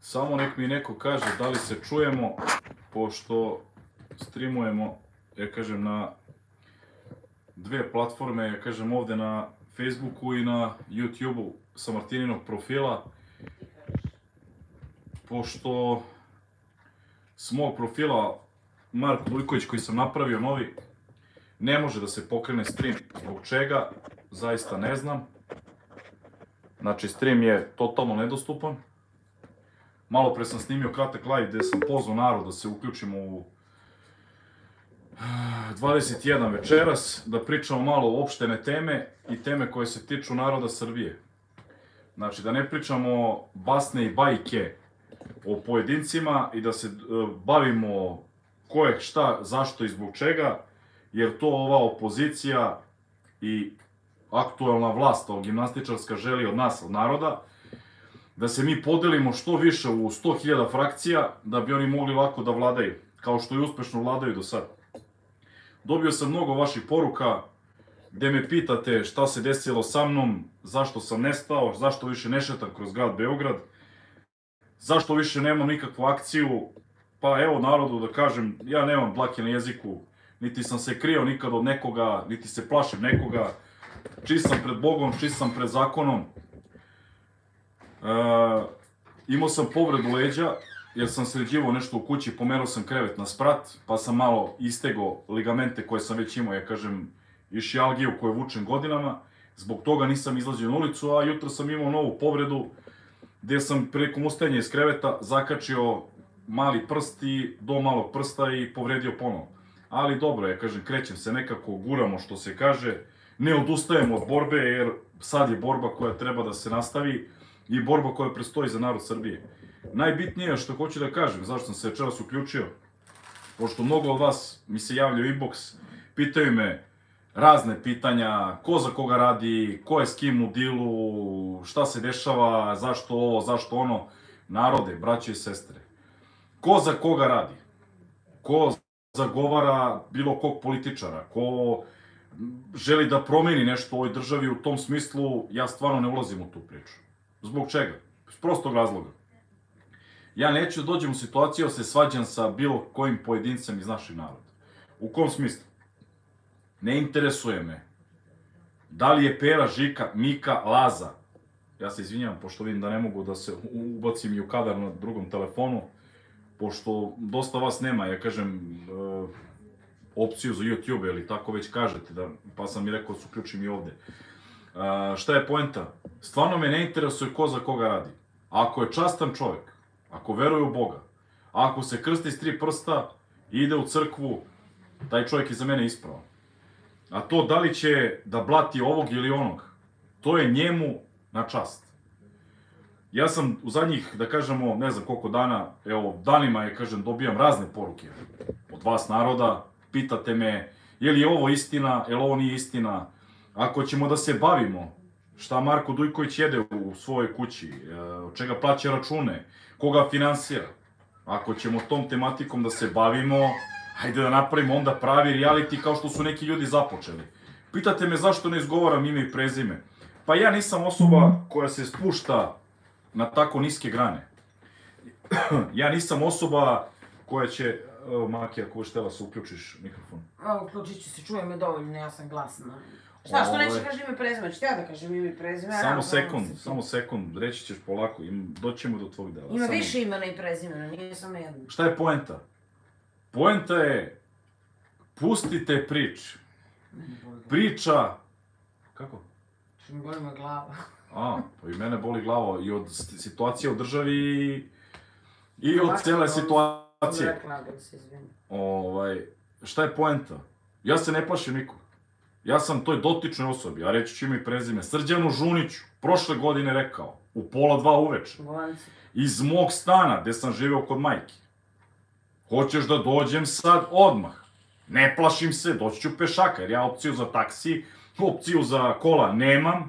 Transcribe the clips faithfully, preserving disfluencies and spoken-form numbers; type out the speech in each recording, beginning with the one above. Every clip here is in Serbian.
Samo nek mi neko kaže da li se čujemo, pošto streamujemo, ja kažem, na dve platforme, ja kažem ovde na Facebooku i na YouTubeu sa Martininog profila, pošto s mog profila Marko Dujković koji sam napravio novi, ne može da se pokrene stream. Zbog čega? Zaista ne znam. Znači, stream je totalno nedostupan. Malo pre sam snimio kratak live gde sam pozvao narod da se uključimo u dvadeset jedan večeras, da pričamo malo o opštene teme i teme koje se tiču naroda Srbije. Znači, da ne pričamo basne i bajke o pojedincima i da se bavimo ko je šta, zašto i zbog čega, jer to ova opozicija i aktuelna vlast, ova gimnastičarska, želi od nas, od naroda, da se mi podelimo što više u sto hiljada frakcija, da bi oni mogli lako da vladaju, kao što i uspešno vladaju do sad. Dobio sam mnogo vaših poruka gde me pitate šta se desilo sa mnom, zašto sam nestao, zašto više ne šetam kroz grad Beograd, zašto više nemam nikakvu akciju. Pa evo narodu da kažem, ja nemam dlake na jeziku, niti sam se krio nikad od nekoga, niti se plašim nekoga, čist sam pred Bogom, čist sam pred zakonom. E, imao sam povredu leđa, jer sam sređivao nešto u kući, pomerao sam krevet na sprat, pa sam malo istegao ligamente koje sam već imao, ja kažem, i šijalgiju koju vučem godinama. Zbog toga nisam izlazio na ulicu, a jutro sam imao novu povredu, gde sam prilikom ustajanja iz kreveta zakačio mali prst i do malog prsta i povredio ponovo. Ali dobro, ja kažem, krećem se nekako, guramo što se kaže, ne odustajemo od borbe, jer sad je borba koja treba da se nastavi i borba koja prestoji za narod Srbije. Najbitnije što hoću da kažem, zašto sam se večeras uključio, pošto mnogo od vas mi se javlja u inbox, pitaju me razne pitanja, ko za koga radi, ko je s kim u dilu, šta se dešava, zašto ovo, zašto ono. Narode, braće i sestre, ko za koga radi, ko zagovara bilo kog političara, ko želi da promeni nešto u ovoj državi, u tom smislu ja stvarno ne ulazim u tu priču. Zbog čega? Iz prostog razloga. Ja neću da dođem u situaciju da se svađam sa bilo kojim pojedincem iz našeg naroda. U kom smislu? Ne interesuje me da li je Pera, Žika, Mika, Laza. Ja se izvinjavam, pošto vidim da ne mogu da se ubacim i u kadar na drugom telefonu, pošto dosta vas nema, ja kažem, opciju za YouTube, ili tako već kažete, pa sam mi rekao da se uključim i ovde. Šta je poenta? Stvarno me ne interesuje ko za koga radi. Ako je častan čovek, ako veruje u Boga, ako se krsti s tri prsta i ide u crkvu, taj čovjek je za mene ispravan. A to da li će da blati ovog ili onog, to je njemu na čast. Ja sam u zadnjih, da kažemo, ne znam koliko dana, evo, danima je, kažem, dobijam razne poruke od vas naroda, pitate me, je li ovo istina, je li ovo nije istina, ako ćemo da se bavimo šta Marko Dujković jede u svojoj kući, od čega plaća račune, koga finansira, ako ćemo tom tematikom da se bavimo, hajde da napravimo onda pravi reality kao što su neki ljudi započeli. Pitate me zašto ne izgovaram ime i prezime. Pa ja nisam osoba koja se spušta na tako niske grane. Ja nisam osoba koja će... Evo, Maki, ako još tela se uključiš mikrofon. Evo, uključit ću se, čuje me dovoljno, ja sam glasna. Šta, što neće kaži ime prezime? Ću ja da kažem ime i prezime? Samo sekund, samo sekund, reći ćeš polako, doćemo do tvojeg dela. Ima više imena i prezimena, nije samo jedno. Šta je poenta? Poenta je, pustite prič. Priča... Kako? Što mi boli moja glava. A, pa i mene boli glava i od situacije u državi i od cijele situacije. Ovaj, šta je poenta? Ja se ne plašim nikog. Ja sam toj dotičnoj osobi, a reći ću ime i prezime, Srđanu Žuniću, prošle godine rekao, u pola dva uveče, iz mog stana gde sam živeo kod majke. Hoćeš da dođem sad odmah. Ne plašim se, doći ću pešaka, jer ja opciju za taksi, opciju za kola nemam.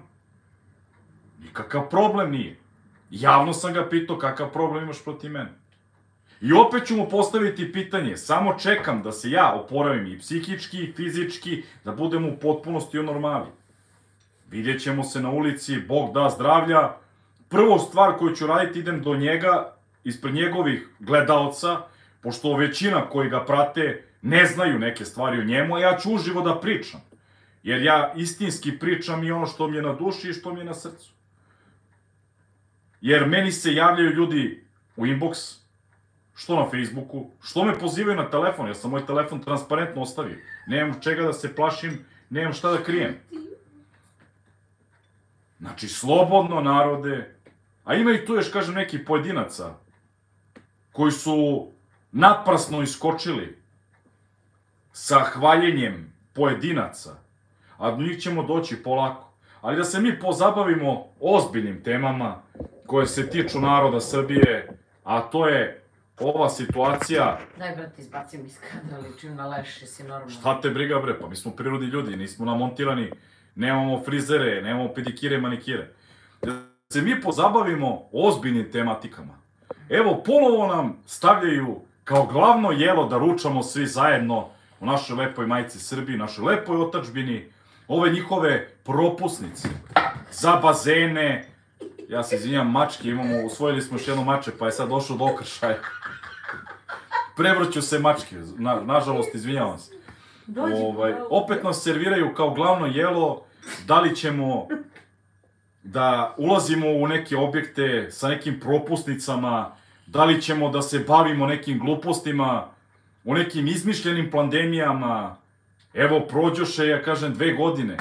Nikakav problem nije. Javno sam ga pitao kakav problem imaš protiv mene. I opet ću mu postaviti pitanje, samo čekam da se ja oporavim i psihički, i fizički, da budem u potpunosti u normali. Vidjet ćemo se na ulici, Bog da zdravlja. Prvu stvar koju ću raditi, idem do njega ispred njegovih gledaoca, pošto većina koji ga prate ne znaju neke stvari o njemu, a ja ću uživo da pričam. Jer ja istinski pričam i ono što mi je na duši i što mi je na srcu. Jer meni se javljaju ljudi u inbox, što na Facebooku, što me pozivaju na telefon, ja sam moj telefon transparentno ostavio. Nemam čega da se plašim, nemam šta da krijem. Znači, slobodno narode, a ima i tu još, kažem, neki pojedinaca koji su naprasno iskočili sa hvaljenjem pojedinaca, a do njih ćemo doći polako. Ali da se mi pozabavimo ozbiljnim temama koje se tiču naroda Srbije, a to je ova situacija... Daj, brate, izbacim iz kadra, ličim na leš, jesi normalno. Šta te briga, bre, pa mi smo prirodni ljudi, nismo namontirani, nemamo frizere, nemamo pedikire, manikire. Da se mi pozabavimo ozbiljnim tematikama. Evo, ponovo nam stavljaju kao glavno jelo da ručamo svi zajedno u našoj lepoj majici Srbiji, našoj lepoj otadžbini, ove njihove propusnice za bazene. Ja se izvinjam, mačke imamo, usvojili smo još jedno mače, pa je sad došlo do okršaja. Prevrću se mačke, na, nažalost, izvinjavam se. Ovaj, opet nas serviraju kao glavno jelo, da li ćemo da ulazimo u neke objekte sa nekim propusnicama, da li ćemo da se bavimo nekim glupostima, o nekim izmišljenim pandemijama. Evo, prođoše, ja kažem, dve godine.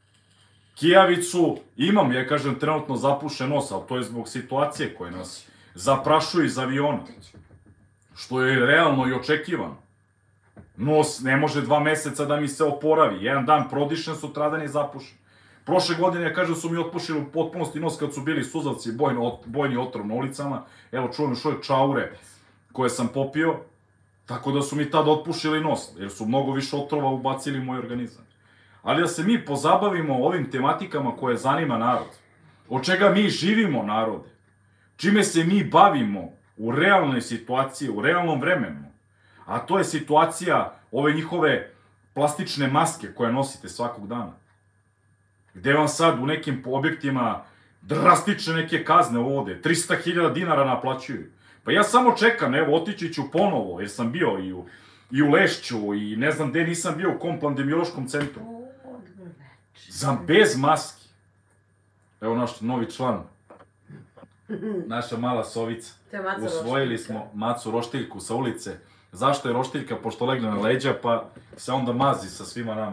Kijavicu imam, ja kažem, trenutno zapušen nos, ali to je zbog situacije koje nas zaprašuju iz aviona. Što je realno i očekivano. Nos ne može dva meseca da mi se oporavi. Jedan dan prodišen, sutradan je zapušen. Prošle godine, ja kažem, su mi otpušili u potpunosti nos kad su bili suzavci, bojni, bojni otrov na ulicama. Evo, čujem još uvijek čaure koje sam popio. Tako da su mi tad otpušili nos, jer su mnogo više otrova ubacili u moj organizam. Ali da se mi pozabavimo ovim tematikama koje zanima narod. Od čega mi živimo, narode. Čime se mi bavimo u realnoj situaciji, u realnom vremenu. A to je situacija ove njihove plastične maske koje nosite svakog dana. Gde vam sad u nekim objektima drastične neke kazne uvode, trista hiljada dinara naplaćuju. Pa ja samo čekam, evo, otići ću ponovo, jer sam bio i u, i u Lešću i ne znam gde nisam bio u kom pandemiološkom centru. Za bez maski. Evo naš novi član. Naša mala sovica. Usvojili smo Macu Roštiljku sa ulice. Zašto je Roštiljka? Pošto legne na leđa, pa se onda mazi sa svima nama.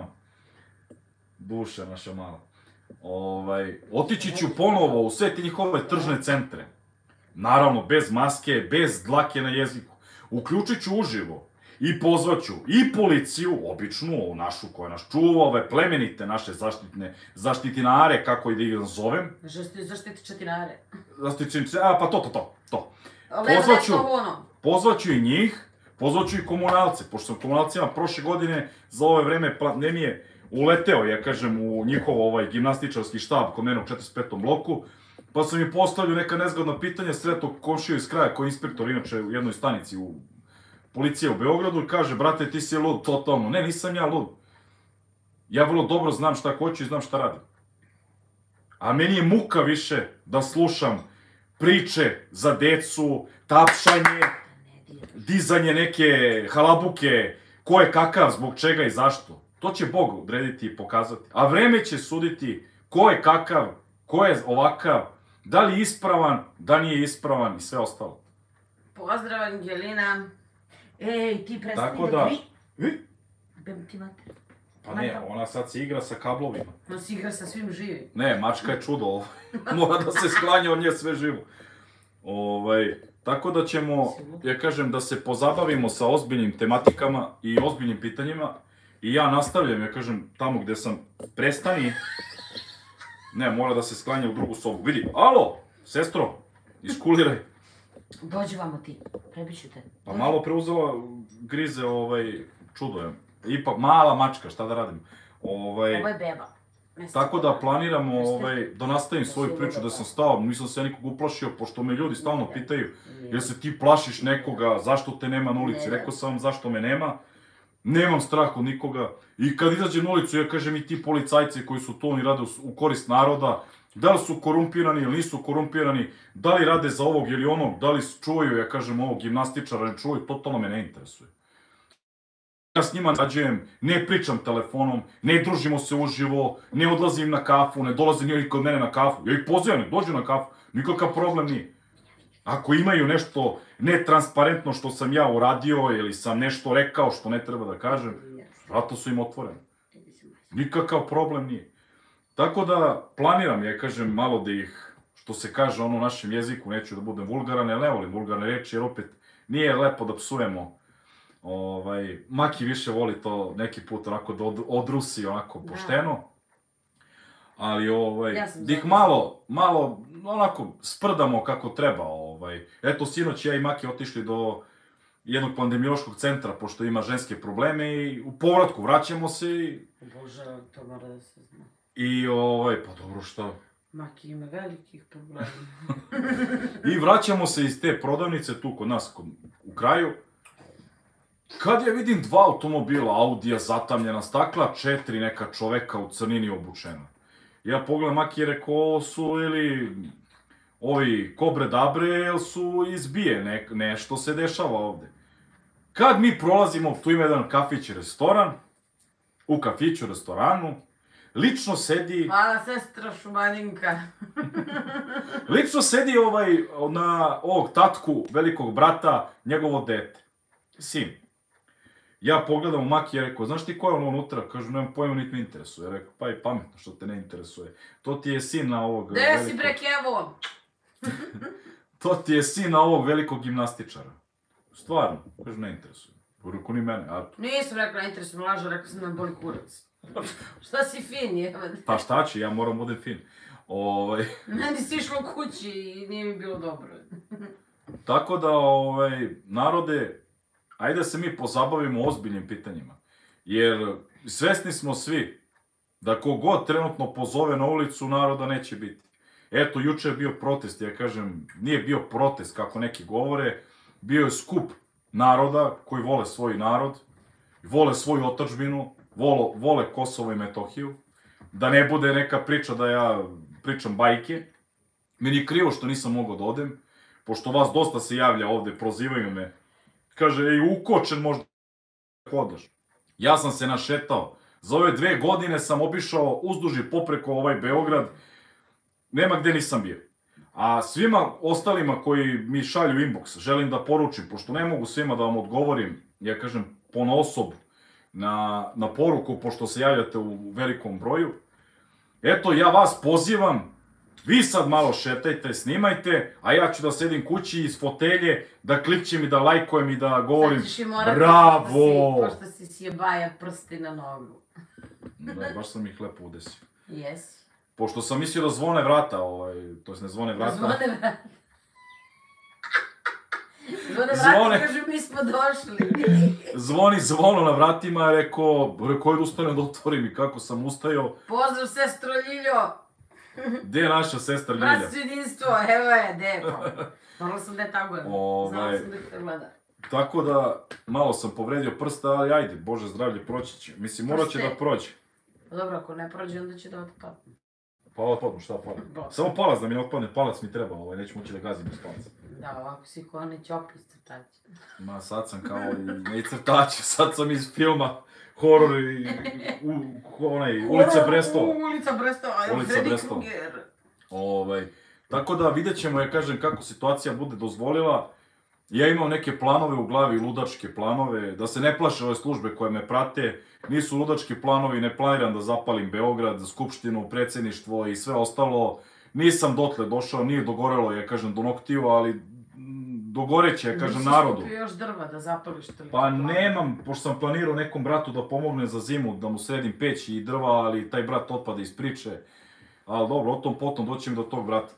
Duša naša mala. Ovaj, otići ću ponovo u sve te njihove tržne centre. Naravno, bez maske, bez dlake na jeziku. Uključit ću uživo i pozvaću i policiju, običnu, našu koja nas čuva, ove plemenite naše zaštitne, zaštitinare, kako i da ih nazovem. Zaštitičatinare. Zaštitičatinare, a pa to, to, to, to. Pozvaću, pozvaću i njih, pozvaću i komunalce, pošto sam komunalcima prošle godine za ove vreme pandemije uleteo, ja kažem, u njihov ovaj gimnastičarski štab kod mene u četrdeset petom bloku, pa sam im postavljao neka nezgodna pitanja, sretao komšiju iz kraja koji je inspektor, inače u jednoj stanici u policije u Beogradu, i kaže, brate, ti si lud, totalno. Ne, nisam ja lud. Ja vrlo dobro znam šta hoću i znam šta radim. A meni je muka više da slušam priče za decu, tapšanje, dizanje neke halabuke, ko je kakav, zbog čega i zašto. To će Bog odrediti i pokazati. A vreme će suditi ko je kakav, ko je ovakav, da li je ispravan, da nije ispravan i sve ostalo. Pozdrav, Angelina. Ej, ti prestani da gri... Bem ti mater. Pa ne, ona sad se igra sa kablovima. Ona se igra sa svim živim. Ne, mačka je čudo. Mora da se sklanja od nje sve živo. Ovaj, tako da ćemo, ja kažem, da se pozabavimo sa ozbiljnim tematikama i ozbiljnim pitanjima. I ja nastavljam, ja kažem, tamo gde sam prestani. Ne, mora da se sklanja u drugu sobu. Vidi, alo, sestro, iskuliraj. Dođi vamo ti, prebiću te. Pa malo preuzela grize, ovaj, čudo je. Ipak, mala mačka, šta da radim. Ovaj, Ovo je beba. Tako da planiramo, ovaj, da nastavim svoju priču, da sam stao, nisam se nikog uplašio, pošto me ljudi stalno pitaju, jel se ti plašiš nekoga, zašto te nema na ulici? Rekao sam vam zašto me nema. Nemam strah od nikoga. I kad izađem na ulicu, ja kažem i ti policajci koji su to, oni rade u korist naroda, Da li su korumpirani ili nisu korumpirani, da li rade za ovog ili onog, da li čuvaju, ja kažem, ovog gimnastičara, ne čuvaju, totalno me ne interesuje. Ja s njima nađujem, ne pričam telefonom, ne družimo se uživo, ne odlazim na kafu, ne dolaze nije kod mene na kafu. Ja ih pozivam, nek dođu na kafu, nikakav problem nije. Ako imaju nešto netransparentno što sam ja uradio ili sam nešto rekao što ne treba da kažem, vrata su im otvorene. Nikakav problem nije. Tako da planiram, ja kažem, malo da ih, što se kaže ono u našem jeziku, neću da budem vulgaran, jer ne volim vulgarne reči, jer opet nije lepo da psujemo. Maki više voli to neki put onako da odrusi onako pošteno. Ali da ih malo, malo onako sprdamo kako treba. Eto, sinoć ja i Maki otišli do jednog pandemiološkog centra, pošto ima ženske probleme i u povratku vraćamo se i... Bože, to mora da se zna. I, pa dobro, šta? Maki ima velikih problema. I vraćamo se iz te prodavnice tu kod nas u kraju. Kad ja vidim dva automobila, Audija, zatamljena stakla, četiri neka čoveka u crnini obučena. Ja pogledam Maki i rekao, ovo su ili ovi kobre dabre, ili su izbije, nešto se dešava ovde. Kad mi prolazimo, tu ima jedan kafić i restoran, u kafiću, restoranu, lično sedi... Hvala, sestra Šumaninka. Lično sedi na ovog tatku, velikog brata, njegovo dete, sin. Ja pogledam u Maki i rekao, znaš ti ko je ono unutra? Kažu, nemam pojma, niti me interesuje. Ja rekao, pa i pametno što te ne interesuje. To ti je sin na ovog... Gde si bre, Kevo? To ti je sin na ovog velikog gimnastičara. Stvarno, kažu, ne interesuje. Rekao, ni mene, Artur. Nisam rekla, ne interesuje, lažu, rekao sam da me boli kurac. Šta si fin, jebate? Pa šta će, ja moram budem fin. Meni si išlo kući i nije mi bilo dobro. Tako da, narode, ajde da se mi pozabavimo ozbiljnim pitanjima. Jer svesni smo svi da kogod trenutno pozove na ulicu, naroda neće biti. Eto, juče je bio protest, ja kažem, nije bio protest kako neki govore, bio je skup naroda koji vole svoj narod, vole svoju otadžbinu, vole Kosovo i Metohiju, da ne bude neka priča da ja pričam bajke. Meni je krivo što nisam mogao da odem, pošto vas dosta se javlja ovde, prozivaju me, kaže, ej, ukočen možda hodaš. Ja sam se našetao, za ove dve godine sam obišao uzduž i popreko ovaj Beograd, nema gde nisam bio. A svima ostalima koji mi šalju inbox, želim da poručim, pošto ne mogu svima da vam odgovorim, ja kažem, ponosob na poruku, pošto se javljate u velikom broju. Eto, ja vas pozivam, vi sad malo šetajte, snimajte, a ja ću da sedim kući iz fotelje, da klikćem i da lajkujem i da govorim bravo! Pošto si sjebaja prsti na nogu. Da, baš sam ih lepo udesio. Jes. Pošto sam mislio da zvone vrata, to jest ne zvone vrata. Zvone vrata. Zvone vrata, kažu mi smo došli. Zvoni zvono na vratima, rekao, rekao je da ustanem da otvorim i kako sam ustajao. Pozdrav, sestro Ljiljo. Gde je naša sestra Ljilja? Brat su jedinstvo, evo je, gde? Morala sam da je tagujem, znala sam da te gleda. Tako da, malo sam povredio prsta, ali ajde, Bože zdravlje, proći će. Mislim, morat će da prođe. Dobro, ako ne prođe, onda će da otpadne. Pa otpadnu, šta fali? Samo palac da mi ne otpadne, palac mi treba, neću moći da gazim bez palaca. Da, ovako si ko onaj Ćopi iz crtača. Ma, sad sam kao i ne crtače, sad sam iz filma horor i onaj, Ulica Brestova. Ulica Brestova, ajmo, Freddy Krueger. Tako da vidjet ćemo, ja kažem, kako situacija bude dozvolila. Ja imam neke planove u glavi, ludačke planove, da se ne plaše ove službe koje me prate. Nisu ludački planovi, ne planiram da zapalim Beograd, Skupštinu, predsjedništvo i sve ostalo. Nisam dotle došao, nije dogorelo, ja kažem, do noktiju, ali dogoreće, ja kažem, narodu. Nisi skupio još drva da zapališ to? Pa nemam, pošto sam planirao nekom bratu da pomogne za zimu, da mu sredim peć i drva, ali taj brat otpada iz priče. Ali dobro, o tom potom doćem do tog brata.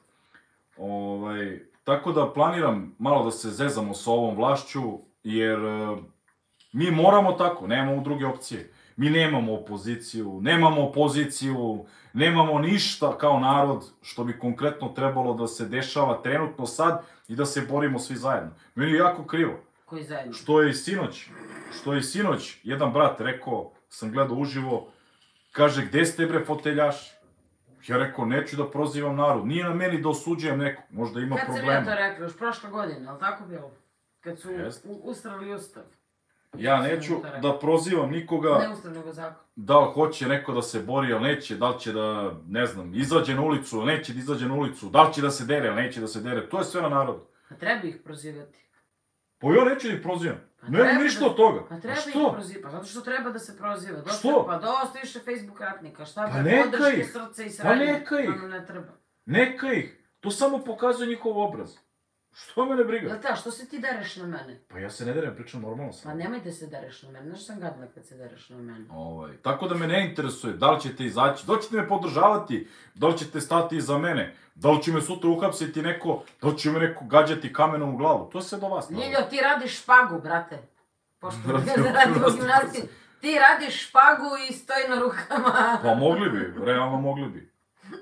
Tako da planiram malo da se zezamo sa ovom vlašću, jer mi moramo tako, nemamo druge opcije. Mi nemamo opoziciju, nemamo opoziciju, nemamo ništa kao narod što bi konkretno trebalo da se dešava trenutno sad i da se borimo svi zajedno. Meni je jako krivo. Koji zajedno? Što je i sinoć, što je i sinoć, jedan brat rekao, sam gledao uživo, kaže, gde ste bre foteljaši? Ja rekao, neću da prozivam narod, nije na meni da osuđujem neko, možda ima problema. Kad sam ja to rekao, još prošle godine, ali tako bilo? Kad su ustrali ustav. Ja neću da prozivam nikoga... Ne ustav, nego zakon. Da li hoće neko da se bori, ali neće, da li će da, ne znam, izađe na ulicu, ali neće da izađe na ulicu, da li će da se dere, ali neće da se dere, to je sve na narodu. A treba ih prozivati. Pa ja neću da ih prozivam, nema ništa od toga. Pa treba ih prozivati, pa zato što treba da se proziva. Što? Pa dosta više Facebook ratnika, šta pa be, podrške, srce i sranje. Pa neka ih, ne treba. Neka ih, to samo pokazuje njihov obraz. Što mene briga? Jel' ta, što se ti dereš na mene? Pa ja se ne derem, pričam normalno sam. Pa nemoj da se dereš na mene, znaš sam gadna kad se dereš na mene. Ovaj, tako da me ne interesuje, da li ćete izaći, da li ćete me podržavati, da li ćete stati iza mene, da li će me sutra uhapsiti neko, da li će me neko gađati kamenom u glavu, to je sve do vas. Ljiljo, ti radiš špagu, brate. Pošto ne radi u gimnastiju. Ti radiš špagu i stoji na rukama. Pa mogli bi, realno mogli bi.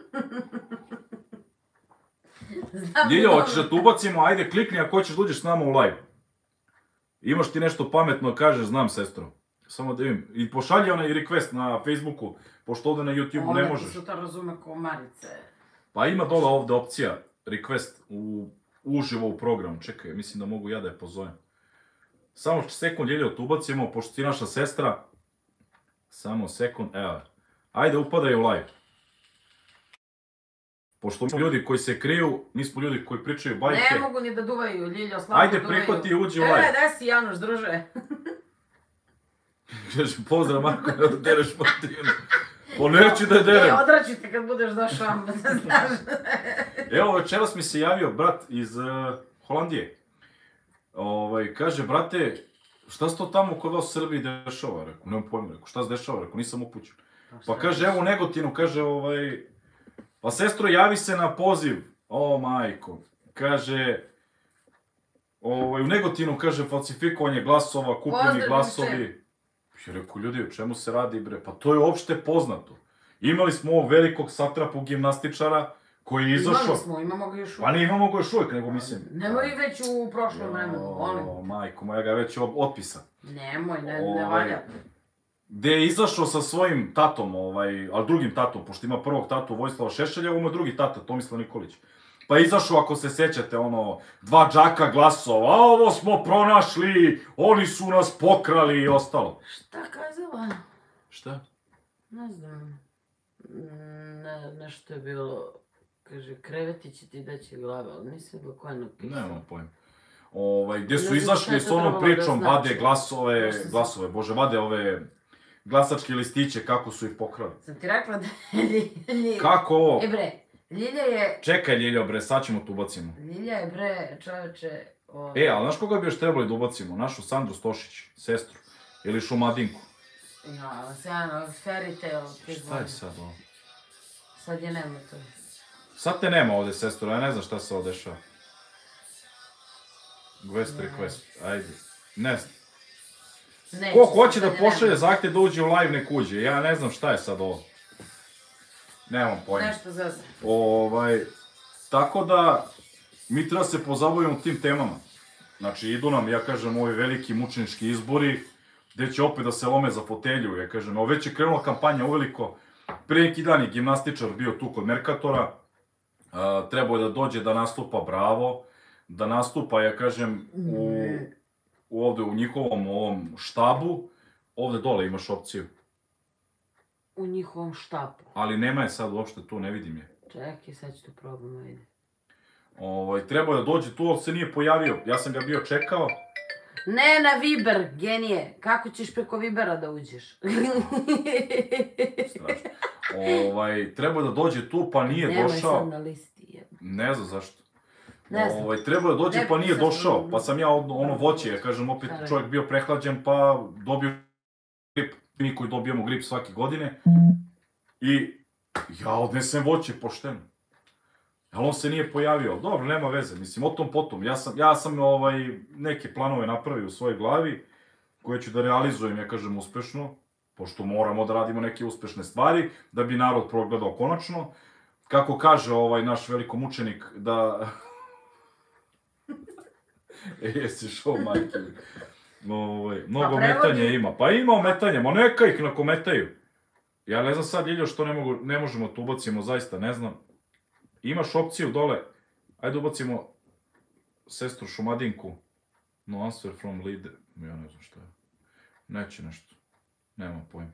Ljiljo, hoćeš da te ubacimo, ajde klikni ako hoćeš da uđeš s nama u live. Imaš ti nešto pametno, kažeš, znam sestro. Samo da vidim. I pošalji onaj request na Facebooku, pošto ovde na YouTubeu ne možeš. Ovo ti su to razume ko Marice. Pa ima dole ovde opcija, request, uživo u program. Čekaj, mislim da mogu ja da je pozovem. Samo sekund, Ljiljo, te ubacimo, pošto ti naša sestra. Samo sekund, evo. Ajde, upadaj u live. Pošto smo ljudi koji se kriju, nismo ljudi koji pričaju bajke. Ne mogu ni da duvaju, Ljiljo, slabo duvaju. Ajde, prihvati i uđi u live. E, da si Januš, druže. Kažem, pozdrav Marko, da dereš Martinu. Pa neću da je derem. E, odraćite kad budeš došao, da znaš. Evo, večeras mi se javio brat iz Holandije. Kaže, brate, šta se to tamo kod vas u Srbiji dešava? Rekao, nemam pojma, rekao, šta se dešava? Rekao, nisam upućen. Pa kaže, evo u Negotinu, kaže, ovaj... Pa sestro, javi se na poziv. O, majko. Kaže, u Negotinu, kaže, falsifikovanje glasova, kupljeni glasovi. Ja rekao, ljudi, o čemu se radi, bre? Pa to je uopšte poznato. Imali smo ovog velikog satrapu gimnastičara koji je izašao... Imali smo, imamo ga još uvijek. Pa ne imamo ga još uvijek, nego mislim... Nemoj već u prošlom vremenu, volim. O, majko, moja ga je već otpisa. Nemoj, ne valja. Gde je izašao sa svojim tatom, ali drugim tatom, pošto ima prvog tatu Vojislava Šešelja, ovo ima drugi tata, Tomislav Nikolić. Pa je izašao, ako se sećate, ono, dva džaka glasova, a ovo smo pronašli, oni su nas pokrali i ostalo. Šta kazala? Šta? Ne znam. Nešto je bilo, kaže, kreveti će ti daći glave, ali nisam bilo koja napisala. Nemam pojma. Gde su izašli s onom pričom, vade glasove, glasove, bože, vade ove... glasačke listiće, kako su ih pokrali. Sam ti rekla da je Ljilja... Kako ovo? E bre, Ljilja je... Čekaj Ljiljo bre, sad ćemo te ubacimo. Ljilja je bre, čoveče... E, ali znaš koga bi još trebali da ubacimo? Našu Sandru Stošić, sestru. Ili Šumadinku. Ja, sjajno, fairy tale. Šta je sad ovo? Sad je nema to. Sad te nema ovde, sestro, ja ne znam šta se ovo dešava. Quest request, ajde. Ne znam. Ko hoće da pošalje zahtjev da uđe u live, nek uđe. Ja ne znam šta je sad ovo. Nemam pojma. Nešto zazna. Tako da, mi treba se pozabavimo tim temama. Znači, idu nam, ja kažem, ovi veliki mučenički izbori, gde će opet da se lome za fotelju, ja kažem. Već je krenula kampanja uveliko. Pre neki dan je gimnastičar bio tu kod Merkatora. Trebao je da dođe da nastupa Bravo. Da nastupa, ja kažem, ovde u njihovom ovom štabu. Ovde dole imaš opciju. U njihovom štabu. Ali nema je sad uopšte tu, ne vidim je. Čekaj, sad ću to probamo, ajde. Trebao je da dođe tu, ali se nije pojavio. Ja sam ga bio čekao. Ne, na Viber, genije. Kako ćeš preko Vibera da uđeš? Strašno. Trebao je da dođe tu, pa nije došao. Nemoj sad na listi. Ne znam zašto. Trebao je da dođe, pa nije došao. Pa sam ja ono voće, ja kažem, opet čovjek bio prehlađen, pa dobio grip. Mi koji dobijamo grip svake godine. I ja odnesem voće, pošteno. Ali on se nije pojavio. Dobro, nema veze. Mislim, o tom potom. Ja sam neke planove napravio u svojoj glavi, koje ću da realizujem, ja kažem, uspešno. Pošto moramo da radimo neke uspešne stvari, da bi narod progledao konačno. Kako kaže naš velikomučenik, da... E, jesi šao, majke. Mnogo metanja ima. Pa ima ometanja, ma neka ih nakometaju. Ja ne znam sad, Ljiljo, što ne možemo to ubacimo, zaista ne znam. Imaš opciju dole, ajde ubacimo sestru Šumadinku. No answer from leader, ja ne znam što je. Neće nešto, nemam pojma.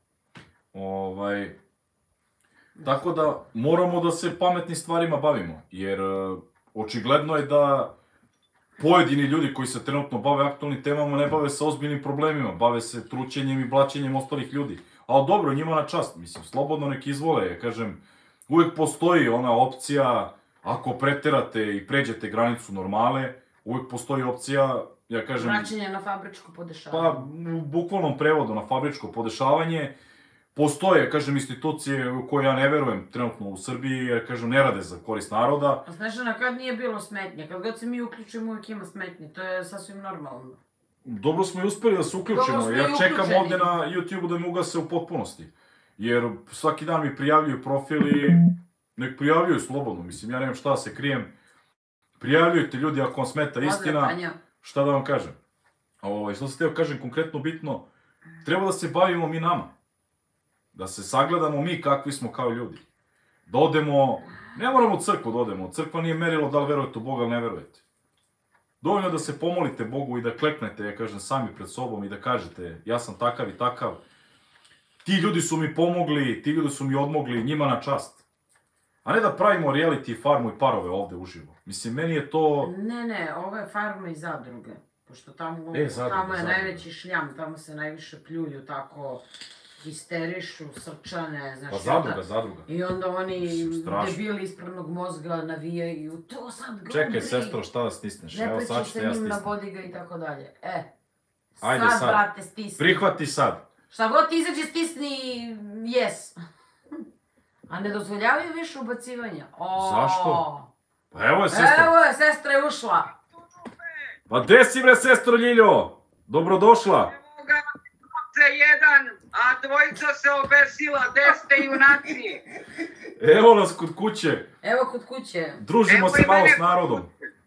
Ovaj... Tako da, moramo da se pametnim stvarima bavimo, jer očigledno je da pojedini ljudi koji se trenutno bave aktualnim temama ne bave se ozbiljnim problemima, bave se trućenjem i blaćenjem ostalih ljudi. Ali dobro, njima na čast, mislim, slobodno nek izvole, ja kažem, uvek postoji ona opcija, ako preterate i pređete granicu normale, uvek postoji opcija, ja kažem... Vraćanje na fabričko podešavanje. Pa, u bukvalnom prevodu na fabričko podešavanje. Postoje, kažem, institucije u koje ja ne verujem trenutno u Srbiji, jer, kažem, ne rade za korist naroda. A znaš, na kad nije bilo smetnje? Kad god se mi uključimo, uvijek ima smetnje. To je sasvim normalno. Dobro smo i uspeli da se uključimo. Ja čekam ovde na YouTube-u da mi ugase u potpunosti. Jer svaki dan mi prijavljuju profili, nek prijavljuju slobodno. Mislim, ja nemam šta da se krijem. Prijavljujte ljudi ako vam smeta istina. Šta da vam kažem? Što se teo kažem konkretno bitno, treba da se bavimo mi nama. Da se sagledamo mi kakvi smo kao ljudi. Da odemo, ne moramo u crkvu da odemo, crkva nije merilo da li verujete u Boga ili ne verujete. Dovoljno da se pomolite Bogu i da kleknete, ja kažem, sami pred sobom i da kažete ja sam takav i takav. Ti ljudi su mi pomogli, ti ljudi su mi odmogli, njima na čast. A ne da pravimo reality farmu i parove ovde uživo. Mislim, meni je to... Ne, ne, ovo je farma i zadruge. Pošto tamo je najveći šljam, tamo se najviše pljuju tako... histerišu, srčane, znaš... Pa zadruga, zadruga. I onda oni debili ispravnog mozga navijaju, to sad govori... Čekaj, sestro, šta da stisneš? Evo sad ću te ja stisnem. Ne preći se njim na bodiga i tako dalje. E, sad, brate, stisni. Prihvati sad. Šta god ti izađe, stisni yes. A ne dozvoljavaju više ubacivanja. Zašto? Pa evo je sestra. Evo je, sestra je ušla. Pa gde si bre, sestro Ljiljo? Dobrodošla. Jedan, a dvojica se obesila, gde ste junaci? Evo nas kod kuće. Evo kod kuće. Družimo se malo s narodom.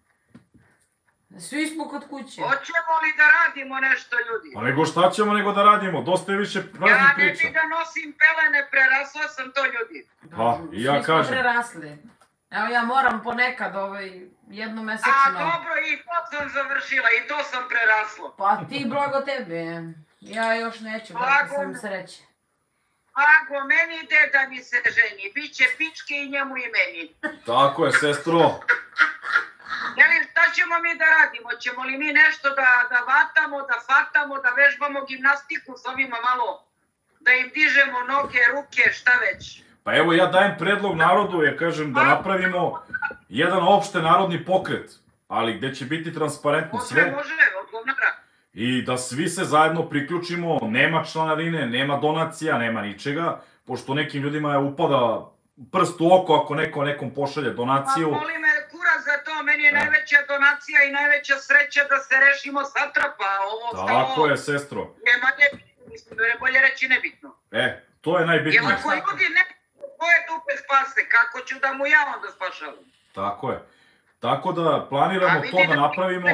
Svi smo kod kuće. Hoćemo li da radimo nešto, ljudi? Pa nego šta ćemo nego da radimo? Dosta je više praznih priča. Ja ne bi da nosim pelene, prerasla sam to, ljudi. Pa, i ja kažem. Svi smo prerasli. Evo ja moram ponekad ovaj, jednomesečno. A dobro, i to sam završila, i to sam prerasla. Pa ti blago tebe. Ja još neću, da sam sreće. Blago, meni ide da mi se ženi. Biće pičke i njemu i meni. Tako je, sestro. Jeli, šta ćemo mi da radimo? Ćemo li mi nešto da vatamo, da fatamo, da vežbamo gimnastiku s ovima malo? Da im dižemo noge, ruke, šta već? Pa evo ja dajem predlog narodu, ja kažem da napravimo jedan opšte narodni pokret, ali gde će biti transparentno sve. Može, može, odgovnara. I da svi se zajedno priključimo, nema članarine, nema donacija, nema ničega, pošto nekim ljudima je upada prst u oko ako neko nekom pošalje donaciju. Pa molim me kura za to, meni je najveća donacija i najveća sreća da se rešimo satrapa, ovo stalo... Tako je, sestro. Je manje, mislim, da je bolje reći nebitno. E, to je najbitnije. Jer ako ljudi ne koje dupe spase, kako ću da mu ja onda spašavam? Tako je. Tako da planiramo to da napravimo...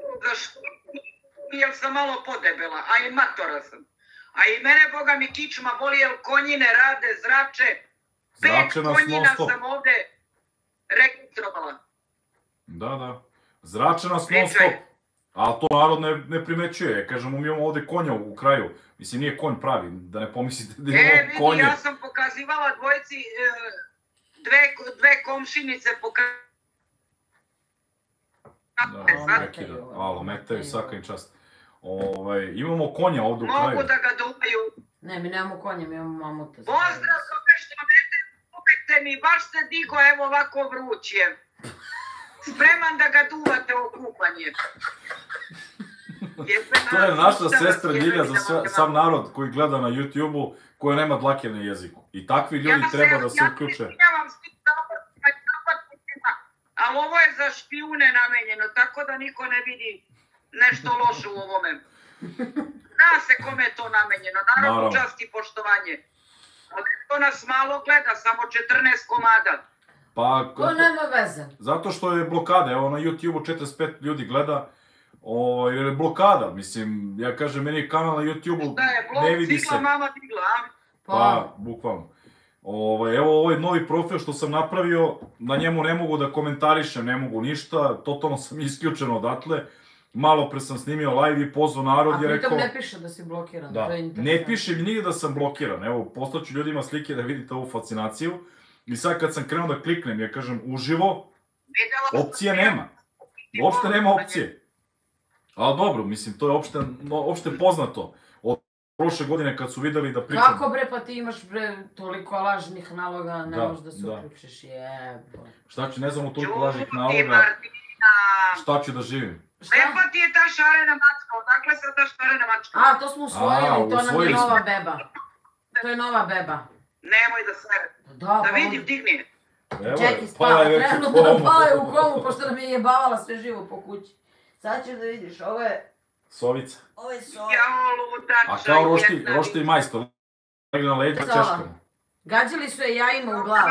Jer sam malo podebela, a i matora sam. A i mene, boga mi, kičma boli, jer konjine rade, zrače. Pet konjina sam ovde registrovala. Da, da. Zrače nas non stop. A to narod ne primećuje. Kažemo, mi imamo ovde konja u kraju. Mislim, nije konj pravi, da ne pomislite da imamo konje. E, vidi, ja sam pokazivala dvojici, dve komšinice pokazivala. Da, nekida. Alo, metaju, svaka im čast. Imamo konja ovde u kraju. Mogu da ga duvaju. Ne, mi nemamo konja, mi imamo mamuta. Pozdrav tome što duvajte mi, baš se digo, evo ovako vruće. Spreman da ga duvate u kupanje. To je naša sestra Ljilja za sam narod koji gleda na YouTube-u, koja nema dlake na jeziku. I takvi ljudi treba da se uključe. Ja se izvinjavam svim zapadnicima, ali ovo je za špijune namenjeno, tako da niko ne vidi nešto loše u ovome. Zna se kome je to namenjeno, naravno čast i poštovanje. Ali to nas malo gleda, samo četrnaest komada. Pa... To nema veze. Zato što je blokada, evo na YouTube-u četrdeset pet ljudi gleda, jer je blokada, mislim, ja kažem, meni je kanal na YouTube-u, ne vidi se. Šta je, blok, cigla mama digla, a? Pa, bukvalno. Evo ovaj novi profil što sam napravio, na njemu ne mogu da komentarišem, ne mogu ništa, totalno sam isključen odatle. Malo pre sam snimio live i pozvao narod i rekao... A pritom ne piše da si blokiran, to je interesantno. Ne piše mi nigde da sam blokiran, evo, poslaću ljudima slike da vidite ovu fascinaciju. I sad kad sam krenuo da kliknem, ja kažem uživo, opcije nema. Uopšte nema opcije. Ali dobro, mislim, to je opšte poznato. Od prošle godine kad su videli da pričam... Kako bre, pa ti imaš bre toliko lažnih naloga, ne možeš da se uključiš, jebo. Šta ću, ne znam, toliko lažnih naloga, šta ću da živim? Lepa ti je ta šarena mačka, odakle sad ta šarena mačka? A, to smo usvojili, to nam je nova beba. To je nova beba. Nemoj da sve. Da vidim, digni je. Čeki, spava, trenutno nam pala je u komu, pošto nam je jebavala sve živo po kući. Sad ćeš da vidiš, ovo je... Sovica. Ovo je sovica. Jao, ludača. A kao rošti i majstor, legli na leđa češkama. Gađali su je jajima u glavu.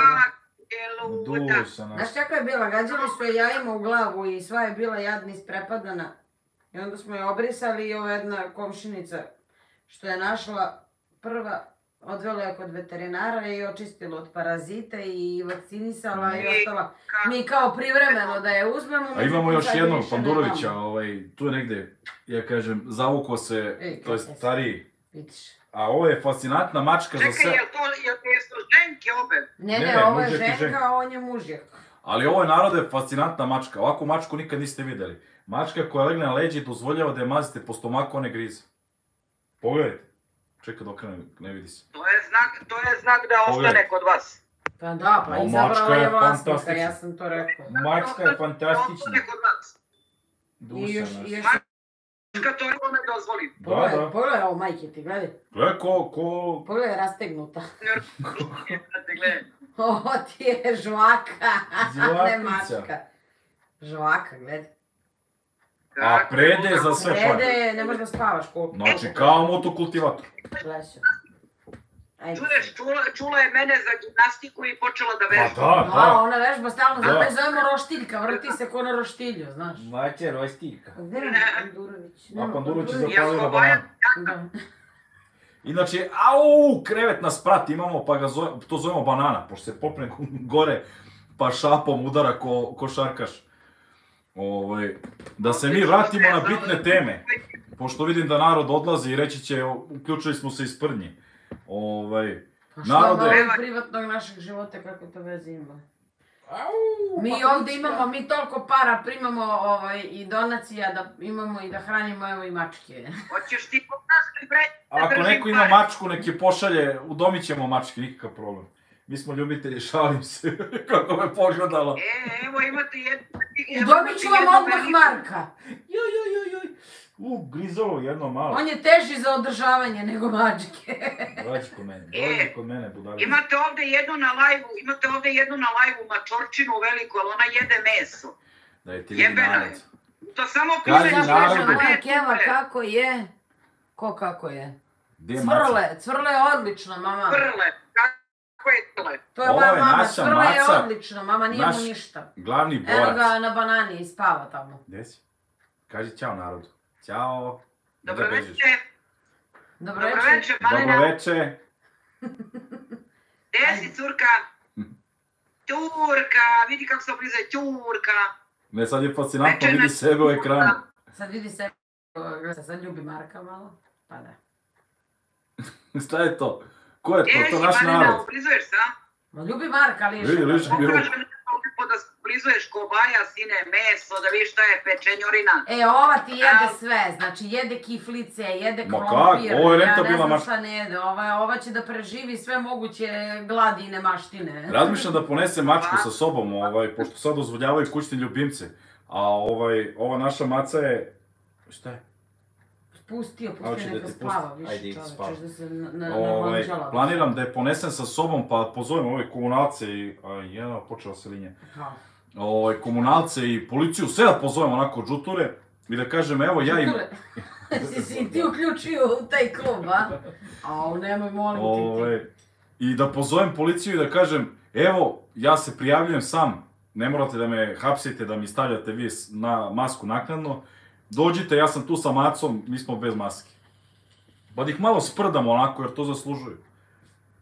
Duša naša. Znaš kako je bila? Gađali su je jajima u glavu i sva je bila jadna isprepadana. I onda smo je obrisali i ova jedna komšinica što je našla prva, odvela je kod veterinara i očistila od parazita i vakcinisala i ostala. Mi kao privremeno da je uzmemo. A imamo još jednog Pandurovića, tu je negde, ja kažem, zavukao se, to je stariji. Vidiš. A ovo je fascinantna mačka za sve... Čekaj, jel to jesu ženke obe? Ne, ne, ovo je ženka, a on je mužjak. Ali ovo je, narode, fascinantna mačka. Ovakvu mačku nikad niste videli. Mačka koja legne na leđe i dozvoljava da je mazite po stomaku, one grize. Pogledajte. Čekaj dok ne vidi se. To je znak da ostane kod vas. Pa da, pa izabrala je vlasnika, ja sam to rekao. Mačka je fantastična. Ostane kod vas. Duša naša. Mačka to ne dozvoli. Pogledaj, pogledaj ovo majke ti, gledaj. Gledaj ko, ko... Pogledaj, rastegnuta. Ovo ti je žvaka, ne mačka. Žvaka, gledaj. A prede za sve pare. Prede, ne možeš da spavaš koliko. Znači, kao motokultivator. Gledaj se. Čuješ, čula je mene za gimnastiku i počela da vežba. Pa da, da. Ona vežba stalno, zato je zovemo roštiljka, vrti se ko na roštilju, znaš. Maće roštiljka. Gde je Pandurović? A Pandurović je zapalila banan. Inače, au, krevet nas prati, imamo, pa ga to zovemo banana, pošto se popne gore, pa šapom udara ko šarkaš. Da se mi vratimo na bitne teme, pošto vidim da narod odlazi i reći će, uključili smo se iz Prnje. Pa što malo je privatnog našeg života, kako to veze ima? Mi ovdje imamo, mi toliko para primamo i donacija da imamo i da hranimo evo i mačke. Hoćeš ti pokazati bre? Ako neko ima mačku, nek je pošalje, udomit ćemo mačke, nikakav problem. Mi smo ljubitelji, šalim se, kako me pogledala. E, evo imate jednu... Udomit ću vam odmah Marka. Joj, joj, joj, joj. U, grizalo jedno malo. On je teži za održavanje nego mačke. Dođi kod mene, dođi kod mene, budali. Imate ovdje jednu na lajvu, imate ovdje jednu na lajvu, mačorčinu veliku, ali ona jede meso. Daj ti vidi narod. To samo Kaži piše... narodu. Moja Keva kako je? Ko kako je? Cvrle, Cvrle je odlično, mama. Cvrle, kako je Cvrle? To je moja mama, Cvrle je odlično, mama nije mu ništa. Glavni borac. Evo ga na banani i spava tamo. Gdje si? Kaži ćao narodu. Ćao. Dobro večer. Dobro večer. Dobro večer. Gdje si, curka? Ćurka, vidi kako se oblizuje, Ćurka. Ne, sad je fascinantno, vidi sebe u ekranu. Sad vidi sebe, sad ljubi Marka malo, pa da. Šta je to? Ko je to? To naš narod. Gdje si, oblizuješ se, a? Ma ljubi Marka, liša. Vidi, liša mi ruku. Da splizuješ kobaja, sine, meso, da vidiš šta je pečenjorina. E, ova ti jede sve, znači jede kiflice, jede krompir. Ma kak, ovo je rentabilna mašta. Ja ne znam šta ne jede, ova će da preživi sve moguće gladi i nemaštine. Razmišljam da ponese mačku sa sobom, pošto sad dozvoljavaju kućni ljubimci. A ova naša maca je... Šta je? Pustio, pustio neka spava više čoveč, da se navanđala. Planiram da je ponesem sa sobom, pa pozovem ove komunalce i... Jedna, počela se linija. Komunalce i policiju, sve da pozovem onako džuture i da kažem, evo ja im... Džuture? Si ti uključio u taj klub, a? Au, nemoj, molim ti ti. I da pozovem policiju i da kažem, evo, ja se prijavljujem sam, ne morate da me hapsite, da mi stavljate vi na masku naknadno. Dođite, ja sam tu sa macom, mi smo bez maske. Pa da ih malo sprdamo onako, jer to zaslužuju.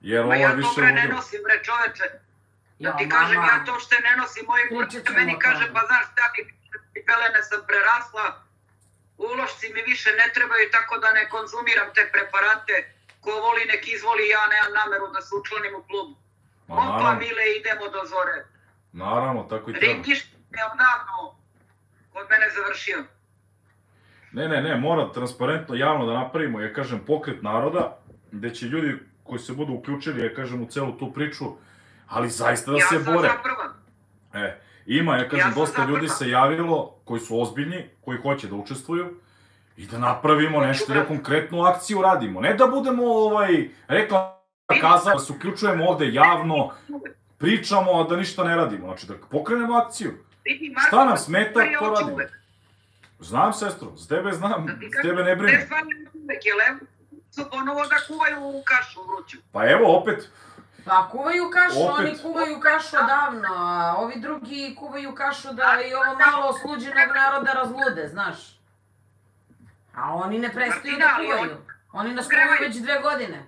Jer ovo Ma je ja više to bre ne ludilo. nosim, bre čoveče. Da Jo, ti kažem, mama. ja to što ne nosim, moji Pričat porodice ćemo meni o kaže, tome. pa znaš šta mi pelene sam prerasla, ulošci mi više ne trebaju, tako da ne konzumiram te preparate. Ko voli nek izvoli, ja nemam nameru da se učlanim u klub. Ma Opa, naravno, mile, idemo do zore. naravno, tako i treba. Ringiš je odavno kod mene završio. Ne, ne, ne, mora transparentno, javno da napravimo, ja kažem, pokret naroda, gde će ljudi koji se budu uključili, ja kažem, u celu tu priču, ali zaista da Ja se sam bore. zaprvan. E, ima, ja kažem, Ja sam dosta ljudi zapravo. se javilo, koji su ozbiljni, koji hoće da učestvuju, i da napravimo nešto, da konkretnu akciju radimo. Ne da budemo, ovaj, rekla, kazala, da se uključujemo ovde javno, pričamo, a da ništa ne radimo. Znači, da pokrenemo akciju. Vidi, Šta Marko, nam smeta, stvari to hoću radimo. uvek. Znam, sestro, za tebe znam, Da ti za tebe ne Te brinem. stvari uvek, jel evo, su ponovo da kuvaju u kašu vruću. Pa evo, opet, Pa kuvaju kašu, Opet. oni kuvaju kašu odavno, a ovi drugi kuvaju kašu da i ovo malo osluđenog naroda razlude, znaš. A oni ne prestaju da Martina, ali kuvaju. Oni nas kuvaju već dve godine.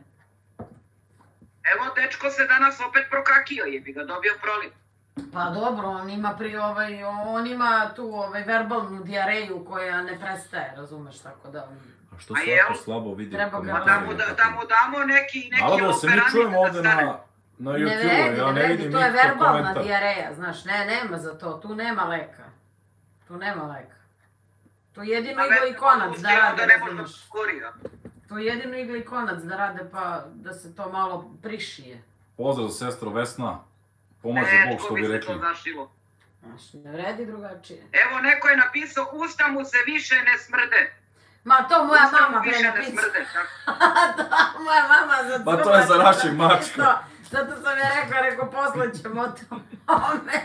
Evo, dečko se danas opet prokakio, je bi ga dobio proliv. Pa dobro, on ima pri ovaj, on ima tu ovaj verbalnu dijareju koja ne prestaje, razumeš, tako da... a što A se jel? ovako slabo vidi Treba ga- Pa da mu, da, da mu damo neki, neki Malo da se mi operanit čujemo ovde stane. na, na Ne YouTube-u, vredi, ja ne ne vredi, vidim to je nikakav verbalna komentar. dijareja, znaš, ne, nema za to, tu nema leka. Tu nema leka. Tu jedino A igla i već konac da da rade, ne može da razumeš. skori, a? Tu jedino igla i konac da rade, pa da se to malo prišije. Pozdrav za sestro Vesna, pomaže Bog Dečko što mi bi se rekli. to zašilo. Znaš, ne vredi drugačije. Evo, neko je napisao, usta mu se više ne smrde. Ma to moja Usta mu mama pre više ne napisala. smrde, tako. To moja mama za Pa to je za našeg mačka. Što, što sam ja rekla, rekao, poslaćemo o tome.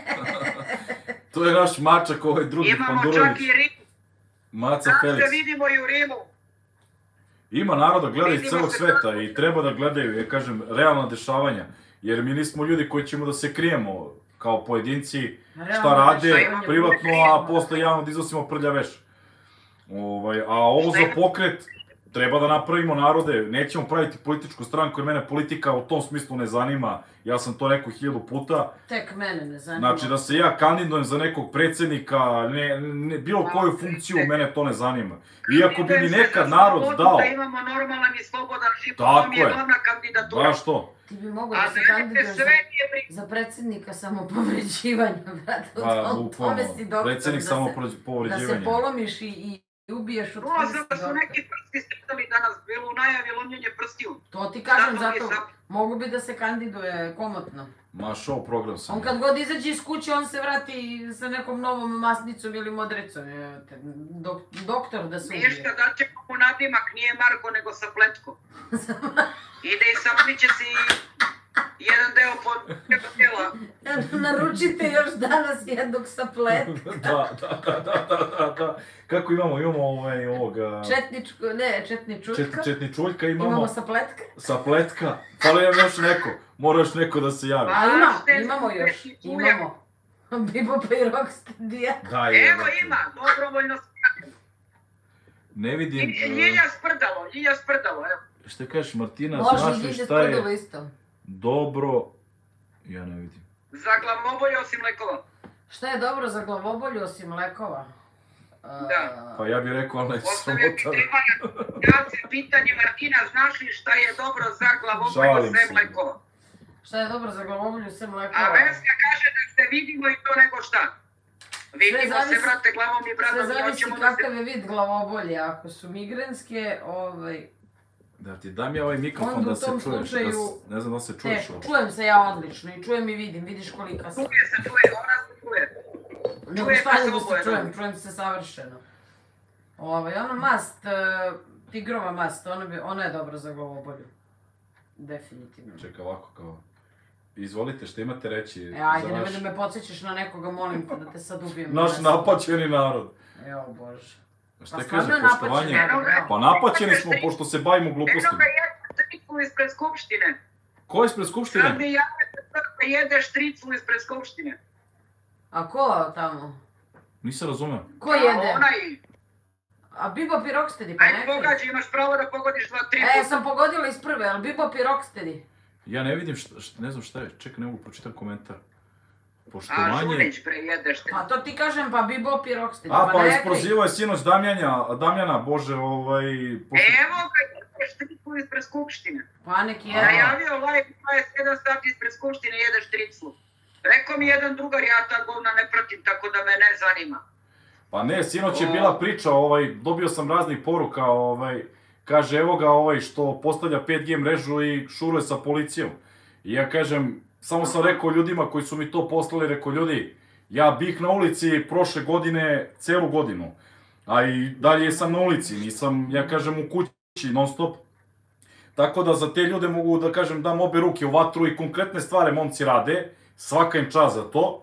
To je naš mačak, ovaj drugi Imamo čak Pandurović, i Rim. Maca Sad Felix. se vidimo i u Rimu. Ima naroda, gleda iz Vidimo celog se sveta kako- i treba da gledaju, ja kažem, realna dešavanja. Jer mi nismo ljudi koji ćemo da se krijemo kao pojedinci, šta Realno rade dešavanje privatno, bude a posle javno da iznosimo prlja veš. Ovaj, a ovo za pokret treba da napravimo narode, nećemo praviti političku stranku jer mene politika u tom smislu ne zanima, ja sam to rekao hiljadu puta. Tek mene ne zanima. Znači da se ja kandidujem za nekog predsjednika, ne, ne, bilo koju funkciju, mene to ne zanima. Iako bi mi nekad narod dao, Da imamo normalan i slobodan život, Tako to mi je je. glavna kandidatura. baš to. Ti bi mogao A da se znate, kandiduješ za, sve nije pri... za predsjednika samopovređivanja, brate. U Pa, tom- tome bukvalno, si doktor. predsjednik da samo se- Da se povređivanja. polomiš i, i ubiješ od Čuo sam prsti da su doktor. neki prsti stali danas, bilo u najavi lomljenje prstiju. To ti kažem, Zato mi zato sam- mogu bi da se kandiduje komotno. Ma show program sam. On kad god izađe iz kuće, on se vrati sa nekom novom masnicom ili modricom. jebote. Dok, doktor da se ubije. Ništa, da će mu nadimak, nije Marko, nego sa pletkom. Ide i sapliće si jedan deo pod njega tijela. Naručite još danas jednog sapletka. Da, da, da, da, da, da, da. Kako imamo, imamo ovaj, ovoga... Četničko, ne, četničuljka. Čet, četničuljka imamo, Imamo sapletka. sapletka. Fali nam još neko, mora još neko da se javi. A ima, Mašte, imamo još, četničuljak. imamo. Bibo pa i Rocksteadija. Daj, je, Evo ima, dobrovoljno spremno. Ne vidim... e, Ljilja sprdalo, Ljilja sprdalo, evo. Šta kažeš, Martina, Može znaš i li ide šta sprdalo je isto. dobro... Ja ne vidim. Za glavobolje osim lekova. Šta je dobro za glavobolju osim lekova? Da. Pa ja bih rekao, ali neću sam Ostavio ti tema, ja se pitanje, Martina, znaš li šta je dobro za glavobolju Šalim sem se. lekova? Šta je dobro za glavobolju sem A lekova? Vesna kaže da se vidimo i to nego šta. Vidimo zavisi- se, brate, glavom i Sve bradom i zavisi hoćemo da kakav se... je vid glavobolje. Ako su migrenske, ovaj, Da ti dam ja ovaj mikrofon Onda u da se tom čuješ, da slučaju- s- ne znam da se čuješ teško. uopšte. Čujem se ja odlično i čujem i vidim, vidiš kolika sam. Čuje se, čuje, ona se čuje. Nego čuje šta se nego se oboje, čujem, da. čujem se savršeno. Ovaj, ona mast, e, tigrova mast, ona, bi, ona je dobra za glavobolju. Definitivno. Čekaj ovako kao... Izvolite, šta imate reći E, ajde, za nemoj naš, da me podsjećaš na nekoga, molim te da te sad ubijem. naš na mesto. napaćeni narod. Evo Bože. Šta Pa kaže, stvarno je poštovanje? napaćen narod, Pa napaćeni smo, pošto se bavimo Eno glupostima. ga jede štricu ispred Skupštine. Ko je ispred Sad Skupštine? mi javite da jede štricu ispred Skupštine. A ko tamo? Nisam razumeo. Ko jede? A onaj, A Bebop i Rocksteady, pa ajde ne pogađi, imaš pravo da pogodiš dva, tri E, puta. sam pogodila iz prve, ali Bebop i Rocksteady. Ja ne vidim, šta, šta, ne znam šta je, čekaj, ne mogu pročitam komentar. A Poštovanje... Žunić prejedeš te. Pa to ti kažem, pa Bibop i Rocksteady. A, pa ne isprozivao je sinoć Damjanja, Damjana, bože, ovaj... Pošto... Evo ga, jedeš tricu ispred Skupštine. Pa neki je. Najavio live dvadeset jedan sati ispred Skupštine, jedeš tricu. Rekao mi jedan drugar, ja ta govna ne pratim, tako da me ne zanima. Pa ne, sinoć je bila priča, ovaj, dobio sam raznih poruka, ovaj, kaže, evo ga ovaj što postavlja pet G mrežu i šuruje sa policijom. I ja kažem, samo sam rekao ljudima koji su mi to poslali, rekao, ljudi, ja bih na ulici prošle godine, celu godinu, a i dalje sam na ulici, nisam, ja kažem, u kući non stop. Tako da za te ljude mogu da kažem, dam obe ruke u vatru i konkretne stvari momci rade, svaka im čast za to,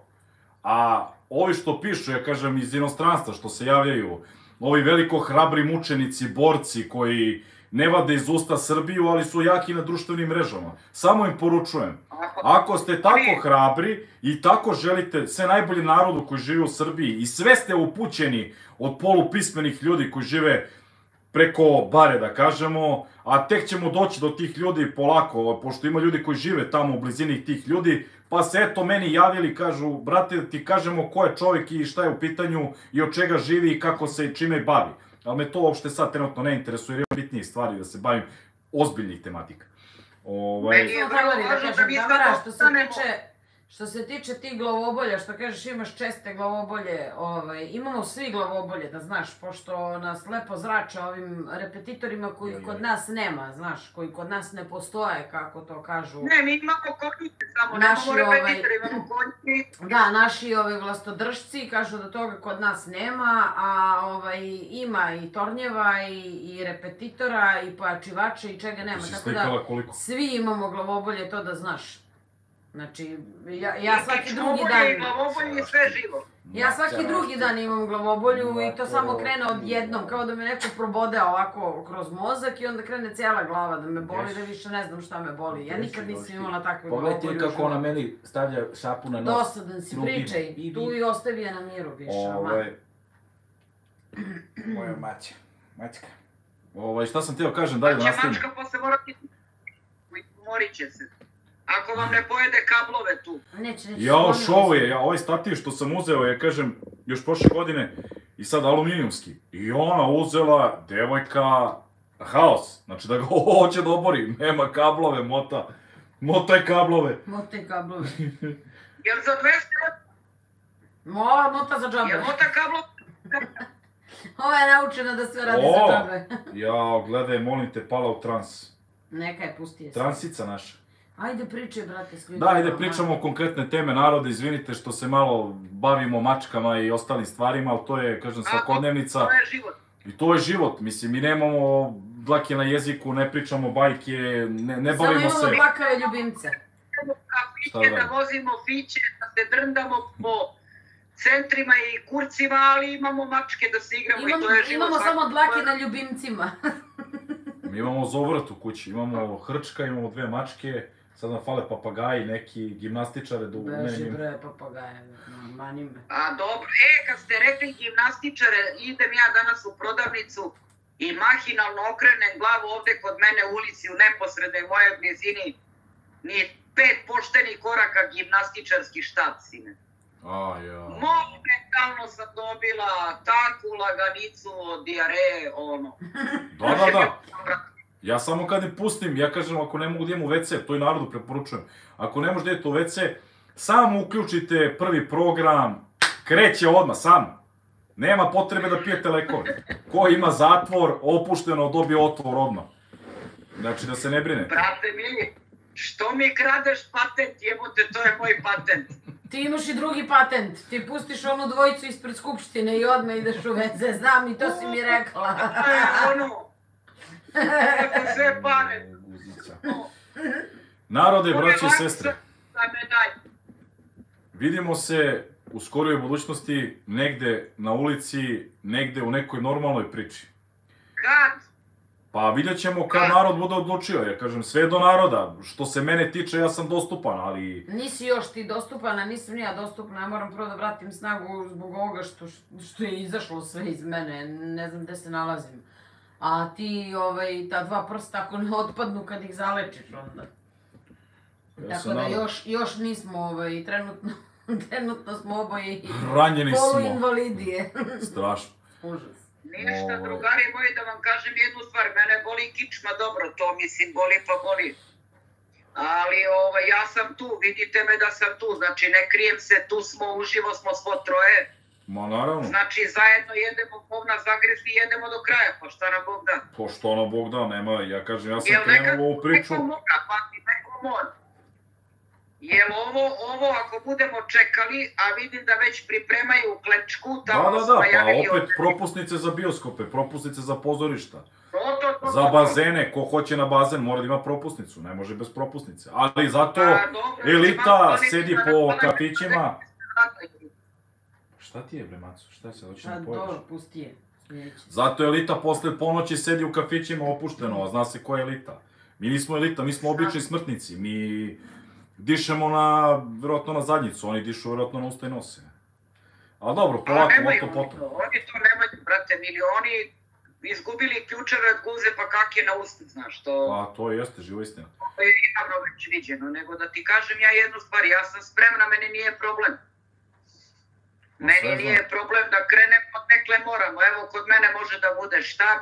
a ovi što pišu, ja kažem, iz inostranstva, što se javljaju, ovi veliko hrabri mučenici, borci koji ne vade iz usta Srbiju, ali su jaki na društvenim mrežama. Samo im poručujem, ako ste tako hrabri i tako želite sve najbolje narodu koji žive u Srbiji i sve ste upućeni od polupismenih ljudi koji žive preko bare, da kažemo, a tek ćemo doći do tih ljudi polako, pošto ima ljudi koji žive tamo u blizini tih ljudi, pa se eto meni javili, kažu, brate, ti kažemo ko je čovjek i šta je u pitanju i od čega živi i kako se čime bavi. Ali me to uopšte sad trenutno ne interesuje, jer ima bitnije stvari da se bavim ozbiljnih tematika. Ovaj... Meni je vrlo važno da mi sad što se ostanemo. tiče, što se tiče tih glavobolja, što kažeš imaš česte glavobolje, ovaj, imamo svi glavobolje, da znaš, pošto nas lepo zrače ovim repetitorima koji Joj, kod joj. nas nema, znaš, koji kod nas ne postoje, kako to kažu. Ne, mi imamo konjice samo, Naši, nemamo ovaj, repetitor, imamo konjice. Da, naši ove vlastodržci kažu da toga kod nas nema, a ovaj, ima i tornjeva i, i repetitora i pojačivača i čega nema, Si tako da slikala koliko? svi imamo glavobolje, to da znaš. Znači, ja, ja svaki drugi Glavobolje i dan... glavobolje i sve živo. Ja svaki drugi dan imam glavobolju i to samo krene odjednom, kao da me neko probode ovako kroz mozak i onda krene cijela glava da me boli, da više ne znam šta me boli. Ja nikad nisam imala takve glavobolje. Pogledaj kako ona meni stavlja šapu na nos. Dosadan si, drugim. pričaj, I- tu i ostavi je na miru više, ama. Ovaj, Moja maća. Maćka. ovaj, šta sam htio kažem, dalje da Pa će nastavim. mačka posle morati... Morit će se. Ako vam ne pojede kablove tu. Neće, neće. Jao, sklonila šov sam. je, ja, ovaj stativ što sam uzeo je, kažem, još prošle godine i sad aluminijumski. I ona uzela, devojka, haos. Znači da ga hoće da obori, nema kablove, mota. Motaj kablove. Motaj kablove. Jel za dvesta... Ova mota za džabe. Jel mota kablove? Ova je naučena da sve radi O! za džabe. Jao, gledaj, molim te, pala u trans. Neka je, pusti je se. Transica naša. Ajde pričaj, brate, s ljudima. Da, ajde pričamo o konkretne teme narode, izvinite što se malo bavimo mačkama i ostalim stvarima, ali to je, kažem, svakodnevnica. To je život. I to je život, mislim, mi nemamo dlake na jeziku, ne pričamo bajke, ne, ne bavimo Samo se... imamo dlakave ljubimce. Šta Kafiće, da da radim? vozimo fiće, da se drndamo po centrima i kurcima, ali imamo mačke da se igramo Imamo, i to je život. imamo svakog samo dlake dana. na ljubimcima. Mi imamo zovrat u kući, imamo hrčka, imamo dve mačke, sad nam fale papagaji, neki gimnastičare da u Beži meni... bre, papagaje, mani me. A dobro, e, kad ste rekli gimnastičare, idem ja danas u prodavnicu i mahinalno okrenem glavu ovde kod mene u ulici u neposrednoj mojoj blizini, ni pet poštenih koraka gimnastičarski štab, sine. A, ja... Momentalno sam dobila takvu laganicu od dijareje, ono. Da, da, da. Ja samo kad ne pustim, ja kažem, ako ne mogu da idem u ve ce, to i narodu preporučujem. Ako ne možete idete u ve ce, samo uključite prvi program, kreće odmah, sam. Nema potrebe da pijete lekove. Ko ima zatvor, opušteno, dobije otvor odmah. Znači da se ne brine. Brate mili, što mi kradeš patent, jebote, to je moj patent. Ti imaš i drugi patent. Ti pustiš onu dvojicu ispred Skupštine i odmah ideš u ve ce. Znam i to si mi rekla. To je ono, evo sve pare. Guzica. Narode, braće i sestre, Da me daj. vidimo se u skorijoj budućnosti negde na ulici, negde u nekoj normalnoj priči. Kad? Pa vidjet ćemo kad narod bude odlučio, ja kažem, sve do naroda. Što se mene tiče, ja sam dostupan, ali... Nisi još ti dostupan, a nisam ni ja dostupna. Ja moram prvo da vratim snagu zbog ovoga što, što je izašlo sve iz mene. Ne znam gde se nalazim. A ti, ovaj, ta dva prsta ako ne otpadnu kad ih zalečiš onda. Ja Tako se da nadam. još, još nismo ovaj, trenutno, trenutno smo oboje Ranjeni smo. poluinvalidije. Strašno. Užas. Ništa, Ovaj. drugari moji, da vam kažem jednu stvar, mene boli kičma, dobro, to mislim, boli pa boli. Ali ovaj, ja sam tu, vidite me da sam tu, znači ne krijem se, tu smo, uživo smo svo troje. Ma naravno. Znači zajedno jedemo, Bog nas zagrizi i jedemo do kraja, pa šta nam Bog da. Po što ono Bog da, nema, ja kažem, ja sam Jel neka, krenuo u ovu priču. neko mora, pati, neko mora. Jel ovo, ovo ako budemo čekali, a vidim da već pripremaju klečku, Da, tamo da, smo da, pa najavili opet ovdje. propusnice za bioskope, propusnice za pozorišta. To, to, to, Za to, to. bazene, ko hoće na bazen mora da ima propusnicu, ne može bez propusnice. Ali zato Pa, dobro, elita ima- sedi ima- po ima- kafićima. Šta ti je bre, Maco? Šta se hoće Pa da pojedeš? dobro, pusti je. Smijeće. Zato elita posle ponoći sedi u kafićima opušteno, a zna se ko je elita. Mi nismo elita, mi smo obični smrtnici. Mi dišemo na, vjerojatno na zadnjicu, oni dišu vjerojatno na usta i nose. Ali dobro, A polako, nemaju moto oni potom. to, oni to nemaju, brate, milioni izgubili ključeve od guze pa kak je na usta, znaš, to, Pa to jeste, živa istina. to je javno već viđeno, nego da ti kažem ja jednu stvar, ja sam spremna, meni nije problem. Ma, Meni sve nije znam. problem da krenem, od nekle moramo, evo kod mene može da bude štab,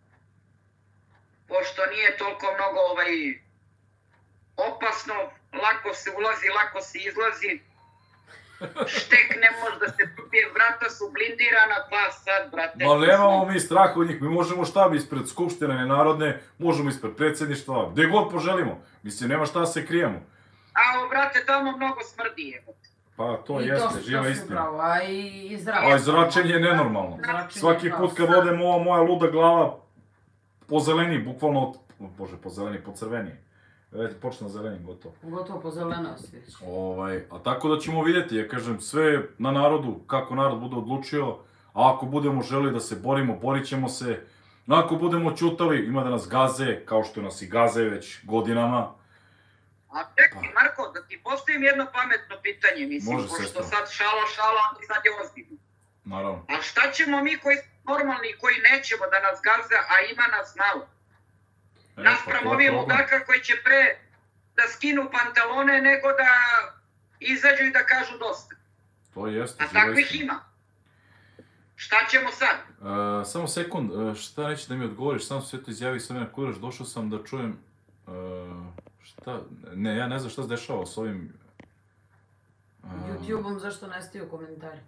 pošto nije toliko mnogo ovaj, opasno, lako se ulazi, lako se izlazi, štek ne može da se popije, vrata su blindirana, pa sad, brate... Ma nemamo mi strah od njih, mi možemo štab ispred Skupštine Nenarodne, možemo ispred predsjedništva, gdje god poželimo. Mislim, nema šta se krijemo. A, o, brate, tamo mnogo smrdi je. Pa to I jeste, to, živa to si istina. upravo, a i, i zračenje. A zračenje je nenormalno. Zračenje Svaki kao put kad sad. odem ova moja luda glava pozeleni, bukvalno, od- bože, pozeleni, pocrveni. Već počne zeleni, gotovo. Gotovo pozeleno si već. Ovaj, a tako da ćemo vidjeti, ja kažem, sve na narodu, kako narod bude odlučio, a ako budemo želi da se borimo, borit ćemo se. No, ako budemo ćutali, ima da nas gaze, kao što nas i gaze već godinama. A čekaj, Marko, da ti postavim jedno pametno pitanje, mislim, Može, pošto sestro. sad šala, šala, ali sad je ozbiljno. Naravno. A šta ćemo mi koji smo normalni i koji nećemo da nas gaze, a ima nas malo? E, Naspram to je ovih problem. ludaka koji će pre da skinu pantalone nego da izađu i da kažu dosta. To jeste, A živa takvih istina. ima. Šta ćemo sad? E, samo sekund, e, šta neće da mi odgovoriš, samo sve to izjavi, sam ja kuraš, došao sam da čujem, e, šta, ne, ja ne znam šta se dešava s ovim... e, YouTube-om zašto ne stiju komentari?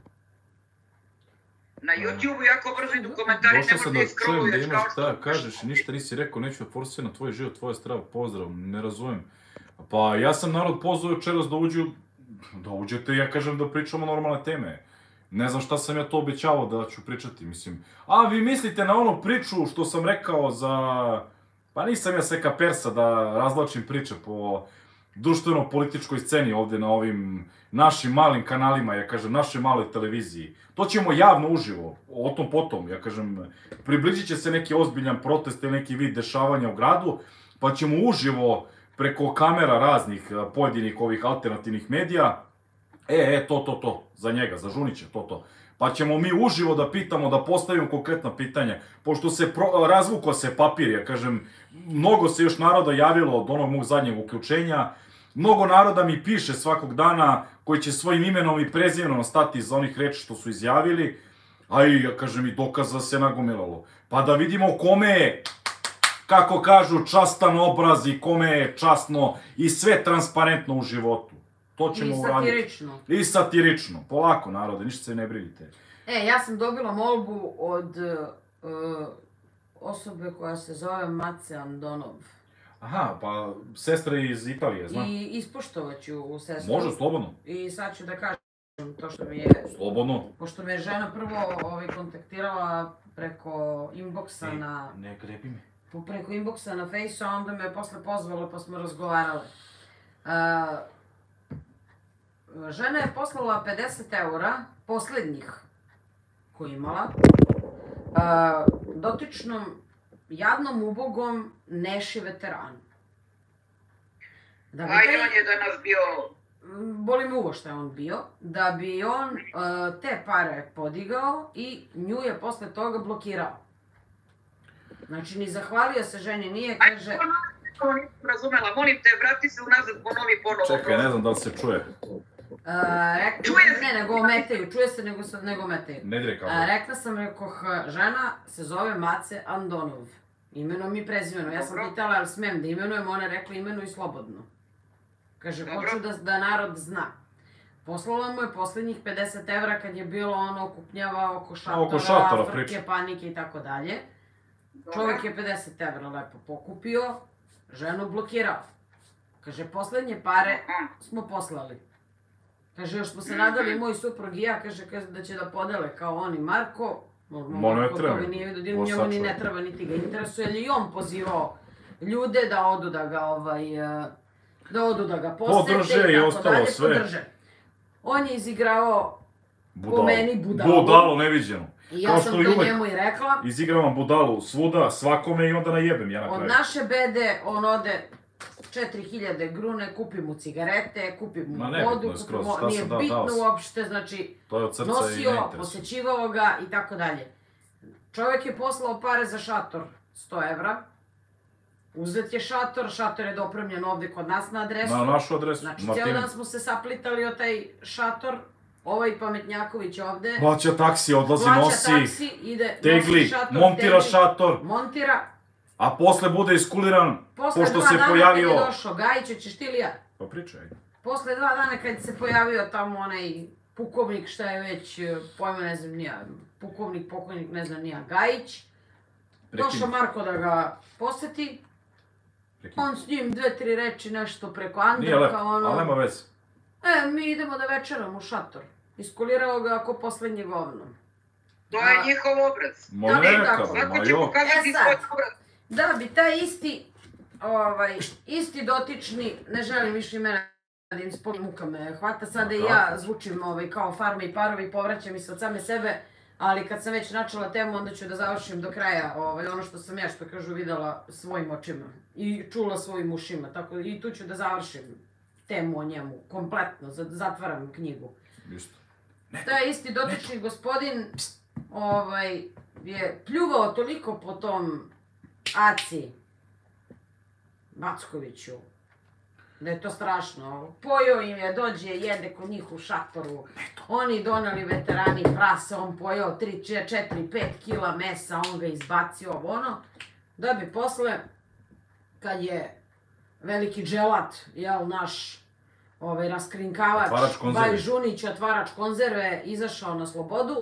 Na YouTube-u jako brzo idu komentari, ne Došao sam možete da čujem da iskroluješ imaš kao što... šta kažeš i ništa nisi rekao, neću da forsiram tvoj život, tvoj zdrav pozdrav, ne razumem. Pa ja sam narod pozvao večeras da uđu, da uđete, ja kažem da pričamo normalne teme. Ne znam šta sam ja to obećavao da ću pričati, mislim. A vi mislite na onu priču što sam rekao za... Pa nisam ja seka persa da razvlačim priče po društveno-političkoj sceni ovdje na ovim našim malim kanalima, ja kažem, našoj maloj televiziji. To ćemo javno uživo, o tom potom, ja kažem, približit će se neki ozbiljan protest ili neki vid dešavanja u gradu, pa ćemo uživo preko kamera raznih eh, pojedinih ovih alternativnih medija, e, e, to, to, to, za njega, za Žunića, to, to. Pa ćemo mi uživo da pitamo, da postavimo konkretna pitanja, pošto se pro, razvukao se papir, ja kažem, mnogo se još naroda javilo od onog mog zadnjeg uključenja, mnogo naroda mi piše svakog dana koji će svojim imenom i prezimenom stati za onih reči što su izjavili, a i, ja kažem, i dokaza se nagomilalo. Pa da vidimo kome je, kako kažu, častan obraz i kome je časno i sve transparentno u životu. To ćemo I uraditi. satirično. I satirično. Polako, narode, ništa se ne brinite. E, ja sam dobila molbu od uh, osobe koja se zove Mace Andonov. Aha, pa sestra iz Italije, znam. I ispoštovat ću u sestru. Može, slobodno. I sad ću da kažem to što mi je... Slobodno. Pošto me je žena prvo ovaj, kontaktirala preko inboxa na... Ne grebi me. po- preko inboxa na Fejsu, a onda me je posle pozvala pa smo razgovarale. Uh, žena je poslala pedeset eura, posljednjih koji imala, uh, dotičnom jadnom ubogom Neši veteranu. Da bi Ajde, taj- on je danas bio... Boli me uvo što je on bio, da bi on uh, te pare podigao i nju je posle toga blokirao. Znači, ni zahvalio se ženi, nije, kaže... to nisam razumela. Molim te, vrati se unazad, ponovi ponovo. Čekaj, ne znam da li se čuje. Uh, rekla, Čuje se. ne, nego ometaju, čuje se nego, se- nego ometaju. Ne dire kao. Uh, rekla sam, rekoh, žena se zove Mace Andonov. Imenom i prezimenom. Ja sam Dobro. pitala, ali smem da imenujem, ona je rekla imenuj slobodno. Kaže, Dobro. hoću da, da narod zna. Poslala mu je posljednjih pedeset evra kad je bilo ono okupnjava oko šatora, oko šatora frke, priča. panike i tako dalje. Čovjek je pedeset evra lepo pokupio, ženu blokirao. Kaže, posljednje pare Aha. smo poslali. Kaže, još smo se nadali, moj suprug i ja, kaže, kaže da će da podele kao on i Marko. Mo ne Marko treba. toga nije vidio, Mo njemu ni sačuvaj. ne treba, niti ga interesuje, ali i on pozivao ljude da odu da ga, ovaj, eh, da odu da ga posete Podrže i tako ostalo dalje, sve. podrže. On je izigrao Budalo. meni budalu. Budalo neviđeno. i ja Kao sam što i to uvek. njemu i rekla. Izigravam budalu svuda, svakome i onda najebem ja na Od kraju. naše bede on ode četiri hiljade grune, kupi mu cigarete, kupi mu Ma nebitno vodu, je kupi skroz, mu, šta nije sam dao, bitno dao sam. uopšte, znači To je od srca i ne nosio, interesuje. posećivao ga i tako dalje. Čovjek je poslao pare za šator, sto evra. Uzet je šator, šator je dopremljen ovdje kod nas na adresu. Na našu adresu, Znači, cijel Martini. dan smo se saplitali o taj šator. Ovaj Pametnjaković ovdje Plaća taksi, odlazi, plaća nosi, taksi, ide, tegli, nosi šator, montira tegli, šator, montira. a posle bude iskuliran, Posle pošto dva se dana pojavio... kad je došao Gajić, hoćeš ti ili ja? Pa pričaj. Posle dva dana kad se pojavio tamo onaj pukovnik, šta je već, eh, pojma ne znam nija, pukovnik, pokojnik, ne znam nija, Gajić. Došao Prekini. Marko da ga poseti, Prekini. on s njim dve, tri reči nešto preko Nije lepo, Andrka, ono... ali nema veze. E, mi idemo da večeramo u šator. Iskulirao ga ako poslednje govno. To je A- njihov obraz. Ma Da, neka, tako. ma Svako će jo. pokazati E sad. svoj obraz. Da bi taj isti, ovaj, isti dotični, ne želim više imena da im spomnim, muka me hvata, sada i ja zvučim ovaj, kao farme i parovi, povraćam mi se od same sebe, ali kad sam već načela temu, onda ću da završim do kraja ovaj, ono što sam ja, što kažu, videla svojim očima i čula svojim ušima, tako i tu ću da završim temu o njemu, kompletno, za- zatvaram knjigu. Isto. Taj isti dotični gospodin ovaj, je pljuvao toliko po tom Aci Backoviću, da je to strašno. Pojeo im je, dođe, jede kod njih u šatoru. Oni doneli veterani prase, on pojeo tri, četiri, pet kila mesa, on ga izbacio, ovo ono. Da bi posle, kad je veliki dželat, jel, naš ovaj, raskrinkavač, Otvarač konzerve. Baj Žunić, otvarač konzerve, izašao na slobodu.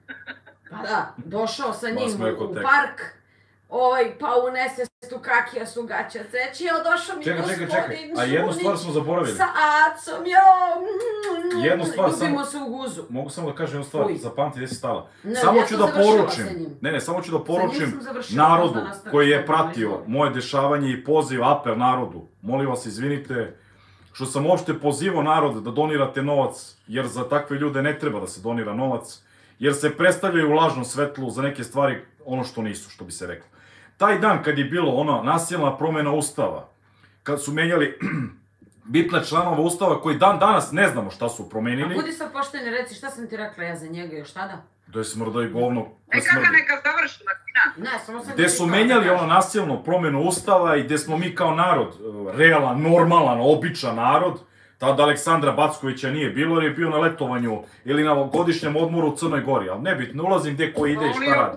Pa da, došao sa njim smeko u tek. park, ovaj, pa unese tu kakija su gaća ceći, jel došao mi Čekaj, gospodin čekaj, čekaj. A jednu stvar smo zaboravili. sa Acom, jo! Jednu stvar samo- Ljubimo se u guzu. Mogu samo da kažem jednu stvar, Uj. zapamti gdje si stala. Ne, Samo ja ću sam da završila poručim, sa njim. ne ne, samo ću da njim poručim sam završila, narodu možda nastavim koji je slobodno, pratio izvoli. moje dešavanje i poziv, apel narodu. Molim vas, izvinite, što sam uopšte pozivao narod da donirate novac, jer za takve ljude ne treba da se donira novac, jer se predstavljaju u lažnom svetlu za neke stvari ono što nisu, što bi se reklo. Taj dan kad je bilo ono nasilna promjena ustava, kad su menjali bitne članove ustava koji dan danas ne znamo šta su A promenili, budi sad pošten i reci šta sam ti rekla ja za njega još tada? to je smrda i govno koje Neka ga smrdi. neka završi, Martina. Ne, samo sam Gde ti su htjela menjali da ono kažem. nasilnu promjenu ustava i gde smo mi kao narod, e, realan, normalan, običan narod, tada Aleksandra Backovića nije bilo jer je bio na letovanju ili na godišnjem odmoru u Crnoj Gori, ali nebitno, ulazim gde ko ide i šta radi.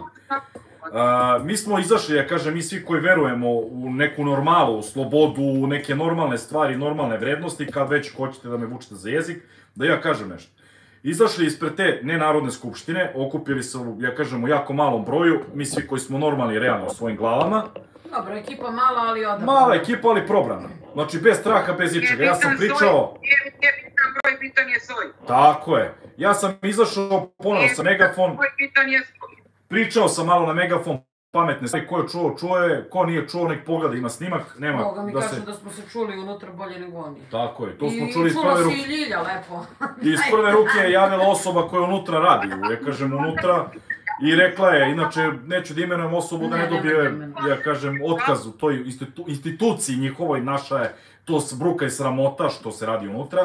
A, mi smo izašli, ja kažem, mi svi koji verujemo u neku normalu, u slobodu, u neke normalne stvari, normalne vrednosti, kad već hoćete da me vučete za jezik, da ja kažem nešto. Izašli ispred te nenarodne skupštine, okupili se, u, ja kažem, u jako malom broju, mi svi koji smo normalni, realno u svojim glavama. Dobro, ekipa mala, ali odabrana. Mala ekipa, ali probrana. Znači, bez straha, bez ičega. Ja sam pričao... Nije bitan broj, bitan je svoj. Tako je. Ja sam izašao ponovno sa megafon, Broj, bitan je svoj. pričao sam malo na megafon, pametne stvari, ko je čuo, čuo je, ko nije čuo, nek pogleda, ima snimak, nema Boga mi da kaže se... da smo se čuli unutra bolje nego oni. Tako je, to smo I čuli iz čula prve si ruke. i Ljilja, lepo. I iz prve ruke je javila osoba koja unutra radi, ja kažem unutra, i rekla je, inače neću da imenujem osobu da ne Ne, nema dobije, imena. ja kažem, otkaz u toj institu- instituciji njihovoj, naša je to bruka i sramota što se radi unutra.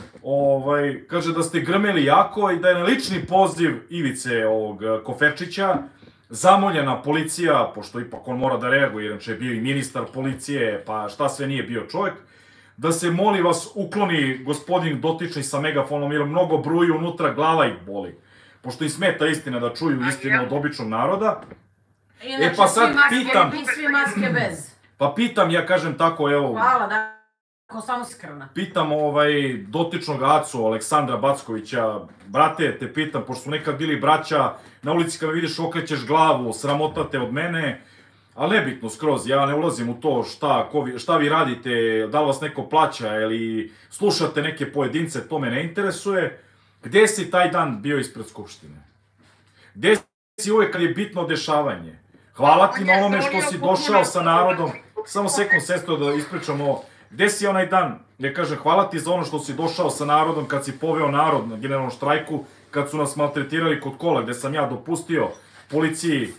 Ovaj, kaže da ste grmeli jako i da je na lični poziv Ivice ovog Koferčića zamoljena policija, pošto ipak on mora da reaguje, jer je bio i ministar policije, pa šta sve nije bio čovjek, da se, moli vas, ukloni gospodin dotični sa megafonom, jer mnogo bruju unutra, glava ih boli. Pošto im smeta istina da čuju istinu od običnog naroda. Inače, e, pa sad svi pitam... I svi maske bez. Pa pitam, ja kažem tako, evo... Hvala, da. Ko samo skrna. Pitam ovaj dotičnog Acu, Aleksandra Backovića, brate, te pitam, pošto su nekad bili braća, na ulici kad me vidiš okrećeš glavu, sramotate od mene, ali nebitno skroz, ja ne ulazim u to šta, ko vi, šta vi radite, da li vas neko plaća ili slušate neke pojedince, to me ne interesuje. Gde si taj dan bio ispred Skupštine? Gde si uvek kad je bitno dešavanje? Hvala ti na onome što si došao sa narodom, samo sekund, sestro, da ispričamo. Gde si onaj dan? Ja kažem, hvala ti za ono što si došao sa narodom kad si poveo narod na generalnom štrajku, kad su nas maltretirali kod kola, gde sam ja dopustio policiji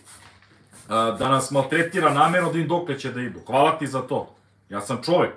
da nas maltretira namerno da im dokle će da idu. Hvala ti za to. Ja sam čovek.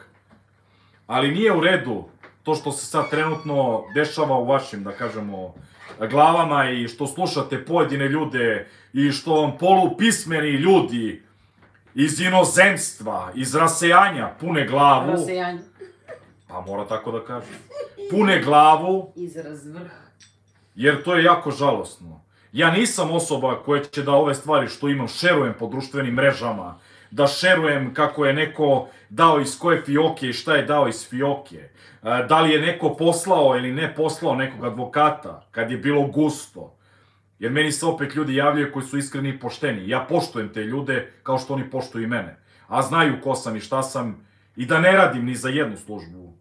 Ali nije u redu to što se sad trenutno dešava u vašim, da kažemo, glavama i što slušate pojedine ljude i što vam polupismeni ljudi iz inozemstva, iz rasejanja, pune glavu. Rasejanje. Pa mora tako da kažem. Pune glavu. Izraz vrh. Jer to je jako žalosno. Ja nisam osoba koja će da ove stvari što imam šerujem po društvenim mrežama, da šerujem kako je neko dao iz koje fioke i šta je dao iz fioke. Da li je neko poslao ili ne poslao nekog advokata, kad je bilo gusto. Jer meni se opet ljudi javljaju koji su iskreni i pošteni. Ja poštujem te ljude kao što oni poštuju i mene. A znaju ko sam i šta sam i da ne radim ni za jednu službu.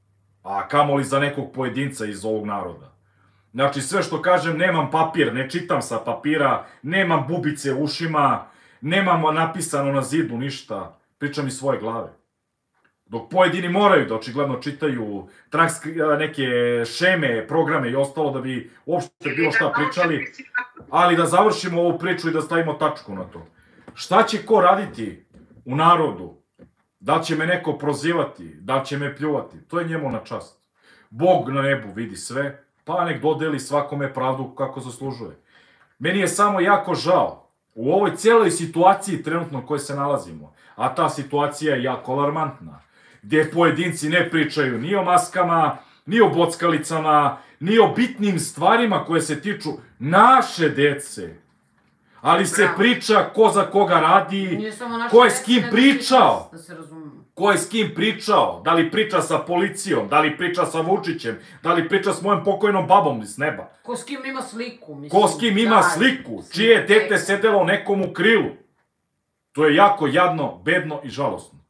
A kamoli za nekog pojedinca iz ovog naroda. Znači sve što kažem, nemam papir, ne čitam sa papira, nemam bubice u ušima, nemam napisano na zidu ništa, pričam iz svoje glave. Dok pojedini moraju da očigledno čitaju neke šeme, programe i ostalo da bi uopšte bilo šta pričali, ali da završimo ovu priču i da stavimo tačku na to. Šta će ko raditi u narodu? Da li će me neko prozivati? Da li će me pljuvati? To je njemu na čast. Bog na nebu vidi sve, pa nek dodeli svakome pravdu kako zaslužuje. Meni je samo jako žao u ovoj cijeloj situaciji trenutno u kojoj se nalazimo, a ta situacija je jako alarmantna, gdje pojedinci ne pričaju ni o maskama, ni o bockalicama, ni o bitnim stvarima koje se tiču naše dece. Ali se priča ko za koga radi, ko je s kim pričao. Ko je s kim pričao, da li priča sa policijom, da li priča sa Vučićem, da li priča s mojom pokojnom babom s neba. Ko s kim ima sliku. Ko s kim ima sliku, čije je dete sedelo nekom u krilu. To je jako jadno, bedno i žalosno.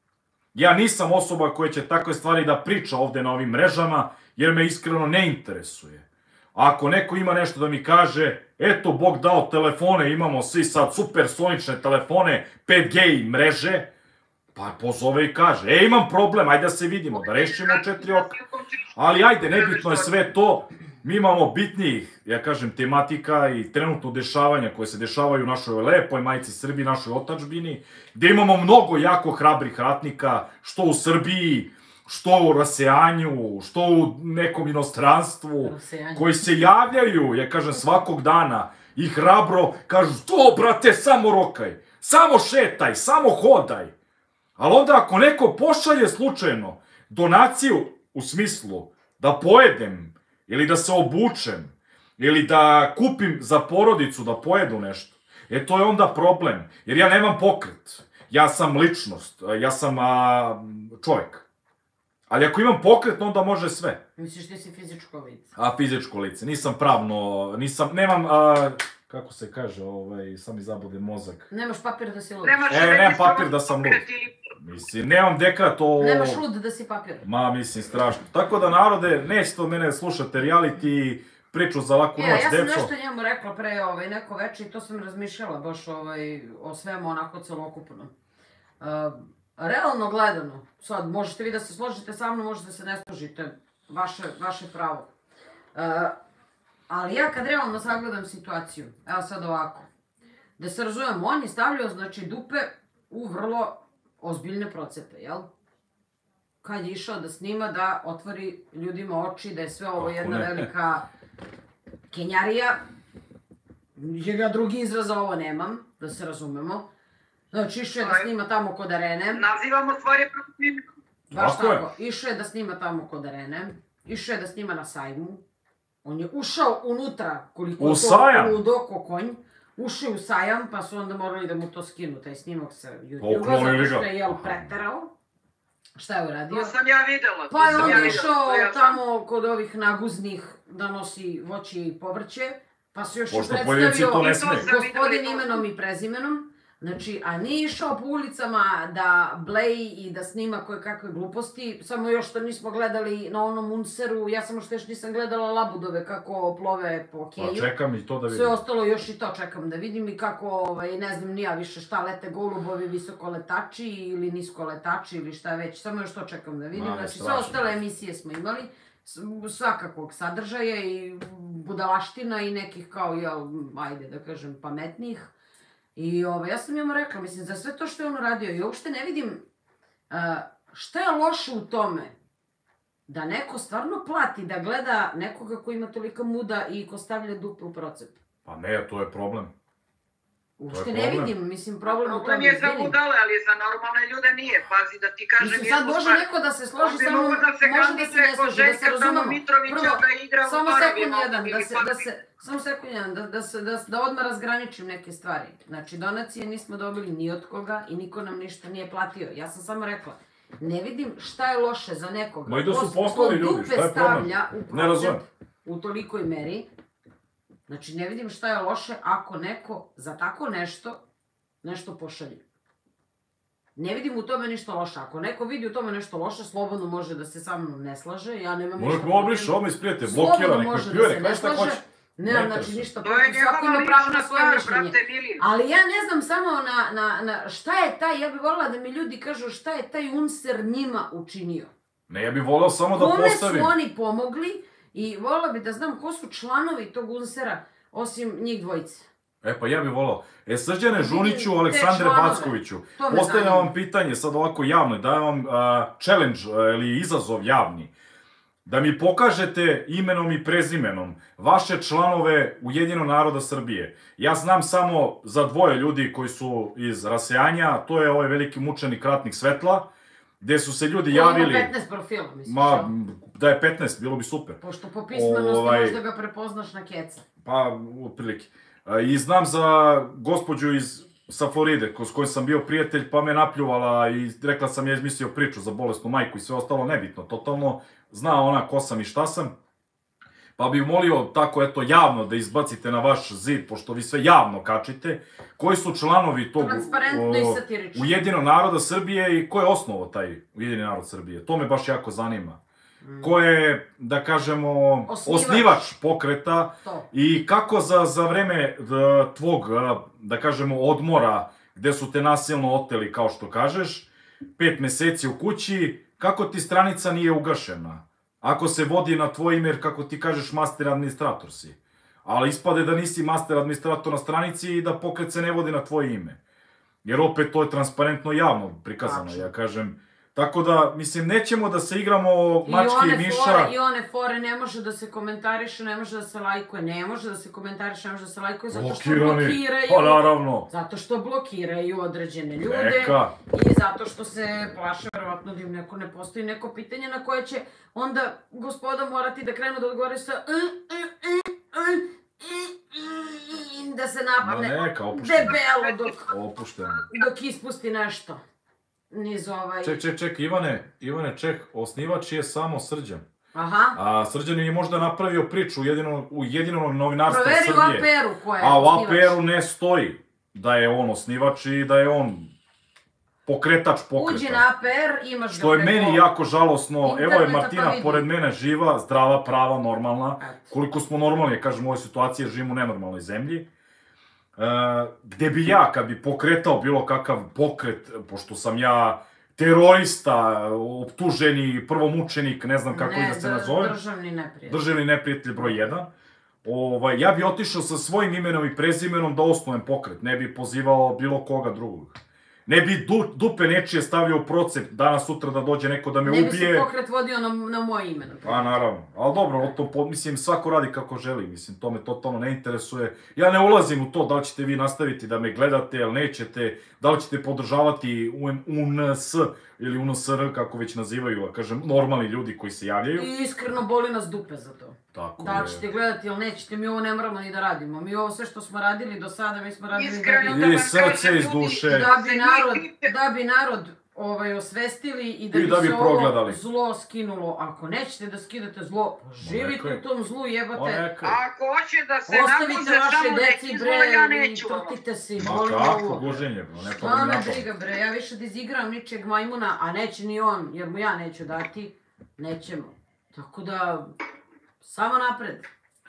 Ja nisam osoba koja će takve stvari da priča ovde na ovim mrežama, jer me iskreno ne interesuje. Ako neko ima nešto da mi kaže, eto, Bog dao telefone, imamo svi sad supersonične telefone, pet G mreže, pa pozove i kaže, e, imam problem, ajde da se vidimo, da rešimo četiri oka. Ali ajde, nebitno je sve to, mi imamo bitnijih, ja kažem, tematika i trenutno dešavanja koje se dešavaju u našoj lepoj majici Srbiji, našoj otadžbini, gde imamo mnogo jako hrabrih ratnika, što u Srbiji, što u rasejanju, što u nekom inostranstvu, koji se javljaju, ja kažem, svakog dana i hrabro kažu, to, brate, samo rokaj, samo šetaj, samo hodaj. Ali onda ako neko pošalje slučajno donaciju u smislu da pojedem ili da se obučem ili da kupim za porodicu da pojedu nešto, e to je onda problem. Jer ja nemam pokret, ja sam ličnost, ja sam a, čovjek. Ali ako imam pokret, onda može sve. Misliš ti si fizičko lice? A, fizičko lice. Nisam pravno, nisam, nemam, a, kako se kaže, ovaj, sam mi zabode mozak. Nemaš papir da si lud. E, nemam papir da sam lud. Mislim, nemam dekrat o... Nemaš lud da si papir. Ma, mislim, strašno. Tako da, narode, nećete od mene slušati reality, priču za laku noć, deco. Ja sam nešto njemu rekla pre ovaj, neko veče i to sam razmišljala baš ovaj, o svemu onako celokupno. Uh, realno gledano, sad možete vi da se složite sa mnom, možete se ne složite, vaše, vaše pravo. Uh, ali ja kad realno sagledam situaciju, evo sad ovako, da se razumijem, on je stavljao znači dupe u vrlo ozbiljne procepe, jel? Kad je išao da snima, da otvori ljudima oči, da je sve ovo jedna velika kenjarija. jer ja drugi izraz za ovo nemam, da se razumemo. Znači, išao je da snima tamo kod arene. Nazivamo stvari protiv. Baš Tako je. tako. Išao je da snima tamo kod arene. Išao je da snima na sajmu. On je ušao unutra, koliko U to sajam? ludo ko konj. Ušao je u sajam, pa su onda morali da mu to skinu, taj snimak sa YouTube-a, Poklonili zato ga. što je, jel, preterao. Šta je uradio? To sam ja videla. to Pa je sam onda ja videla, išao to ja sam- tamo kod ovih naguznih da nosi voće i povrće, pa se još i Pošto pojedinci to predstavio ne I to smeju. sam gospodin videla i to- imenom i prezimenom. Znači, a nije išao po ulicama da bleji i da snima koje kakve gluposti, samo još što nismo gledali na onom Unseru, ja samo što još nisam gledala labudove kako plove po Pa keju. čekam i to da Sve vidim. ostalo još i to čekam da vidim i kako, ovaj, ne znam ni ja više šta lete golubovi, visokoletači ili niskoletači ili šta već, samo još to čekam da vidim. Ma, Znači sve strašno. ostale emisije smo imali, s- svakakvog sadržaja i budalaština i nekih kao, jel, ajde da kažem, pametnijih. I ovaj, ja sam njemu rekla, mislim, za sve to što je on uradio, i uopšte ne vidim a, šta je loše u tome da neko stvarno plati da gleda nekoga ko ima tolika muda i ko stavlja dupe u procep. Pa ne, to je problem. Uopšte ne problem. vidim, mislim, problem u Problem tome, je za izvinim. budale, ali za normalne ljude nije. Pazi da ti kažem Mislim, sad jednu može stvar. neko da se složi On bi sa mnom, mogao da se može da se kandiduje ne ko složi, da se Željka razumemo. Samomitrovića da igra u samo Paravima, sekund jedan, da ili se, da Paravima. se, samo sekund jedan, da, da, se, da, da odmah razgraničim neke stvari. Znači, donacije nismo dobili ni od koga i niko nam ništa nije platio. Ja sam samo rekla, ne vidim šta je loše za nekoga. Ma i da su ko- poslali ko ljudi, dupe šta je problem? stavlja u Ne procep razumem. u tolikoj meri. Znači, ne vidim šta je loše ako neko za tako nešto, nešto pošalje. Ne vidim u tome ništa loše. Ako neko vidi u tome nešto loše, slobodno može da se sa mnom ne slaže. Ja nemam Možeš ništa me obriš, protiv. ovo iz prijatelja, blokira, Slobodno nek me može da pljuje, se nek ne kaj šta slaže. hoće. Nemam, Ne znači, interesuje. ništa To je protiv. Svako njegova ima pravo na lična svoje stvar, mišljenje. brate mili. Ali ja ne znam samo na, na, na šta je taj, ja bih voljela da mi ljudi kažu šta je taj Unser njima učinio. Ne, ja bih voleo samo da Kome postavim. su oni pomogli i voljela bih da znam ko su članovi tog Unsera, osim njih dvojice. E pa ja bih volao. E, Srđane Vidim Žuniću, te Aleksandre članove. Backoviću, To me postavljam zanima. vam pitanje sad ovako javno, dajem vam a, challenge a, ili izazov javni. Da mi pokažete imenom i prezimenom vaše članove Ujedinjenog naroda Srbije. Ja znam samo za dvoje ljudi koji su iz rasejanja, to je ovaj veliki mučenik Ratnik Svetla, gde su se ljudi Ko ima javili... petnaest profila, misliš, Ma, jel? da je petnaest, bilo bi super. Pošto po pismenosti Ovaj- možda ga prepoznaš na keca. Pa, otprilike. A, I znam za gospođu iz sa Floride, ko- s kojom sam bio prijatelj, pa me napljuvala i rekla sam ja izmislio priču za bolesnu majku i sve ostalo, nebitno, totalno. Zna ona ko sam i šta sam. Pa bih molio tako, eto, javno da izbacite na vaš zid, pošto vi sve javno kačite, koji su članovi tog Transparentno i o, satirično. Ujedinjenog naroda Srbije i ko je osnovao taj Ujedinjeni narod Srbije. To me baš jako zanima. Ko je, da kažemo, Osnivač. osnivač pokreta To. i kako za, za vreme d- tvog, a, da kažemo, odmora, gde su te nasilno oteli, kao što kažeš, pet meseci u kući, kako ti stranica nije ugašena? Ako se vodi na tvoj ime, jer kako ti kažeš, master administrator si. Ali ispade da nisi master administrator na stranici i da pokret se ne vodi na tvoje ime. Jer opet to je transparentno javno prikazano, Tačno. ja kažem. Tako da, mislim, nećemo da se igramo I mačke i one miša. fore, i one fore ne može da se komentariše, ne može da se lajkuje, ne može da se komentariše, ne može da se lajkuje, zato što Blokirani. blokiraju. Pa naravno. Zato što blokiraju određene ljude. Neka. I zato što se plaše, verovatno, da im neko ne postoji neko pitanje na koje će onda gospoda morati da krenu da odgovore sa da se Ma napadne neka, opušteno. debelo dok, Opušteno. dok ispusti nešto niz ovaj... Ček, ček, ček, Ivane, Ivane, ček, osnivač je samo Srđan. Aha. A Srđan je možda napravio priču Ujedinjenog, Ujedinjenog novinarstva Proveri u Srbije. A P R-u ko je A u osnivač. A P R-u ne stoji da je on osnivač i da je on pokretač pokreta. Uđi na A P R, imaš ga Što je preko meni jako žalosno, evo je interneta, pa Martina vidi. pored mene živa, zdrava, prava, normalna. Eto. Koliko smo normalni, ja kažem u ovoj situaciji, jer živimo u nenormalnoj zemlji. E, gde bi ja, kad bi pokretao bilo kakav pokret, pošto sam ja terorista, optuženi, prvomučenik, ne znam kako Ne, da se dr- nazove, državni neprijatelj. državni neprijatelj broj jedan, ovaj, ja bi otišao sa svojim imenom i prezimenom da osnujem pokret, ne bi pozivao bilo koga drugog. Ne bi du, dupe nečije stavio u procep danas sutra da dođe neko da me Ne bi ubije. se pokret vodio na, na moje ime. Pa naravno, ali dobro, to, po, mislim, svako radi kako želi, mislim, to me totalno ne interesuje. Ja ne ulazim u to da li ćete vi nastaviti da me gledate ili nećete, da li ćete podržavati U N S ili U N S R, kako već nazivaju, a kažem, normalni ljudi koji se javljaju. I iskreno boli nas dupe za to. Tako da li ćete gledati ili nećete, mi ovo ne moramo ni da radimo. Mi ovo sve što smo radili do sada, mi smo radili Iskreno, da bi... da vam I srce kažem, iz ljudi, duše. Da bi narod, da bi narod ovaj, osvestili i da I bi, da bi se progledali. ovo zlo skinulo. Ako nećete da skidate zlo, živite Onekaj. u tom zlu, jebate. Onekaj. Ako hoće da se Ostavite naguze vaše samo deci, neki bre, zlo, ja i neću. trtite se i Ma boli kako ovo. guženje, bro, ne Šta pada mi me na pamet. briga, bre, ja više da izigram ničeg majmuna, a neće ni on, jer mu ja neću dati, nećemo. Tako da, samo napred.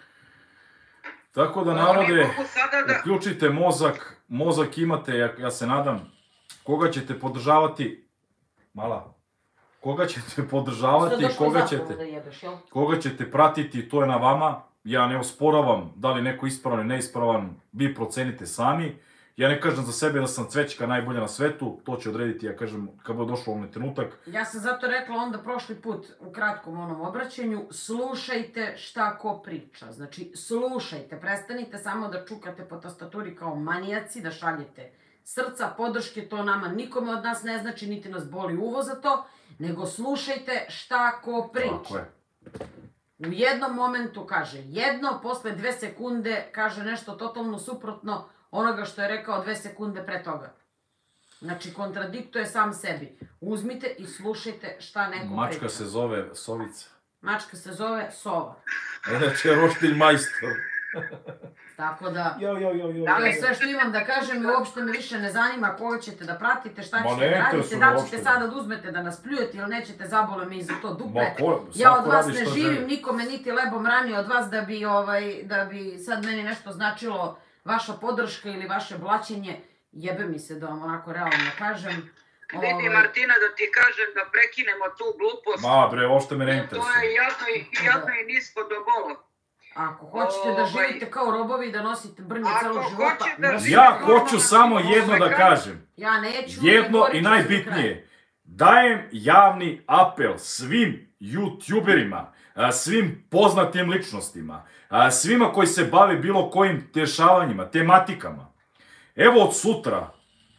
Tako da, Oni narode, mogu sada da... uključite mozak, mozak imate, ja, ja se nadam, koga ćete podržavati, mala, koga ćete podržavati, Sad koga došlo ćete, zapravo da jebeš, jel? koga ćete pratiti, to je na vama. Ja ne osporavam da li neko ispravan ili neispravan, vi procenite sami. Ja ne kažem za sebe da sam cvećka najbolja na svetu, to će odrediti, ja kažem, kad bude došlo onaj trenutak. Ja sam zato rekla onda prošli put u kratkom onom obraćanju, slušajte šta ko priča. Znači, slušajte, prestanite samo da čukate po tastaturi kao manijaci, da šaljete srca, podrške, to nama nikome od nas ne znači, niti nas boli uvo za to, nego slušajte šta ko priča. Tako je. U jednom momentu kaže jedno, posle dve sekunde kaže nešto totalno suprotno onoga što je rekao dve sekunde pre toga. Znači, kontradiktuje sam sebi. Uzmite i slušajte šta neko priča. Mačka se zove Sovica. Mačka se zove Sova. Inače, roštilj majstor. Tako da, Jo, jo, jo, jo. to je sve što imam da kažem i uopšte me više ne zanima koga ćete da pratite, šta Ma ćete ne da radite, interesuje da me li ćete uopšte. sada da uzmete da nas pljujete ili nećete, zabole me i za to dupe. Ma ko, Ja od svako vas radi ne šta živim, želi. nikome niti lebom ranije od vas da bi, ovaj, da bi sad meni nešto značilo vaša podrška ili vaše blaćenje. Jebe mi se da vam onako realno kažem. Vidi, Ovaj, Martina, da ti kažem da prekinemo tu glupost. Ma bre, uopšte me ne To je interesuje. jadno i, jadno i nisko do bola. Ako hoćete da Ovaj, živite kao robovi i da nosite brnje ako celog života, hoće da nosite. Ja živite hoću samo jedno da kažem. Ja neću. Jedno govorit i ću za kraj. najbitnije. Dajem javni apel svim youtuberima, a, svim poznatim ličnostima, a, svima koji se bave bilo kojim dešavanjima, tematikama. Evo od sutra,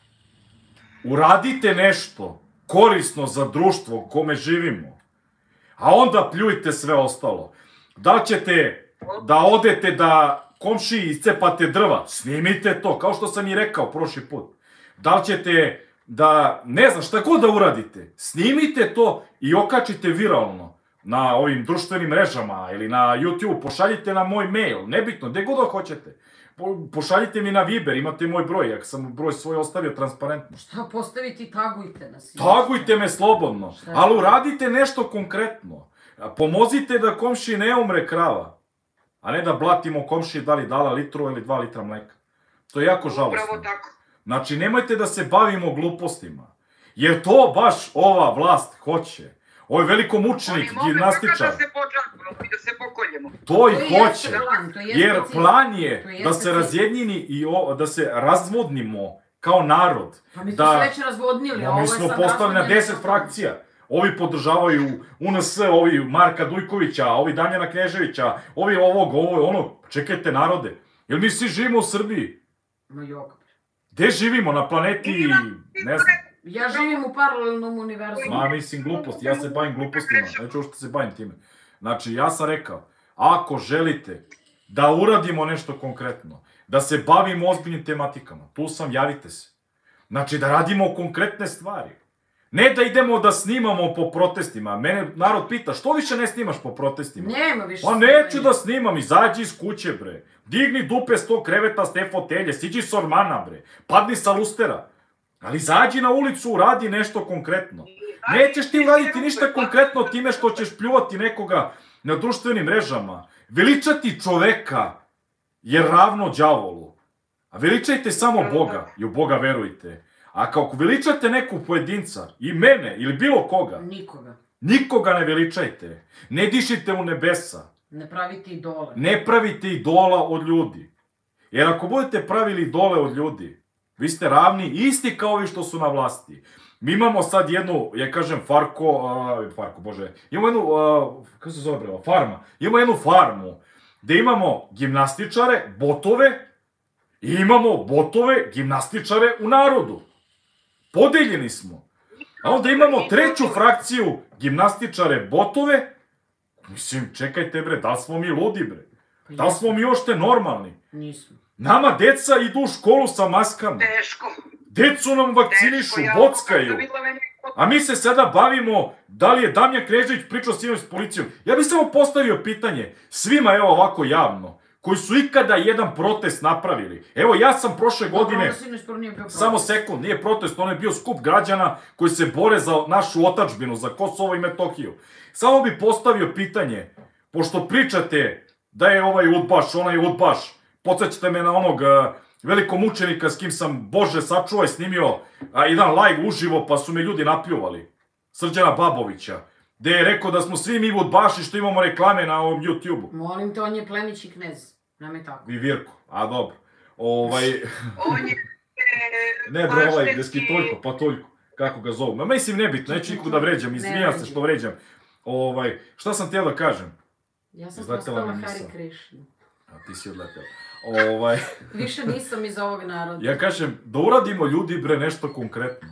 uradite nešto korisno za društvo u kome živimo, a onda pljujte sve ostalo. Da li ćete da odete da komšiji iscepate drva, snimite to, kao što sam i rekao prošli put. Da li ćete da, ne znam, šta god da uradite, snimite to i okačite viralno na ovim društvenim mrežama ili na YouTube, pošaljite na moj mail, nebitno, gde god da hoćete. Po- Pošaljite mi na Viber, imate moj broj, ako sam broj svoj ostavio transparentno. Šta postaviti i tagujte nas. Tagujte me slobodno, Šta je ali to? uradite nešto konkretno. Pomozite da komši ne umre krava, a ne da blatimo komši da li dala litru ili dva litra mleka. To je jako Upravo žalostno. tako. Znači, nemojte da se bavimo glupostima. Jer to baš ova vlast hoće. Ovo je velikomučenik, Oni mogu gimnastičar. da se pođaknu i da se pokoljemo. To i To jeste hoće. plan, to jeste Jer cilj. plan je To jeste da se cilj. razjednini i o, da se razvodnimo kao narod. Pa mi smo Da- se već razvodnili, a No, ovo mi je smo sad postali na razvodnjeno deset totalno. frakcija. Ovi podržavaju U N S, ovi Marka Dujkovića, ovi Damjana Kneževića, ovi ovog, ovo, ono. Čekajte narode. Jel mi svi živimo u Srbiji? Ma joka. Gde živimo? Na planeti, ne znam. Ja živim u paralelnom univerzumu. Ma, mislim, gluposti. Ja se bavim glupostima. Neću uopšte se bavim time. Znači, ja sam rekao, ako želite da uradimo nešto konkretno, da se bavimo ozbiljnim tematikama, tu sam, javite se. Znači, da radimo konkretne stvari. Ne da idemo da snimamo po protestima. Mene narod pita, što više ne snimaš po protestima? Nema više. Pa neću da snimam, izađi iz kuće, bre. Digni dupe s tog kreveta, s te fotelje, siđi s ormana, bre. Padni sa lustera. Ali izađi na ulicu, uradi nešto konkretno. Nećeš ti uraditi ništa konkretno time što ćeš pljuvati nekoga na društvenim mrežama. Veličati čoveka je ravno đavolu. A veličajte samo Boga i u Boga verujte. A ako veličate neku pojedinca, i mene, ili bilo koga, Nikoga. nikoga ne veličajte. Ne dišite u nebesa. Ne pravite idole. Ne pravite idola od ljudi. Jer ako budete pravili idole od ljudi, Vi ste ravni, isti kao ovi što su na vlasti. Mi imamo sad jednu, ja kažem, Farko, uh, Farko, bože, imamo jednu, uh, kako se zove bre, farma, imamo jednu farmu, gde imamo gimnastičare, botove, i imamo botove, gimnastičare u narodu. Podeljeni smo. A onda imamo treću frakciju, gimnastičare, botove. Mislim, čekajte bre, da li smo mi ludi bre? Da li smo mi ošte normalni? Nismo. Nama deca idu u školu sa maskama. Teško. Decu nam vakcinišu, bockaju. A mi se sada bavimo da li je Damjan Knežević pričao sinoć s policijom. Ja bih samo postavio pitanje svima, evo ovako javno, koji su ikada jedan protest napravili. Evo, ja sam prošle godine... Samo sekund, nije protest, ono je bio skup građana koji se bore za našu otadžbinu, za Kosovo i Metohiju. Samo bih postavio pitanje, pošto pričate da je ovaj udbaš, onaj udbaš, podsjećate me na onog uh, velikog mučenika s kim sam, Bože, sačuvaj, snimio uh, jedan live uživo, pa su me ljudi napljuvali. Srđana Babovića, gde je rekao da smo svi mi udbaši što imamo reklame na ovom YouTube-u. Molim te, on je plemić i knez. Nam je tako. I Virko, a dobro. Ovaj... On je... Ne bre, ovaj, Deski Toljko, pa Toljko, kako ga zovu. Ma mislim, nebitno, neću nikog da vređam, izvinjam se što vređam. Ovaj, šta sam htio da kažem? Ja sam postala Hari Krishna. A ti si odletela. Ovaj... Više nisam iz ovog naroda. Ja kažem, da uradimo ljudi bre nešto konkretno.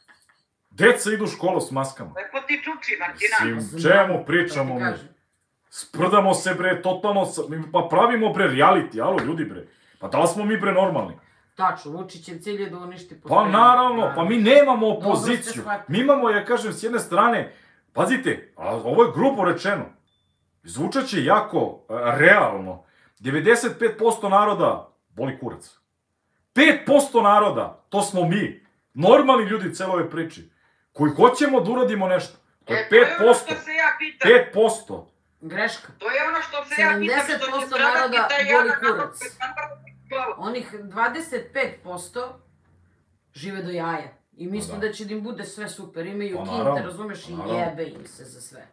Deca idu u školu s maskama. Lepo ti čuči, Martina. Sim, čemu pričamo mi? Sprdamo se bre, totalno, pa pravimo bre reality, alo ljudi bre. Pa da li smo mi bre normalni? Tačno, Vučićev cilj je da uništi postojanje. Pa naravno, pa mi nemamo opoziciju. Mi imamo, ja kažem, s jedne strane, pazite, a ovo je grubo rečeno, zvučat će jako realno. devedeset pet posto naroda boli kurac. pet posto naroda, to smo mi. Normalni ljudi celo ove priči. Koji hoćemo da uradimo nešto. To je pet posto. pet posto. Greška. To je ono što se ja pitam, sedamdeset posto naroda boli kurac. Onih dvadeset pet posto žive do jaja. I misle da će da im bude sve super. Imaju kinte, razumeš, i jebe im se za sve.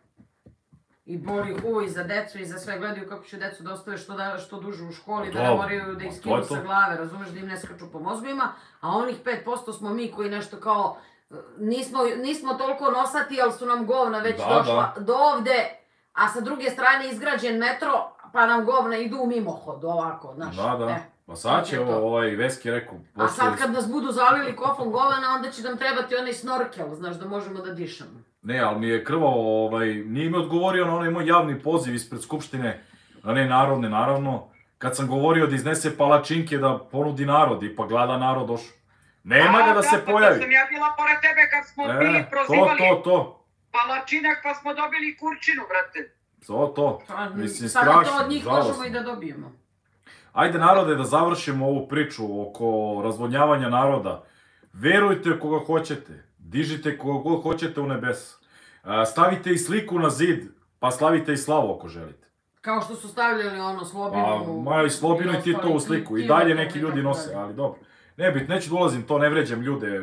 I boli ih uvo i za decu i za sve. Gledaju kako će decu da ostave što duže u školi, da ne moraju da ih skinu sa glave, razumeš, da im ne skaču po mozgovima. A onih pet posto smo mi koji nešto kao, nismo toliko nosati, ali su nam govna već došla do ovde. A sa druge strane izgrađen metro, pa nam govna idu u mimohod, ovako, znaš. Da, da. Pa sad će ovo, ovaj Veski rekao... A sad kad nas budu zalili kofom govana, onda će nam trebati onaj snorkel, znaš, da možemo da dišamo. Ne, ali mi je krvao, ovaj, nije mi odgovorio na onaj moj javni poziv ispred Skupštine, na ne narodne, naravno, kad sam govorio da iznese palačinke da ponudi narod, pa glada narod došao. Nema ga da se pojavi. A, da, pa to sam ja bila pored tebe kad smo bili prozivali... To, to, to. Palačinak, pa smo dobili kurčinu, brate. To, to. Mislim, strašno. Sada to od njih možemo i da dobijemo. Ajde, narode, da završimo ovu priču oko razvodnjavanja naroda. Verujte koga hoćete. Dižite koga god hoćete u nebesa. Stavite i sliku na zid, pa slavite i slavu ako želite. Kao što su stavljali ono Slobinu... Pa, ma i Slobinu i Titovu sliku. I dalje neki ljudi nose, ali dobro. Ne bit, neću da ulazim to, ne vređam ljude.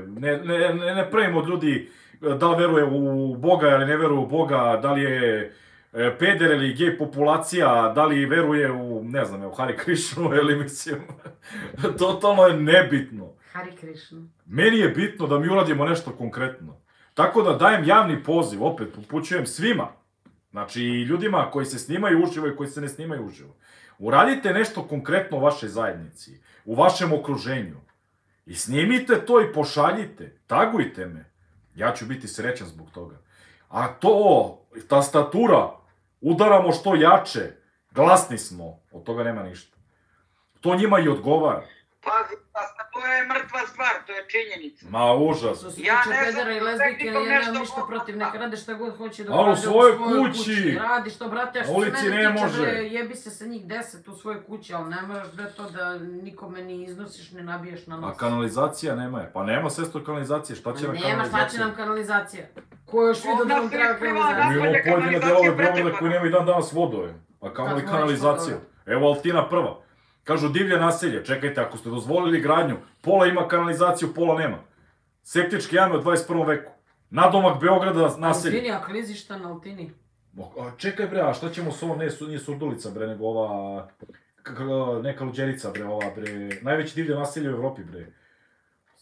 Ne pravim od ljudi da li veruje u Boga ili ne veruje u Boga, da li je peder ili gej populacija, da li veruje u, ne znam, u Hari Krishnu ili mislim, totalno je nebitno. Hari Krishnu. Meni je bitno da mi uradimo nešto konkretno. Tako da dajem javni poziv, opet upućujem svima, znači i ljudima koji se snimaju uživo i koji se ne snimaju uživo. Uradite nešto konkretno u vašoj zajednici, u vašem okruženju. I snimite to i pošaljite, tagujte me. Ja ću biti srećan zbog toga. A to, tastatura, udaramo što jače, glasni smo, od toga nema ništa. To njima i odgovara. Pazi, to je mrtva stvar, to je činjenica. Ma, užas. Što se tiče pedera i lezbike, ja nemam ništa protiv, neka rade šta god hoće da rade u svojoj kući. Radi što, brate, a što se mene tiče, jebi se sa njih deset u svojoj kući, ali ne moraš bre to da nikome ni iznosiš, ne nabiješ na nos. A kanalizacija nema je. Pa nema sestro kanalizacije, šta će nam kanalizacija? Nema, šta će nam kanalizacija? Ko još vidio da nam treba kanalizacija? Mi imamo pojedine delove Beograda koji nemaju dan danas vodove. Pa kamo li kanalizaciju? Evo Altina prva. Kažu divlje naselje, čekajte, ako ste dozvolili gradnju, pola ima kanalizaciju, pola nema. Septičke jame u dvadeset prvom veku. Nadomak Beograda naselje. Altini, a klizišta na Altini. Čekaj bre, a šta ćemo s ovom, nije Surdulica bre, nego ova, neka Luđerica bre, ova bre, najveće divlje naselje u Evropi bre.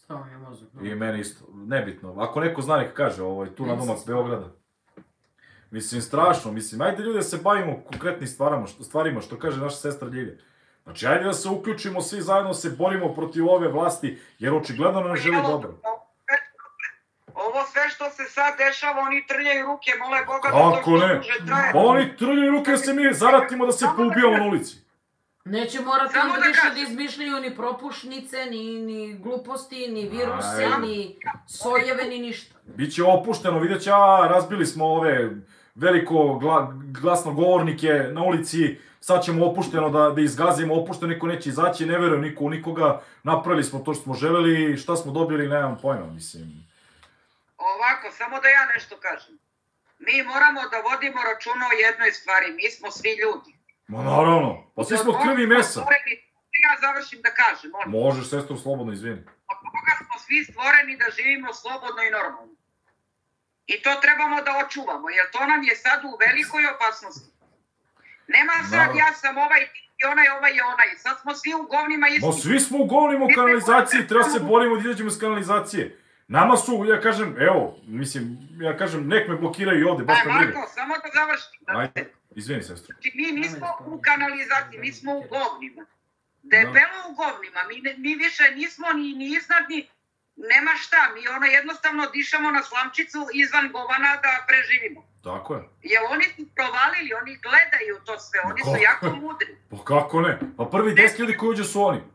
Stao mi je mozak. I meni isto, nebitno. Ako neko zna nek kaže, ovaj, tu na domak Beograda. Mislim, strašno, mislim, ajde ljudi da se bavimo konkretnim stvarima, što, stvarima, što kaže naša sestra Ljilja. Znači, ajde da se uključimo, svi zajedno se borimo protiv ove vlasti, jer očigledno ne želi dobro. Ovo sve što se sad dešava, oni trljaju ruke, mole Boga da Kako to što ne? duže traje. Pa oni trljaju ruke da se mi zaratimo da se poubijamo na ulici. Neće morati Samo onda da više kažem. da izmišljaju ni propušnice, ni, ni gluposti, ni viruse, Aj. ni sojeve, ni ništa. Biće opušteno, vidjet će, a razbili smo ove veliko gla, glasnogovornike na ulici, sad ćemo opušteno da, da izgazimo, opušteno niko neće izaći, ne verujem niko u nikoga, napravili smo to što smo želeli, šta smo dobili, nemam pojma, mislim. Ovako, samo da ja nešto kažem. Mi moramo da vodimo računa o jednoj stvari, mi smo svi ljudi. Ma naravno, pa svi smo od krvi i mesa. Ja završim da kažem, molim. Možeš, sestru, slobodno, izvini. Od toga smo svi stvoreni da živimo slobodno i normalno. I to trebamo da očuvamo, jer to nam je sad u velikoj opasnosti. Nema sad Naravno. ja sam ovaj i onaj, ovaj i onaj. Sad smo svi u govnima isti. Ma svi smo u govnima u kanalizaciji, treba se borimo da izađemo iz kanalizacije. Nama su, ja kažem, evo, mislim, ja kažem, nek me blokiraju i ovde, baš Aj, me briga. Marko, samo da završim. Ajde, izvini, sestru. Znači, mi nismo u kanalizaciji, mi smo u govnima. Debelo u govnima, mi, ne, mi više nismo ni, ni iznad, ni nema šta, mi ono jednostavno dišemo na slamčicu izvan govana da preživimo. Tako je. Jer oni su provalili, oni gledaju to sve, oni su Kako? jako mudri. Pa kako ne? Pa prvi deset ljudi koji uđe su oni.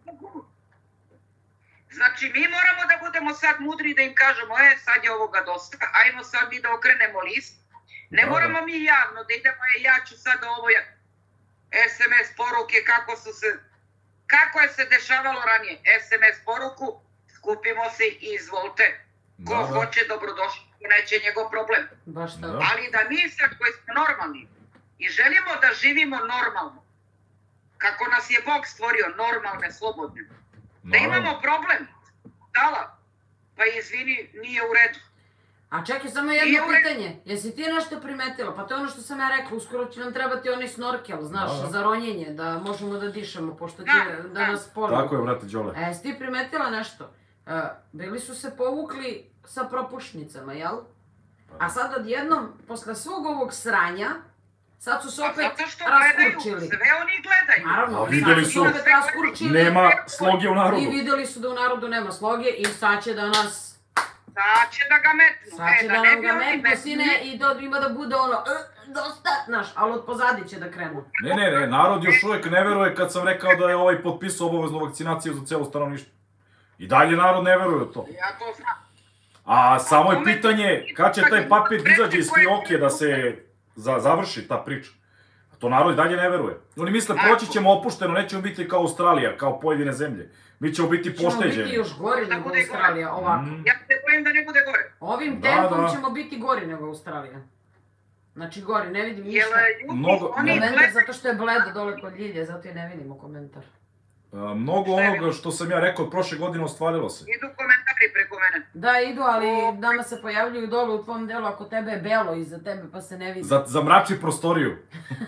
Znači, mi moramo da budemo sad mudri da im kažemo, e, sad je ovoga dosta, ajmo sad mi da okrenemo list. Ne Da, moramo da. mi javno da idemo, e, ja ću sad ovo, ja... es em es poruke, kako su se, kako je se dešavalo ranije, es em es poruku, skupimo se i izvolite. Ko Da, da. hoće dobrodošli, neće njegov problem. Baš tako. Da. Ali da mi sad koji smo normalni i želimo da živimo normalno, kako nas je Bog stvorio, normalne, slobodne, da Naravno. imamo problem, dala, pa izvini, nije u redu. A čekaj, samo Nije jedno u redu. pitanje. Jesi ti nešto primetila? Pa to je ono što sam ja rekla, uskoro će nam trebati onaj snorkel, znaš, Da, da. za ronjenje, da možemo da dišemo, pošto će Da, da da. nas poliju. Tako je, brate, Đole. A jesi ti primetila nešto? E, bili su se povukli sa propušnicama, jel? A sad odjednom, posle svog ovog sranja, sad su se Pa opet zato što gledaju, raskurčili. sve oni gledaju. Naravno, A videli sad su, opet raskurčili. nema sloge u I narodu. videli su da u narodu nema sloge i sad će da nas... Sad će da ga metnu. Sad će e, da ne nam bi ga oni metnu, metnuli. sine, i da ima da bude ono, "E, dosta, znaš, ali od pozadi će da krenu. Ne, ne, ne, narod još uvek ne veruje kad sam rekao da je ovaj potpisao obaveznu vakcinaciju za celo stanovništvo. I dalje narod ne veruje u to. Ja to znam. A samo je pitanje kad će taj papir da izađe iz fioke da se za, završi ta priča. A to narod i dalje ne veruje. Oni misle proći ćemo opušteno, nećemo biti kao Australija, kao pojedine zemlje. Mi ćemo biti Ćemo biti pošteđeni. još gori Da nego bude Australija, ovako. Mm. Ja se bojim da ne bude gore. Ovim Da, tempom da. ćemo biti gori nego Australija. Znači gori, ne vidim Jer ništa. ljudi, Mnogo- oni Komentar gledaju, zato što je bledo dole kod Ljilje, zato je ne vidimo komentar. A, mnogo onoga što sam ja rekao prošle godine ostvarilo se. idu komentari preko mene. Da, idu, ali nama se pojavljuju dole u tvom delu ako tebe je belo iza tebe pa se ne vidi. Za, zamrači prostoriju.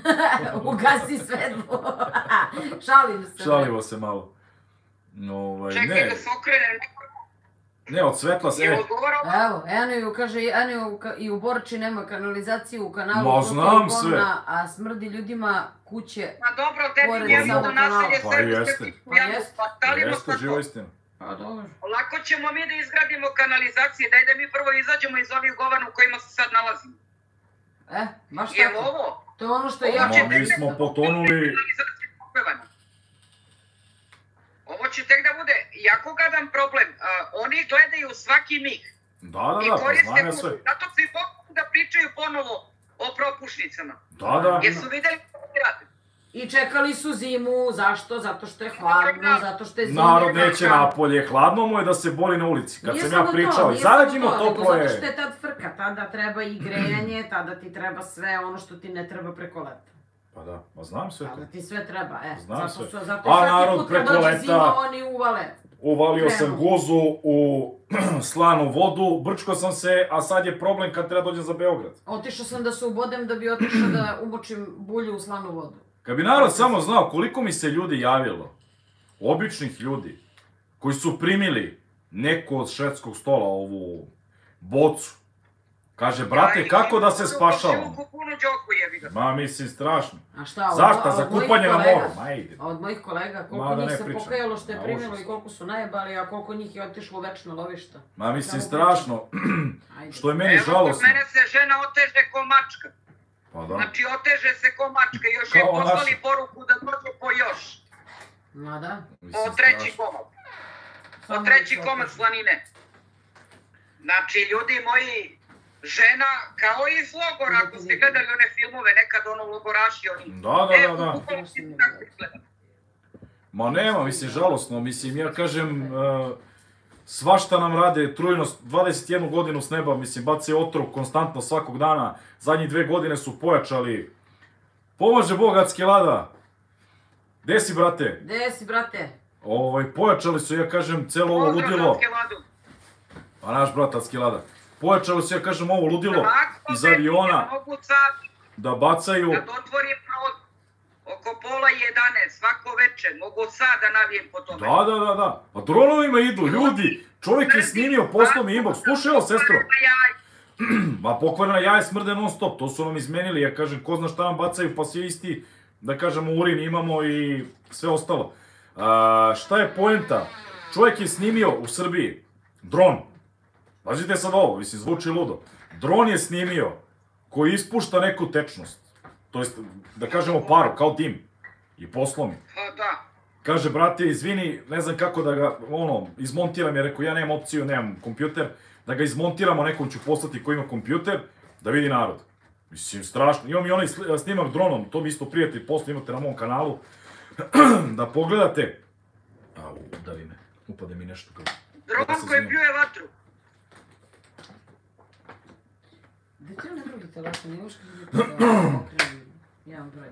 Ugasi svetlo. Šalim se. Šalimo se malo. Ovaj, Čekaj ne, da se okrene. ne, od svetla se... Je E, odgovarao? Evo, Eniju kaže, Eniju ka- i u Borči nema kanalizaciju u kanalu. Ma, koliko je znam govna, sve. A smrdi ljudima kuće. Ma dobro, tebi Pored njemu samog do naselje kanala. sebi Pa jeste. sebi Pa pijanu, jeste. pa stavimo jeste sad živa to. istina. Pa dobro. Lako ćemo mi da izgradimo kanalizacije, daj da mi prvo izađemo iz ovih govana u kojima se sad nalazimo. E, baš Jer tako. ovo, To je ono što je Ovo jako... će Ma, mi tek smo da- potonuli... kanalizacija popevana. Ovo će tek da bude jako gadan problem. Uh, oni gledaju svaki mig Da, da, i da, pa koriste znam ja sve. kuću. Zato svi pokušaju da pričaju ponovo o propušnicama. Da, da. Jer su videli kako ti rade. I čekali su zimu, zašto? Zato što je hladno, zato što je zima. Narod neće napolje, hladno mu je da se bori na ulici. Kad Nije sam samo ja to, pričao, nije samo izađimo, to, nego toplo Zato što je. je tad frka, tada treba i grejanje, tada ti treba sve ono što ti ne treba preko leta. Pa da, ma znam sve to. Tada ti sve treba, e. Znam zato sve. Su, zato A svaki narod put kad preko dođe leta- zima, oni uvale. Uvalio sam Krenu. guzu u slanu vodu, brčko sam se, a sad je problem kad treba dođem za Beograd. Otišao sam da se ubodem da bi otišao da umočim bulju u slanu vodu. Kad bi narod samo znao koliko mi se ljudi javilo, običnih ljudi, koji su primili neko od švedskog stola ovu bocu. Kaže, brate, kako da se spašavam? Ma, mislim, strašno. A šta, od, Zašta, od za mojih kupanje na kolega- moru, ma ide. A od mojih kolega, Ma, koliko da njih ne se pričam. pokajalo što je Ma, primilo užas. i koliko su najebali, a koliko njih je otišlo u večno lovišta. Ma, mislim, Samo strašno. Ajde. Što je meni Evo, kod žalosno. mene se žena oteže ko mačka. Pa da. Znači, oteže se ko mačka. Još je Kao poslali naša. poruku da dođe po još. Ma da. Mislim, Po treći strašno. komad. Po Samo treći da se komad oteže. slanine. Znači, ljudi moji, žena kao iz logora, ako ste gledali one filmove, nekad ono logoraši oni. Da, da, E, da, da. bukvalno si tako izgleda. Ma nema, mislim, žalosno, mislim, ja kažem, uh, svašta nam rade, trujno, dvadeset jednu godinu s neba, mislim, bacaju otrov konstantno svakog dana, zadnjih dve godine su pojačali. Pomaže Bog, Acke Lada. Gde si, brate? Gde si, brate? Ovaj, pojačali su, ja kažem, celo ovo Pozdrav ludilo. Acke Ladu. Pa naš brat Acke Lada. Pojačali su, ja kažem, ovo ludilo Tako, iz aviona ne mogu sad, da bacaju. kad otvorim od oko pola jedanaest, svako večer, mogu sad da navijem po tome. Da, da, da, da. Pa dronovima idu, ljudi. Čovjek je snimio, poslao mi inbox. Slušaj ovo, sestro. Ma pokvarena jaje smrde non stop, to su nam izmenili, ja kažem, ko zna šta nam bacaju, pa svi isti, da kažemo, urin imamo i sve ostalo. A, šta je poenta? Čovjek je snimio u Srbiji dron. Pazite sad ovo, mislim, zvuči ludo. Dron je snimio koji ispušta neku tečnost. To jest, da kažemo paru, kao dim. I poslao mi. Pa da. Kaže, brate, izvini, ne znam kako da ga, ono, izmontiram, jer rekao, ja nemam opciju, nemam kompjuter, da ga izmontiramo, nekom ću poslati ko ima kompjuter, da vidi narod. Mislim, strašno. Imam i onaj sli- snimak dronom, to mi isto prijatelj, posle imate na mom kanalu, da pogledate. A, udari me, upade mi nešto kao... Dron da se koji izvinim. pljuje vatru. Gde ti je onaj drugi telefon? Imaš kada da okrenu jedan broj?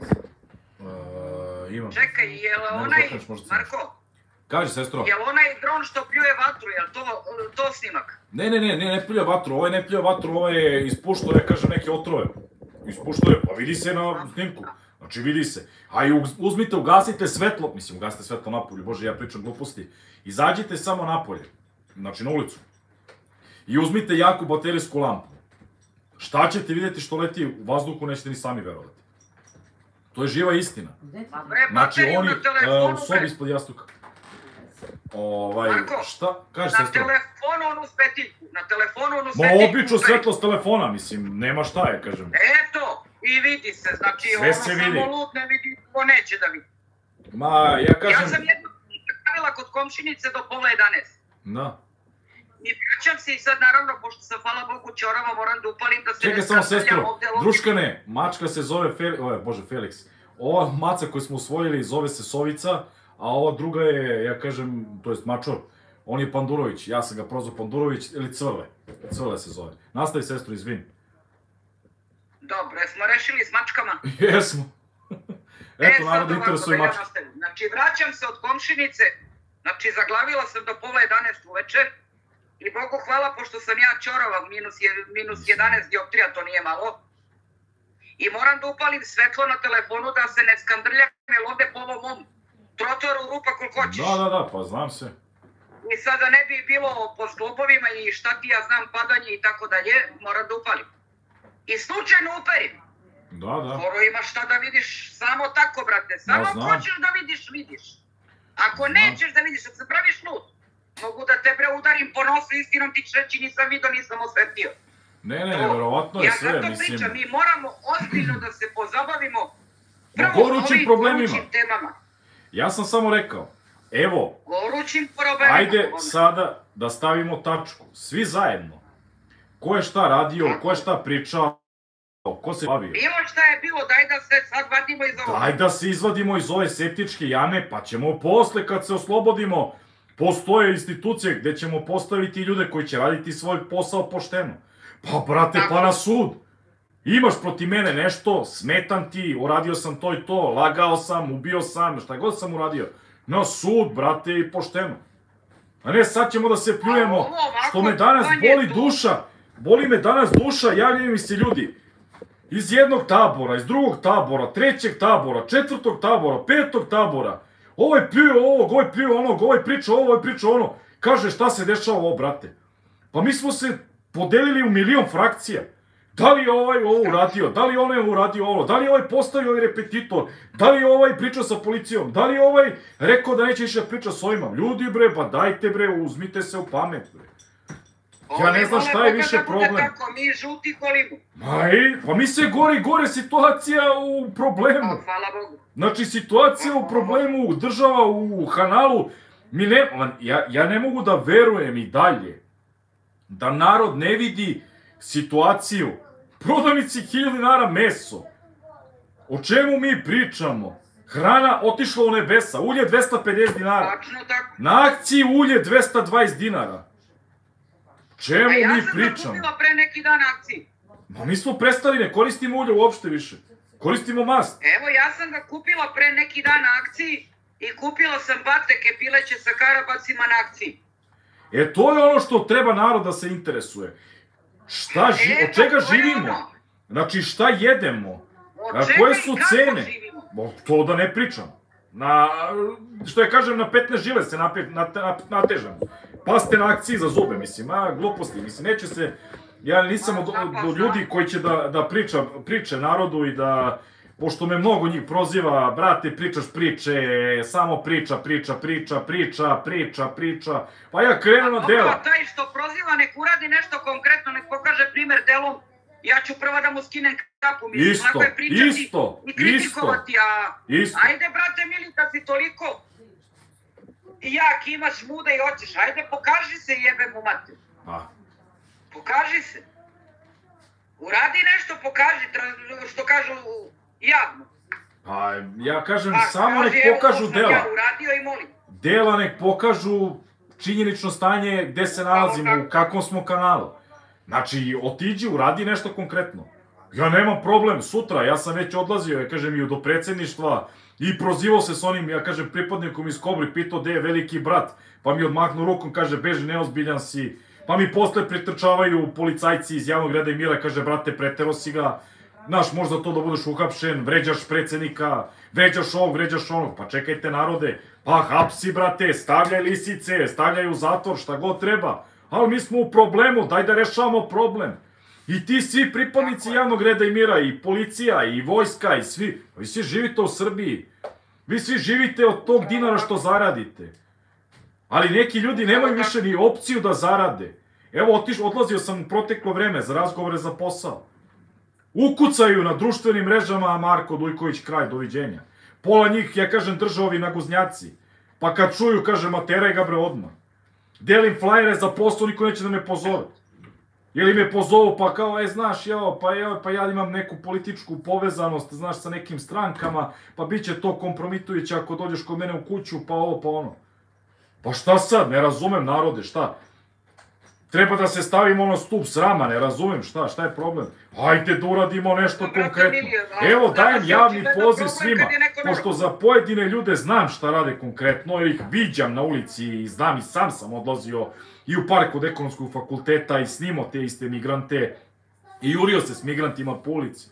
Uh, imam. Čekaj, jel Ne, onaj, zakreneš, možda crneš. Marko, Kaži, sestro. jel onaj dron što pljuje vatru, jel to, to snimak? Ne, ne, ne, ne, ne pljuje vatru, ovo je ne pljuje vatru, ovo je ispuštao, ja kažem, neke otrove. Ispuštao je, pa vidi se na snimku. Znači, vidi se. A i uz- uzmite, ugasite svetlo, mislim, ugasite svetlo napolje, bože, ja pričam gluposti. Izađite samo napolje, znači na ulicu. I uzmite jaku baterijsku lampu. Šta ćete vidjeti što leti u vazduhu, nećete ni sami verovati. To je živa istina. Gde ti Pa je? bre, Znači, bateriju oni na e, telefonu, u sobi bre. ispod jastuka. Ovaj, Marko, šta? Kaži, Na sestro. telefonu onu svetiljku, na telefonu onu Ma svetiljku. obično bre. svetlo s telefona, mislim, nema šta je, kažem. Eto, i vidi se, znači Sve ono se samo vidi. lud ne vidi, ko neće da vidi. Ma, ja kažem... Ja sam jednu stavila kod komšinice do pola jedanaest. Da. I vraćam se i sad naravno, pošto sam, hvala Bogu, čorava, moram da upalim da se Čekaj ne samo, skrstavljam sestro, ovde logično. druškane, mačka se zove Felix, ovo je, bože, Felix. Ova maca koju smo usvojili zove se Sovica, a ova druga je, ja kažem, to jest mačor, on je Pandurović, ja sam ga prozvao Pandurović, ili Crle, Crle se zove. Nastavi, sestro, izvini. Dobro, jesmo rešili s mačkama? Jesmo. Eto, E, narod sad interesuje ovako da ja mačka. nastavim. Znači, vraćam se od komšinice, znači, zaglavila sam do pola jedanaest uveče i Bogu hvala, pošto sam ja čorava, minus, je, minus jedanaest dioptrija, to nije malo. I moram da upalim svetlo na telefonu da se ne skandrlja me lode po ovom mom trotoru rupa koliko hoćeš. Da, da, da, pa znam se. I sada ne bi bilo po zglobovima i šta ti ja znam, padanje i tako dalje, moram da upalim. I slučajno uperim. Da, da. Skoro imaš šta da vidiš, samo tako, brate. Samo Ja ako znam. hoćeš da vidiš, vidiš. Ako Znam. nećeš da vidiš, ako se praviš lud, mogu da te bre udarim po nosu, istinom ti ću reći nisam vidio, nisam osvetio. Ne, ne, ne, verovatno je Ja sve, zato mislim. pričam, mi moramo ozbiljno da se pozabavimo Ma prvo gorućim ovim problemima. gorućim temama. Ja sam samo rekao, evo, Gorućim problemima. ajde sada da stavimo tačku, svi zajedno. Ko je šta radio, ko je šta pričao, ko se bavio. Bilo šta je bilo, daj da se sad vadimo iz ovoga. Daj da se izvadimo iz ove septičke jame, pa ćemo posle kad se oslobodimo, postoje institucije gde ćemo postaviti ljude koji će raditi svoj posao pošteno. Pa brate, pa na sud. Imaš proti mene nešto, smetam ti, uradio sam to i to, lagao sam, ubio sam, šta god sam uradio. Na sud, brate, i pošteno. A ne, sad ćemo da se pljujemo, A ovo ovako, što me danas pljuvanje boli tu- duša. Boli me danas duša, javljaju mi se ljudi. Iz jednog tabora, iz drugog tabora, trećeg tabora, četvrtog tabora, petog tabora. Ovaj pljuje ovog, ovaj pljuje onog, ovaj priča ovo, ovaj priča ono. Kaže, šta se dešava ovo, brate? Pa mi smo se podelili u milion frakcija. Da li je ovaj ovo uradio, da li je onaj uradio ovo, da li je ovaj postavio ovaj repetitor, da li je ovaj pričao sa policijom, da li je ovaj rekao da neće više priča s ovima. Ljudi bre, pa dajte bre, uzmite se u pamet bre. Ja ne znam šta je više problem. Tako, mi žuti kolimo. Ma i, pa mi se gore i gore situacija u problemu. O, hvala Bogu. Znači, situacija u problemu, država u kanalu, mi ne, ja, ja ne mogu da verujem i dalje da narod ne vidi situaciju. Prodavnici hiljadu dinara meso. O čemu mi pričamo? Hrana otišla u nebesa, ulje dvesta pedeset dinara. Tačno tako. Na akciji ulje dvesta dvadeset dinara. Čemu A ja mi sam pričamo? ga kupila pre neki dan akciji. Ma mi smo prestali, ne koristimo ulje uopšte više. Koristimo mast. Evo, ja sam ga kupila pre neki dan na akciji i kupila sam bateke pileće sa karabacima na akciji. E, to je ono što treba narod da se interesuje. Šta, ži, E, od čega pa to je živimo? ono. Znači, šta jedemo? Od A čega koje i su kako cene? živimo? Bo, to da ne pričam. Na, što ja kažem, na petnaest žile se nape, na, na, natežemo. Pa ste na akciji za zube, mislim, a gluposti, mislim, neće se... Ja nisam od, od ljudi koji će da, da priča, priče narodu i da... Pošto me mnogo njih proziva, brate, pričaš priče, samo priča, priča, priča, priča, priča, priča, pa ja krenu na dela. Dobro, taj što proziva nek uradi nešto konkretno, nek pokaže primer delom, ja ću prvo da mu skinem kapu, mislim, Isto, lako je pričati isto, i kritikovati, a isto. ajde, brate mili, kad si toliko jak, imaš muda i hoćeš, ajde, pokaži se, jebe mu mater. A. Pokaži se. Uradi nešto, pokaži, tra- što kažu javno. Pa ja kažem, Pa, samo nek kaži, evo, pokažu to sam dela. ja uradio i molim. Dela nek pokažu činjenično stanje gde se nalazimo, u kakvom smo kanalu. Znači, otiđi, uradi nešto konkretno. Ja nemam problem, sutra, ja sam već odlazio, ja kažem, i do predsjedništva i prozivao se s onim, ja kažem, pripadnikom iz Kobri, pitao gde je veliki brat, pa mi odmahnu rukom, kaže, beži, neozbiljan si, pa mi posle pritrčavaju policajci iz javnog reda i mira, kaže, brate, pretero si ga, znaš, možda to da budeš uhapšen, vređaš predsjednika, vređaš ovog, vređaš onog, pa čekajte narode, pa hapsi, brate, stavljaj lisice, stavljaj u zatvor, šta god treba, ali mi smo u problemu, daj da rešavamo problem. I ti svi pripadnici javnog reda i mira, i policija, i vojska, i svi, vi svi živite u Srbiji, vi svi živite od tog dinara što zaradite. Ali neki ljudi nemaju više ni opciju da zarade. Evo, otiš, odlazio sam u proteklo vreme za razgovore za posao. Ukucaju na društvenim mrežama Marko Dujković kraj, doviđenja. Pola njih, ja kažem, drže ovi naguznjaci. Pa kad čuju, kaže, materaj ga bre odmah. Delim flajere za posao, niko neće da me pozove. Ili me pozovu, pa kao, e, znaš, jao, pa, jao, pa ja imam neku političku povezanost, znaš, sa nekim strankama, pa bit će to kompromitujuće ako dođeš kod mene u kuću, pa ovo, pa ono. Pa šta sad, ne razumem narode, šta? Treba da se stavimo ono stup srama, ne razumem, šta, šta je problem? Hajde da uradimo nešto konkretno. Evo, dajem javni poziv svima, pošto za pojedine ljude znam šta rade konkretno, jer ih viđam na ulici i znam i sam sam odlazio i u park od ekonomskog fakulteta i snimao te iste migrante i jurio se s migrantima po ulici.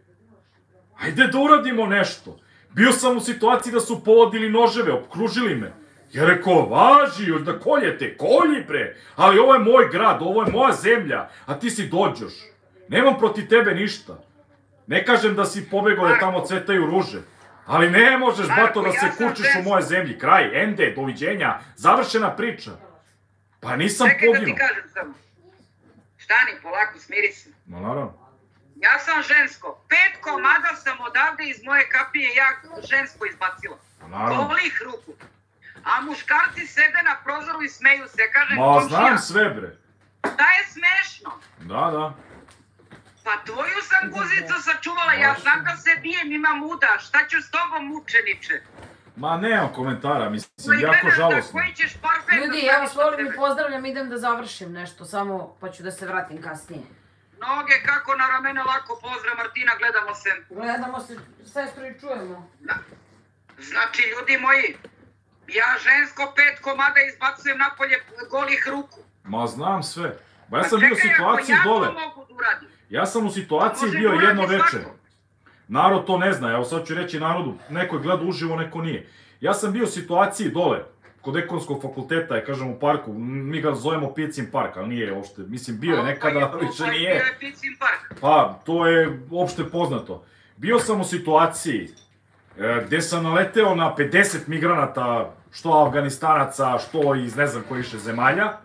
Hajde da uradimo nešto. Bio sam u situaciji da su povodili noževe, opkružili me. Ja rekao, važi, još da koljete, kolji bre, ali ovo je moj grad, ovo je moja zemlja, a ti si dođoš. Nemam protiv tebe ništa. Ne kažem da si pobegao da tamo cvetaju ruže, ali ne možeš, bato, da se kurčiš u moje zemlji. Kraj, ende, doviđenja, završena priča. Pa nisam poginuo. Čekaj da ti kažem samo. Stani, polako, smiri se. No, naravno. Ja sam žensko. Pet komada sam odavde iz moje kapije ja žensko izbacila. Naravno. Golih ruku. A muškarci sede na prozoru i smeju se. Kažem, Ma, komšija, znam sve, bre. šta je smešno? Da, da. Pa tvoju sam guzicu sačuvala, ja znam da se bijem, imam muda. Šta ću s tobom, mučeniče? Ma, nemam komentara, mislim, Koji jako gledaš da žalosno. koji ćeš parfem Ljudi, da ja vas staviš na volim i sebe? pozdravljam, idem da završim nešto, samo pa ću da se vratim kasnije. Noge kako na ramena, lako pozdrav Martina, gledamo se. Gledamo se, sestro, i čujemo. Znači, ljudi moji, ja žensko pet komada izbacujem napolje golih ruku. Ma, znam sve. Ba, ja Pa sam bio u čekaj, situaciji ako dole. ja to mogu da uradim. Ja sam u situaciji Može bio da uradi jedno veče. svako. Narod to ne zna, evo sad ću reći narodu, neko je gleda uživo, neko nije. Ja sam bio u situaciji dole, kod ekonomskog fakulteta, je kažem u parku, mi ga zovemo Picin park, ali nije uopšte, mislim bio je nekada, više nije. Bio je Picin park. Pa, to je uopšte poznato. Bio sam u situaciji gde sam naleteo na pedeset migranata, što Afganistanaca, što iz ne znam koji više zemalja.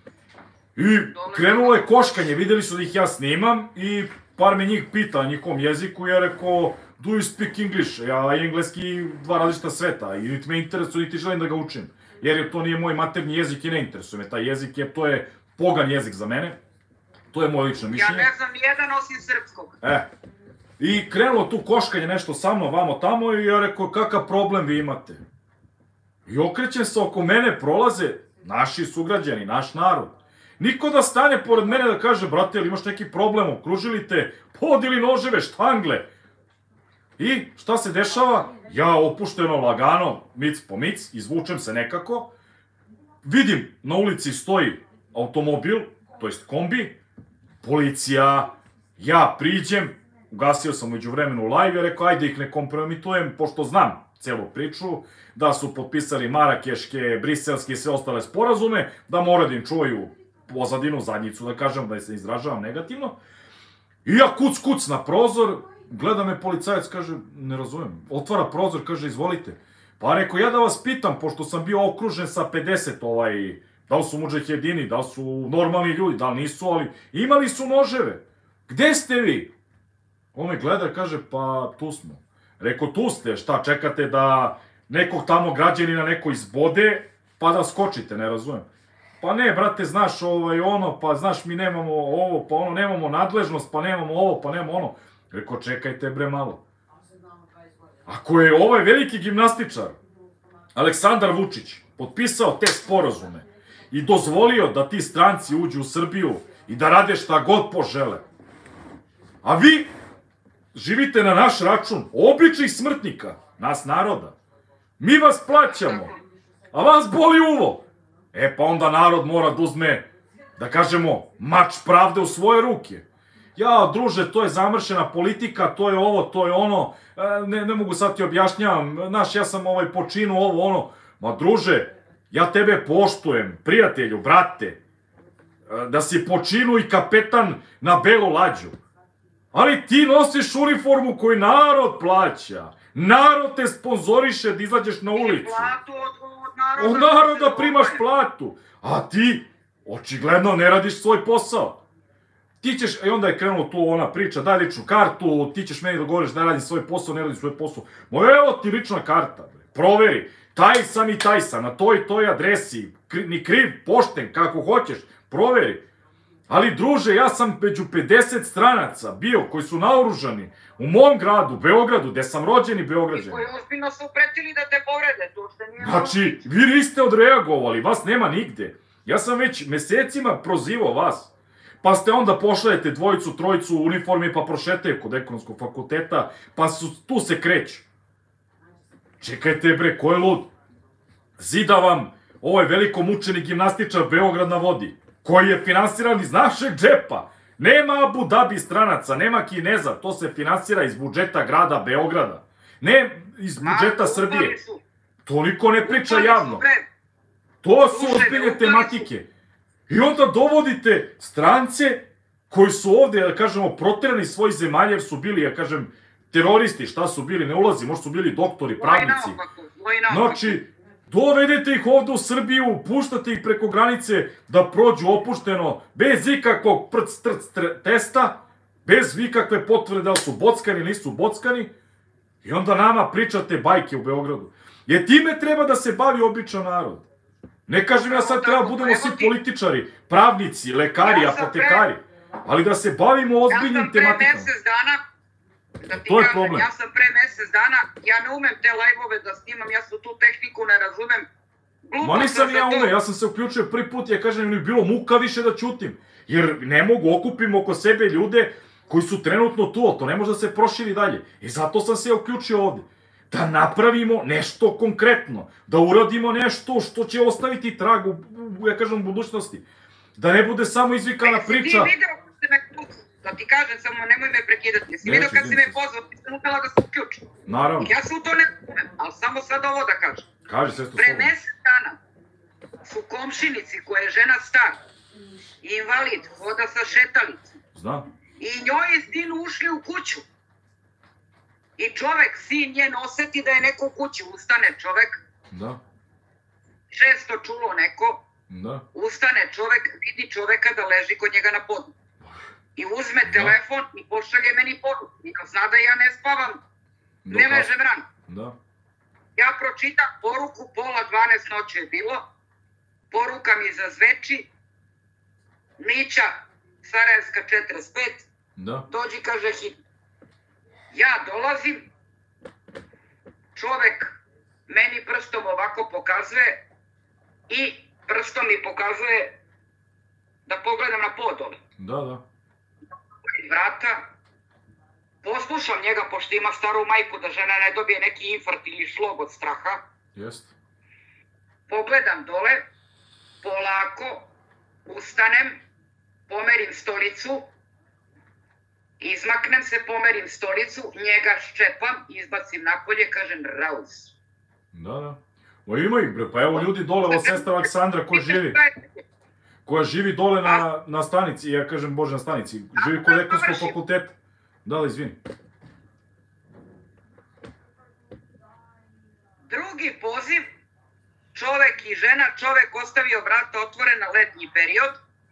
I krenulo je koškanje, videli su da ih ja snimam i par me njih pita na njihovom jeziku, ja rekao, do you speak English? Ja engleski dva različita sveta i niti me interesuje, niti želim da ga učim. Jer to nije moj maternji jezik i ne interesuje me. Taj jezik je, to je pogan jezik za mene. To je moje lično mišljenje. Ja ne znam nijedan osim srpskog. E. I krenulo tu koškanje nešto sa mnom, vamo tamo i ja rekao, kakav problem vi imate? I okrećem se, oko mene prolaze naši sugrađani, naš narod. Niko da stane pored mene da kaže, brate, ili imaš neki problem, okružili te, podili noževe, štangle. I šta se dešava? Ja opušteno, lagano, mic po mic, izvučem se nekako. Vidim, na ulici stoji automobil, to jest kombi, policija, ja priđem, ugasio sam među vremenu live i rekao, ajde ih ne kompromitujem, pošto znam celu priču, da su potpisali marakeške, briselske i sve ostale sporazume, da mora da im čuvaju pozadinu, zadnjicu, da kažem, da se izražavam negativno. I ja kuc, kuc na prozor, gleda me policajac, kaže, ne razumem, otvara prozor, kaže, izvolite. Pa rekao, ja da vas pitam, pošto sam bio okružen sa pedeset, ovaj, da li su mudžahedini, da li su normalni ljudi, da li nisu, ali imali su noževe. Gde ste vi? On me gleda i kaže, pa tu smo. Rekao, tu ste, šta, čekate da nekog tamo građanina neko izbode, pa da skočite, ne razumem. Pa ne, brate, znaš, ovaj, ono, pa znaš, mi nemamo ovo, pa ono, nemamo nadležnost, pa nemamo ovo, pa nemamo ono. Rekao, čekajte bre malo. Ako je ovaj veliki gimnastičar, Aleksandar Vučić, potpisao te sporazume i dozvolio da ti stranci uđu u Srbiju i da rade šta god požele, a vi živite na naš račun, običnih smrtnika, nas naroda, mi vas plaćamo, a vas boli uvo. E pa onda narod mora da uzme, da kažemo, mač pravde u svoje ruke. Ja, druže, to je zamršena politika, to je ovo, to je ono, ne, ne mogu sad ti objašnjavam, znaš, ja sam ovaj počinu ovo, ono. Ma druže, ja tebe poštujem, prijatelju, brate, da si počinu i kapetan na belu lađu. Ali ti nosiš uniformu koju narod plaća. Narod te sponzoriše da izađeš na ulicu. Od naroda primaš platu. A ti, očigledno, ne radiš svoj posao. Ti ćeš, i onda je krenulo tu ona priča, daj ličnu kartu, ti ćeš meni da govoriš da radim svoj posao, ne radim svoj posao. Ma evo ti lična karta, proveri. Taj sam i taj sam, na toj toj adresi, ni kriv, pošten, kako hoćeš, proveri. Ali druže, ja sam među pedeset stranaca bio koji su naoružani u mom gradu, Beogradu, gde sam rođeni Beograđanin. I koji ozbiljno su pretili da te povrede, to što nije... Znači, vi niste odreagovali, vas nema nigde. Ja sam već mesecima prozivao vas. Pa ste onda pošaljete dvojicu, trojicu u uniformi pa prošetaju kod ekonomskog fakulteta, pa su, tu se kreću. Čekajte bre, ko je lud? Zida vam ovaj veliko mučeni gimnastičar Beograd na vodi, koji je finansiran iz našeg džepa. Nema Abu Dhabi stranaca, nema Kineza, to se finansira iz budžeta grada Beograda. Ne iz budžeta Srbije. Toliko ne priča javno. To su ozbiljne tematike. I onda dovodite strance koji su ovde, da kažemo, proterani iz svojih zemalja jer su bili, ja kažem, teroristi, šta su bili, ne ulazi, možda su bili doktori, pravnici. Znači, dovedete ih ovde u Srbiju, puštate ih preko granice da prođu opušteno, bez ikakvog prc, trc, testa, bez ikakve potvrde da li su bockani, nisu bockani, i onda nama pričate bajke u Beogradu. Jer time treba da se bavi običan narod. Ne kažem ja sad treba budemo svi političari, pravnici, lekari, apotekari, ali da se bavimo ozbiljnim tematikama. Ja sam pre mesec dana, da ti To je kažem, problem. ja sam pre mesec dana, ja ne umem te live-ove da snimam, ja su tu tehniku ne razumem. Ma nisam ja ume, ja sam se uključio prvi put, ja kažem, mi je bilo muka više da ćutim, jer ne mogu, okupim oko sebe ljude koji su trenutno tu, to ne može da se proširi dalje. I zato sam se uključio ovde. Da napravimo nešto konkretno, da uradimo nešto što će ostaviti trag u, ja kažem, u budućnosti. Da ne bude samo izvikana priča. Ti video kad se me kucu, da ti kažem, samo nemoj me prekidati. Jesi video kad si me pozvao, ti sam upela da se uključim. Naravno. Ja se u to ne umem, ali samo sad ovo da kažem. Kaži sve što Pre slobodno. mesec dana su komšinici koja je žena stara, invalid, hoda sa šetalicom. Znam. I njoj je sin ušli u kuću. I čovek, sin njen, oseti da je neko u kući. Ustane čovek. Da. Često čulo neko. Da. Ustane čovek, vidi čoveka da leži kod njega na podu. I uzme Da. telefon i pošalje meni poruku. I zna da ja ne spavam, Do ne kasno. vežem rano. Da. Ja pročitam poruku, pola dvanaest noći je bilo. Poruka mi zazveči. Mića, Sarajevska četrdeset pet. Da. Dođi, kaže hitno. Ja dolazim, čovek meni prstom ovako pokazuje i prstom mi pokazuje da pogledam na pod dole. Da, da. Iz vrata, poslušam njega pošto ima staru majku da žena ne dobije neki infarkt ili šlog od straha. Jest. Pogledam dole, polako, ustanem, pomerim stolicu, izmaknem se, pomerim stolicu, njega ščepam, izbacim napolje, kažem rauz. Da, da. O, ima ih, bre, pa evo ljudi dole, ovo sestra Aleksandra koja živi, koja živi dole na, na stanici, ja kažem, bože, na stanici, živi kod Ekonomskog fakulteta. Da, da, izvini. Drugi poziv, čovek i žena, čovek ostavio vrata otvorena letnji period,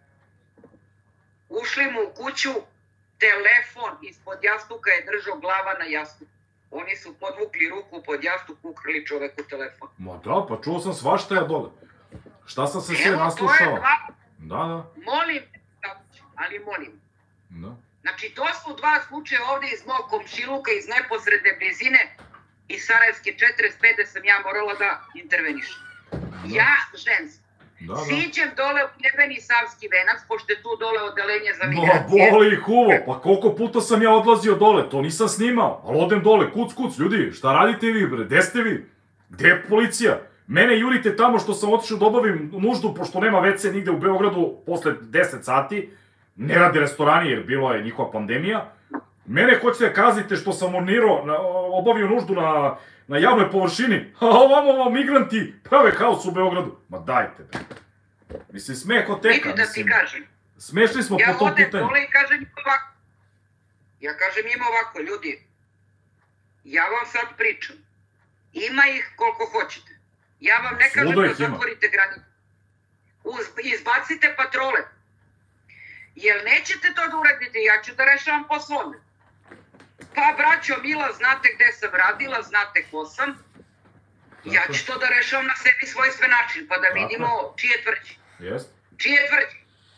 ušli mu u kuću, telefon ispod jastuka je držao glava na jastuku. Oni su podvukli ruku pod jastuk, ukrali čoveku telefon. Ma da, pa čuo sam svašta ja dole. Šta sam se sve Evo, to je naslušao? dva, Da, da, molim, ali molim. da. Znači, to su dva slučaja ovde iz mog komšiluka, iz neposredne blizine, iz Sarajevske četrdeset pet, gde sam ja morala da intervenišem. Ja, žensko, Da, da. siđem dole u jebeni Savski venac, pošto je tu dole odelenje za Ma, migracije. boli ih uvo, pa koliko puta sam ja odlazio dole, to nisam snimao, ali odem dole, kuc, kuc, ljudi, šta radite vi, bre, gde ste vi? Gde je policija? Mene jurite tamo što sam otišao da obavim nuždu, pošto nema ve ce nigde u Beogradu posle deset sati, ne rade restorani jer bilo je njihova pandemija. Mene hoćete da kaznite što sam ornirao, na- obavio nuždu na, na javnoj površini, a ovamo ovo migranti prave haos u Beogradu. Ma dajte, bre. Mislim, smeh od teka, Vidi da ti mislim. kažem. Smešni smo Ja po tom odem pitanju. dole i kažem im ovako. Ja kažem im ovako, ljudi, ja vam sad pričam. Ima ih koliko hoćete. Ja vam ne kažem Svuda da ih ima. zatvorite granicu. Uz- Izbacite patrole. Jel nećete to da uradite, ja ću da rešavam po svome. Pa, braćo Mila, znate gde sam radila, znate ko sam. Ja Tako. ću to da rešavam na sebi svojstven način, pa da Tako. vidimo čije tvrđe. Jest? Čije tvrđe?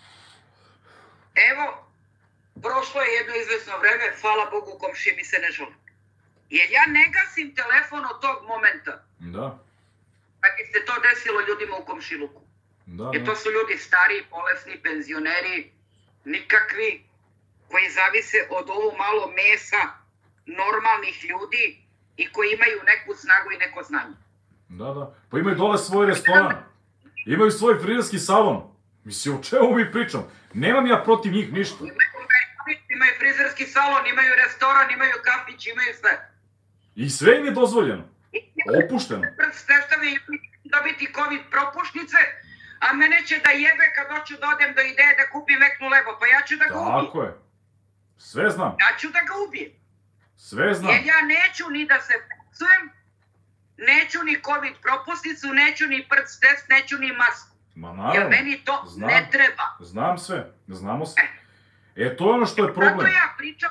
Evo, prošlo je jedno izvesno vreme, hvala Bogu, komšije mi se ne žele. Jer ja ne gasim telefon od tog momenta, Da, kad je se to desilo ljudima u komšiluku. da, Jer da. to su ljudi stari, bolesni, penzioneri, nikakvi, koji zavise od ovo malo mesa normalnih ljudi i koji imaju neku snagu i neko znanje. Da, da. Pa imaju dole svoj restoran. Imaju svoj frizerski salon. Mislim, o čemu mi pričam? Nemam ja protiv njih ništa. Imaju, imaju frizerski salon, imaju restoran, imaju kafić, imaju sve. I sve im je dozvoljeno. I Opušteno. Steštavi dobiti covid propušnice, a mene će da jebe kad hoću da odem do ideje da kupim veknu lebo, pa ja ću da ga ubijem. Tako je. Sve znam. Ja ću da ga ubijem. Sve znam. Jer ja neću ni da se psujem, neću ni covid propusnicu, neću ni prst test, neću ni masku. Ma Jer naravno. meni to Znam. ne treba. Znam sve. Znamo se. E, to je ono što je Zato problem. ja pričam.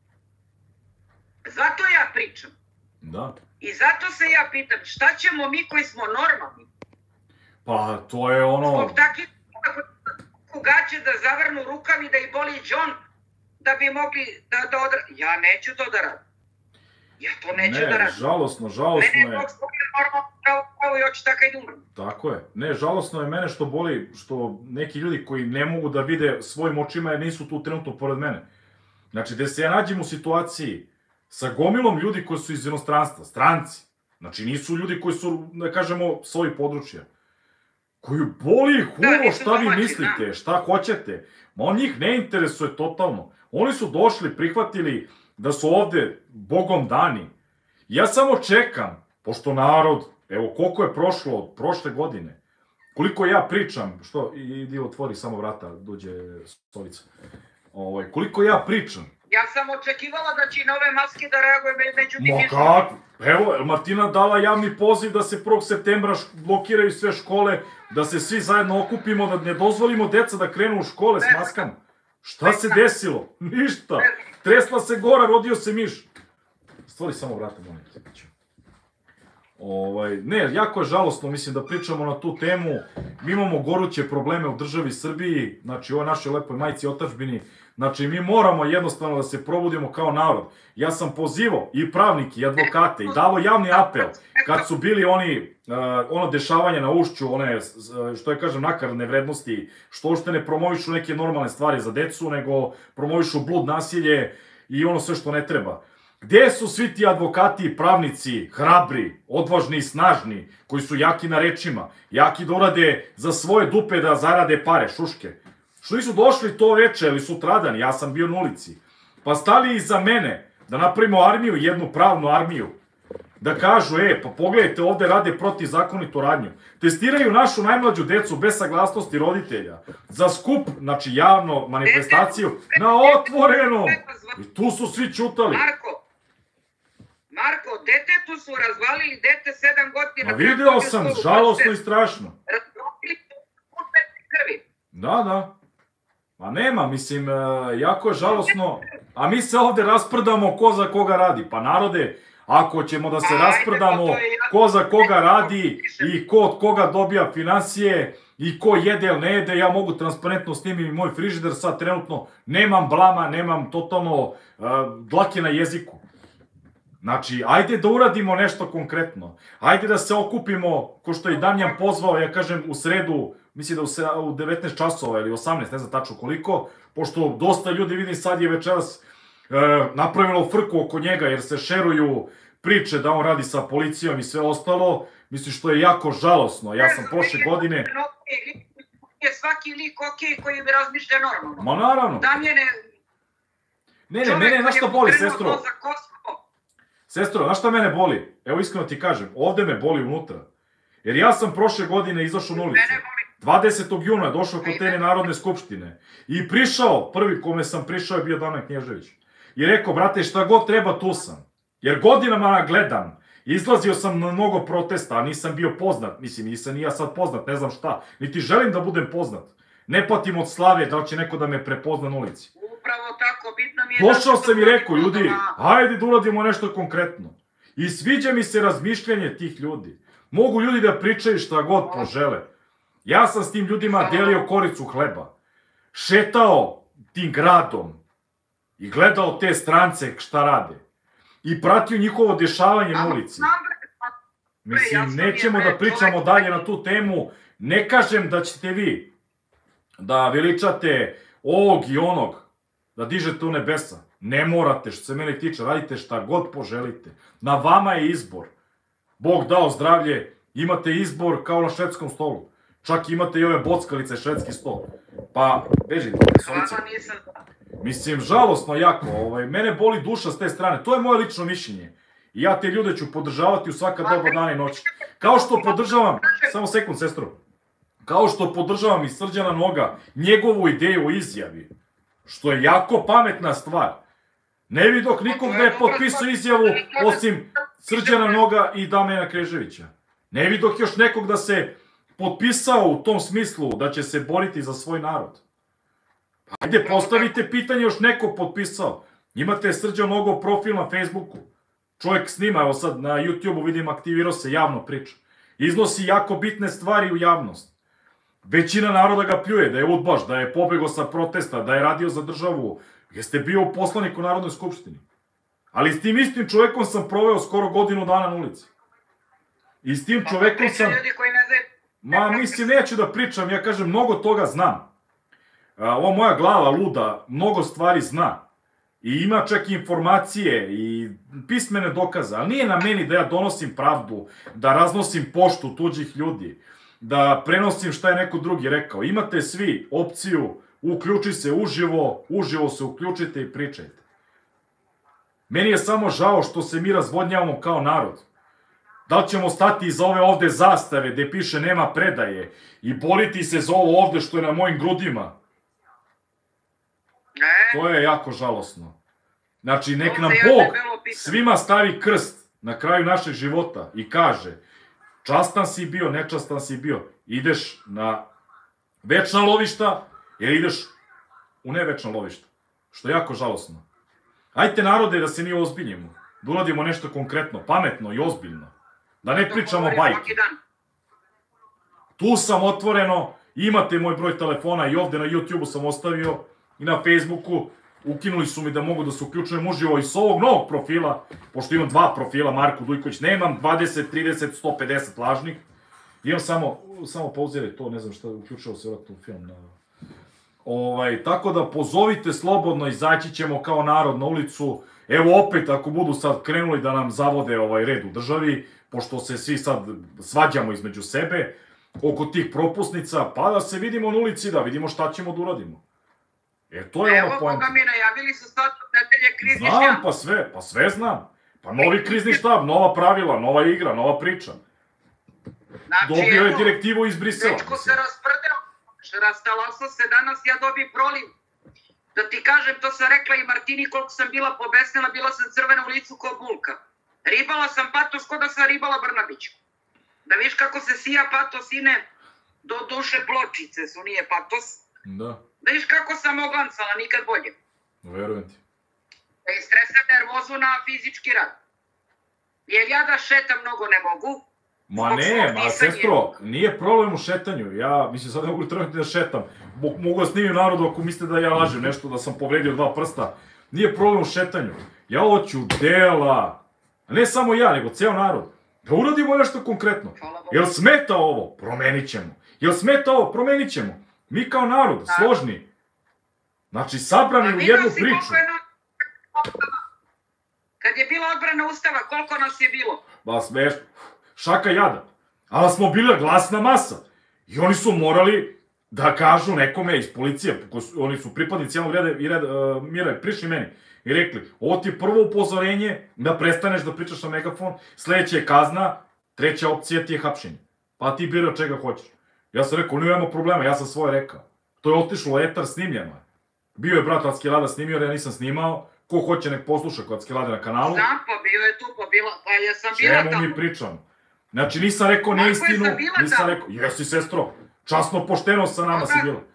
Zato ja pričam. Da. I zato se ja pitam, šta ćemo mi koji smo normalni? Pa, to je ono... Zbog takvih gaće da zavrnu rukav i da ih boli džon, da bi mogli da, da odra... Ja neću to da radim. Ja to neću da Ne, radim. žalosno, žalosno Mene je. je Bog stvorio normalno pravo, pravo i hoću tako i da umrem. Tako je. Ne, žalosno je mene što boli, što neki ljudi koji ne mogu da vide svojim očima jer nisu tu trenutno pored mene. Znači, da se ja nađem u situaciji sa gomilom ljudi koji su iz inostranstva, stranci. Znači, nisu ljudi koji su, da kažemo, s ovih područja. Koji boli ih Da, uvo nisu šta vi domaći, mislite, šta hoćete. Ma on njih ne interesuje totalno. Oni su došli, prihvatili da su ovde bogom dani. Ja samo čekam, pošto narod, evo koliko je prošlo od prošle godine, koliko ja pričam, što, idi otvori samo vrata, dođe stolica. Ovaj, koliko ja pričam. Ja sam očekivala da će nove maske da reaguje, međutim... Ma kako? Evo, Martina dala javni poziv da se prvog septembra blokiraju sve škole, da se svi zajedno okupimo, da ne dozvolimo deca da krenu u škole s maskama. Šta se desilo? Ništa. Tresla se gora, rodio se miš. Stvori samo vrata, molim te. Ovaj, ne, jako je žalostno, mislim, da pričamo na tu temu. Mi imamo goruće probleme u državi Srbiji, znači, ovoj našoj lepoj majci otadžbini. Znači, mi moramo jednostavno da se probudimo kao narod. Ja sam pozivao i pravnike i advokate i davo javni apel kad su bili oni, uh, ono dešavanje na Ušću, one, što je kažem, nakaradne vrednosti, što uopšte ne promovišu neke normalne stvari za decu, nego promovišu blud, nasilje i ono sve što ne treba. Gde su svi ti advokati i pravnici, hrabri, odvažni i snažni, koji su jaki na rečima, jaki da urade za svoje dupe da zarade pare, šuške? Što nisu došli to veče ili sutradan, ja sam bio na ulici, pa stali iza mene da napravimo armiju, jednu pravnu armiju, da kažu, e, pa pogledajte, ovde rade protivzakonitu radnju. Testiraju našu najmlađu decu bez saglasnosti roditelja, za skup, znači javno, manifestaciju, na otvorenom. I tu su svi čutali. Marko, Marko, detetu su razvalili, dete sedam godina... A video sam, žalosno i strašno. Razvalili su uspeti krvi. Da, da. Ma nema, mislim, jako je žalosno, a mi se ovde rasprdamo ko za koga radi. Pa narode, ako ćemo da se rasprdamo ko za koga radi i ko od koga dobija finansije i ko jede ili ne jede, ja mogu transparentno snimiti moj frižider, sad trenutno nemam blama, nemam totalno uh, dlake na jeziku. Znači, ajde da uradimo nešto konkretno. Ajde da se okupimo, ko što je Damjan pozvao, ja kažem, u sredu, mislim da u devetnaest časova ili osamnaest, ne znam tačno koliko, pošto dosta ljudi, vidim, sad je večeras e, napravilo frku oko njega, jer se šeruju priče da on radi sa policijom i sve ostalo, mislim što je jako žalosno. Ja sam prošle godine... Je svaki lik okej koji bi razmišlja normalno. Ma naravno. Damjene... Ne, ne, mene, znaš šta boli, sestro? Sestro, znaš šta mene boli? Evo iskreno ti kažem, ovde me boli unutra. Jer ja sam prošle godine izašao na ulicu. dvadesetog juna došao kod te Narodne skupštine i prišao, prvi kome sam prišao je bio Damjan Knježević. I rekao, brate, šta god treba, tu sam. Jer godinama gledam, izlazio sam na mnogo protesta, a nisam bio poznat. Mislim, nisam ni ja sad poznat, ne znam šta. Niti želim da budem poznat. Ne patim od slave da li će neko da me prepozna na ulici. Upravo tako, bitno mi je... Došao sam i rekao, ljudi, hajde da uradimo nešto konkretno. I sviđa mi se razmišljanje tih ljudi. Mogu ljudi da pričaju šta god požele. Ja sam s tim ljudima delio koricu hleba. Šetao tim gradom i gledao te strance šta rade. I pratio njihovo dešavanje na ulici. Mislim, nećemo da pričamo dalje na tu temu. Ne kažem da ćete vi da veličate ovog i onog, da dižete u nebesa. Ne morate, što se mene tiče, radite šta god poželite. Na vama je izbor. Bog dao zdravlje, imate izbor kao na švedskom stolu. Čak imate i ove bockalice, švedski stol. Pa, beži, solice. Mislim, žalosno jako, ovaj, mene boli duša s te strane, to je moje lično mišljenje. I ja te ljude ću podržavati u svaka doba dana i noći. Kao što podržavam, samo sekund, sestro, kao što podržavam i Srđana Noga, njegovu ideju o izjavi, što je jako pametna stvar. Ne vidoh nikog da je potpisao izjavu osim Srđana Noga i Damjana Knježevića. Ne vidoh još nekog da se potpisao u tom smislu da će se boriti za svoj narod. Ajde, postavite pitanje, još neko potpisao. Imate Srđan Nogo profil na Facebooku. Čovjek snima, evo sad na YouTubeu vidim, aktivirao se, javno priča. Iznosi jako bitne stvari u javnost. Većina naroda ga pljuje, da je udbaš, da je pobegao sa protesta, da je radio za državu. Jeste bio poslanik u Narodnoj skupštini. Ali s tim istim čovjekom sam proveo skoro godinu dana na ulici. I s tim čovjekom sam... Ma, mislim, neću da pričam, ja kažem, mnogo toga znam. Ova moja glava luda mnogo stvari zna. I ima čak i informacije i pismene dokaze, ali nije na meni da ja donosim pravdu, da raznosim poštu tuđih ljudi, da prenosim šta je neko drugi rekao. Imate svi opciju, uključi se uživo, uživo se uključite i pričajte. Meni je samo žao što se mi razvodnjavamo kao narod. Da li ćemo stati iza ove ovde zastave gde piše nema predaje i boriti se za ovo ovde što je na mojim grudima? Ne. To je jako žalosno. Znači, nek To nam se ja Bog debelo pitam. svima stavi krst na kraju našeg života i kaže častan si bio, nečastan si bio, ideš na večna lovišta ili ideš u nevečna lovišta. Što je jako žalosno. Ajte narode da se mi ozbiljimo, da uradimo nešto konkretno, pametno i ozbiljno. Da ne To pričamo govori bajke. svaki dan. Tu sam otvoreno, imate moj broj telefona i ovde na YouTubeu sam ostavio i na Facebooku. Ukinuli su mi da mogu da se uključujem uživo i s ovog novog profila, pošto imam dva profila, Marko Dujković, nemam dvadeset, trideset, sto pedeset lažnih. Imam samo, samo pauziraj to, ne znam šta, uključio se vratno u film. Na... Ovaj, tako da pozovite slobodno, izaći ćemo kao narod na ulicu. Evo opet, ako budu sad krenuli da nam zavode ovaj red u državi, pošto se svi sad svađamo između sebe, oko tih propusnica, pa da se vidimo na ulici, da vidimo šta ćemo da uradimo. E, to je Evo, ono Boga poenta. mi najavili su sad od nedelje krizni Znam, štab. pa sve, pa sve znam. Pa novi krizni štab, nova pravila, nova igra, nova priča. Znači, Dobio je evo, direktivu iz Brisela. Dečko se mislim. rasprdeo, rastalasao se danas, ja dobi proliv. Da ti kažem, to sam rekla i Martini koliko sam bila pobesnila, bila sam crvena u licu ko bulka. Ribala sam patos ko da sam ribala Brnabić. Da viš kako se sija patos, ine, do duše pločice su, nije patos. Da, Da viš kako sam oglancala, nikad bolje. verujem ti. Da je stresa nervozu na fizički rad. Jer ja da šetam mnogo ne mogu. Ma Zbog ne, svog ma disanja. sestro, nije problem u šetanju. Ja, mislim, sad ne mogu trenutno da šetam. Bo- Mogu da snimim narodu ako mislite da ja lažem nešto, da sam povredio dva prsta. Nije problem u šetanju. Ja hoću dela. A ne samo ja, nego ceo narod. Da uradimo nešto konkretno. Hvala Bogu. Jel smeta ovo? Promenit ćemo. Jel smeta ovo? Promenit ćemo. Mi kao narod, Da. složni. Znači, Pa sabrani u vidio jednu si priču. koliko je na- Kad je bila odbrana Ustava, koliko nas je bilo? Ba, smeš, šaka jada. Ali smo bila glasna masa. I oni su morali da kažu nekome iz policije, ko su- oni su pripadnici javnog reda i reda, uh, mira, prišli meni i rekli, ovo ti je prvo upozorenje da prestaneš da pričaš na megafon, sledeća je kazna, treća opcija ti je hapšenje. Pa ti bira čega hoćeš. Ja sam rekao, nema problema, ja sam svoje rekao. To je otišlo u etar, snimljeno je. Bio je brat Ackelada snimio, jer ja nisam snimao. Ko hoće nek posluša kod Ackelade na kanalu. Znam, pa bio je tu, pa bila, pa ja sam bila Čemu tamo. mi pričamo? Znači, nisam rekao Marko, neistinu, jesam bila nisam tamo? rekao, jesi sestro, časno, pošteno sa nama Pa si da. bila.